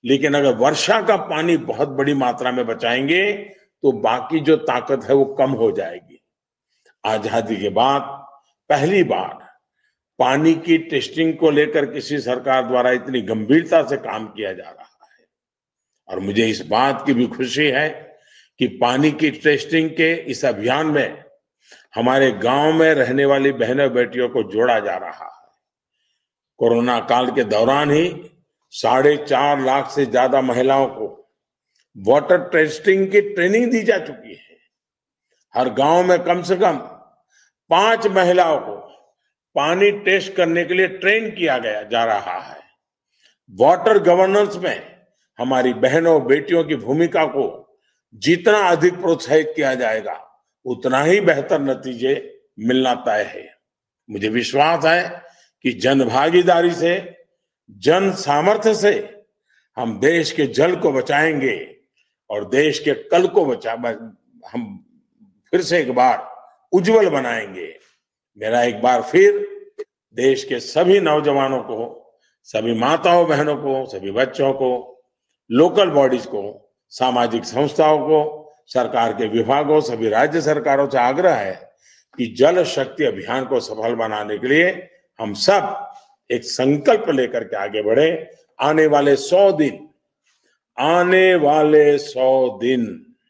लेकिन अगर वर्षा का पानी बहुत बड़ी मात्रा में बचाएंगे तो बाकी जो ताकत है वो कम हो जाएगी। आजादी के बाद पहली बार पानी की टेस्टिंग को लेकर किसी सरकार द्वारा इतनी गंभीरता से काम किया जा रहा है और मुझे इस बात की भी खुशी है कि पानी की टेस्टिंग के इस अभियान में हमारे गांव में रहने वाली बहनों बेटियों को जोड़ा जा रहा है। कोरोना काल के दौरान ही 4.5 लाख से ज्यादा महिलाओं को वाटर टेस्टिंग की ट्रेनिंग दी जा चुकी है। हर गांव में कम से कम 5 महिलाओं को पानी टेस्ट करने के लिए ट्रेन किया जा रहा है। वाटर गवर्नेंस में हमारी बहनों बेटियों की भूमिका को जितना अधिक प्रोत्साहित किया जाएगा उतना ही बेहतर नतीजे मिलना तय है। मुझे विश्वास है कि जन भागीदारी से, जन सामर्थ्य से हम देश के जल को बचाएंगे और देश के कल को हम फिर से एक बार उज्जवल बनाएंगे। मेरा एक बार फिर देश के सभी नौजवानों को, सभी माताओं बहनों को, सभी बच्चों को, लोकल बॉडीज को, सामाजिक संस्थाओं को, सरकार के विभागों, सभी राज्य सरकारों से आग्रह है कि जल शक्ति अभियान को सफल बनाने के लिए हम सब एक संकल्प लेकर के आगे बढ़े। आने वाले 100 दिन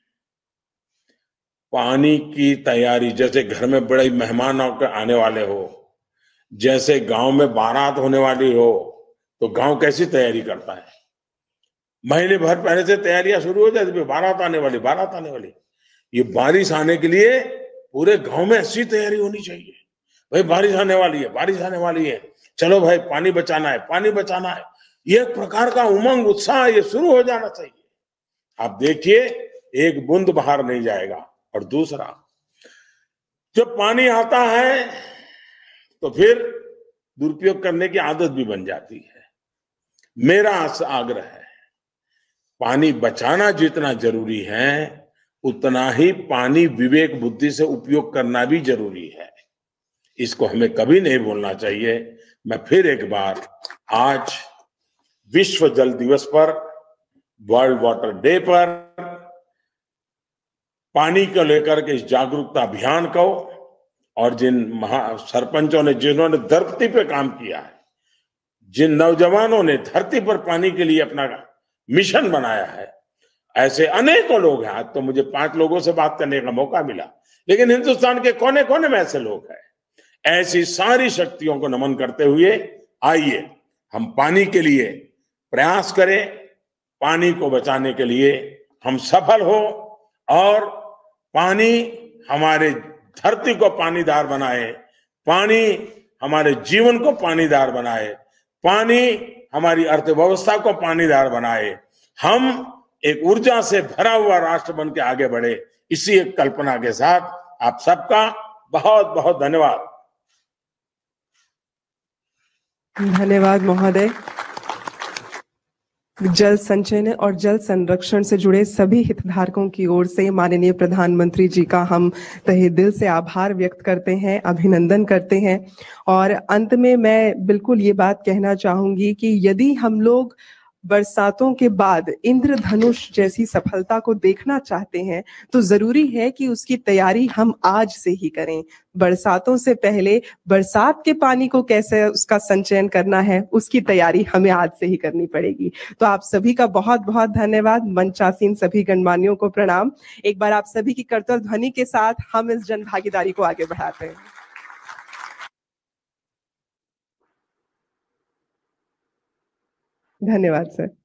पानी की तैयारी, जैसे घर में बड़े मेहमान आने वाले हो, जैसे गांव में बारात होने वाली हो, तो गांव कैसी तैयारी करता है? महीने भर पहले से तैयारियां शुरू हो जाती, बारात आने वाली। ये बारिश आने के लिए पूरे गांव में ऐसी तैयारी होनी चाहिए। भाई बारिश आने वाली है, चलो भाई पानी बचाना है। ये एक प्रकार का उमंग, उत्साह ये शुरू हो जाना चाहिए। आप देखिए, एक बूंद बाहर नहीं जाएगा। और दूसरा, जब पानी आता है तो फिर दुरुपयोग करने की आदत भी बन जाती है। मेरा आग्रह है, पानी बचाना जितना जरूरी है उतना ही पानी विवेक बुद्धि से उपयोग करना भी जरूरी है। इसको हमें कभी नहीं भूलना चाहिए। मैं फिर एक बार आज विश्व जल दिवस पर, वर्ल्ड वाटर डे पर पानी को लेकर के इस जागरूकता अभियान को और जिन सरपंचों ने, जिन्होंने धरती पे काम किया है, जिन नौजवानों ने धरती पर पानी के लिए अपना मिशन बनाया है, ऐसे अनेकों लोग हैं। आज तो मुझे 5 लोगों से बात करने का मौका मिला, लेकिन हिंदुस्तान के कोने कोने में ऐसे लोग हैं। ऐसी सारी शक्तियों को नमन करते हुए आइए हम पानी के लिए प्रयास करें, पानी को बचाने के लिए हम सफल हो और पानी हमारे धरती को पानीदार बनाए, पानी हमारे जीवन को पानीदार बनाए, पानी हमारी अर्थव्यवस्था को पानीदार बनाए। हम एक ऊर्जा से भरा हुआ राष्ट्र बन के आगे बढ़े। इसी एक कल्पना के साथ आप सबका बहुत बहुत धन्यवाद। धन्यवाद महोदय। जल संचयन और जल संरक्षण से जुड़े सभी हितधारकों की ओर से माननीय प्रधानमंत्री जी का हम तहे दिल से आभार व्यक्त करते हैं, अभिनंदन करते हैं। और अंत में मैं बिल्कुल ये बात कहना चाहूंगी कि यदि हम लोग बरसातों के बाद इंद्रधनुष जैसी सफलता को देखना चाहते हैं तो जरूरी है कि उसकी तैयारी हम आज से ही करें। बरसातों से पहले बरसात के पानी को कैसे उसका संचयन करना है, उसकी तैयारी हमें आज से ही करनी पड़ेगी। तो आप सभी का बहुत बहुत धन्यवाद। मंचासीन सभी गणमान्यों को प्रणाम। एक बार आप सभी की करतल ध्वनि के साथ हम इस जन भागीदारी को आगे बढ़ाते हैं। धन्यवाद सर।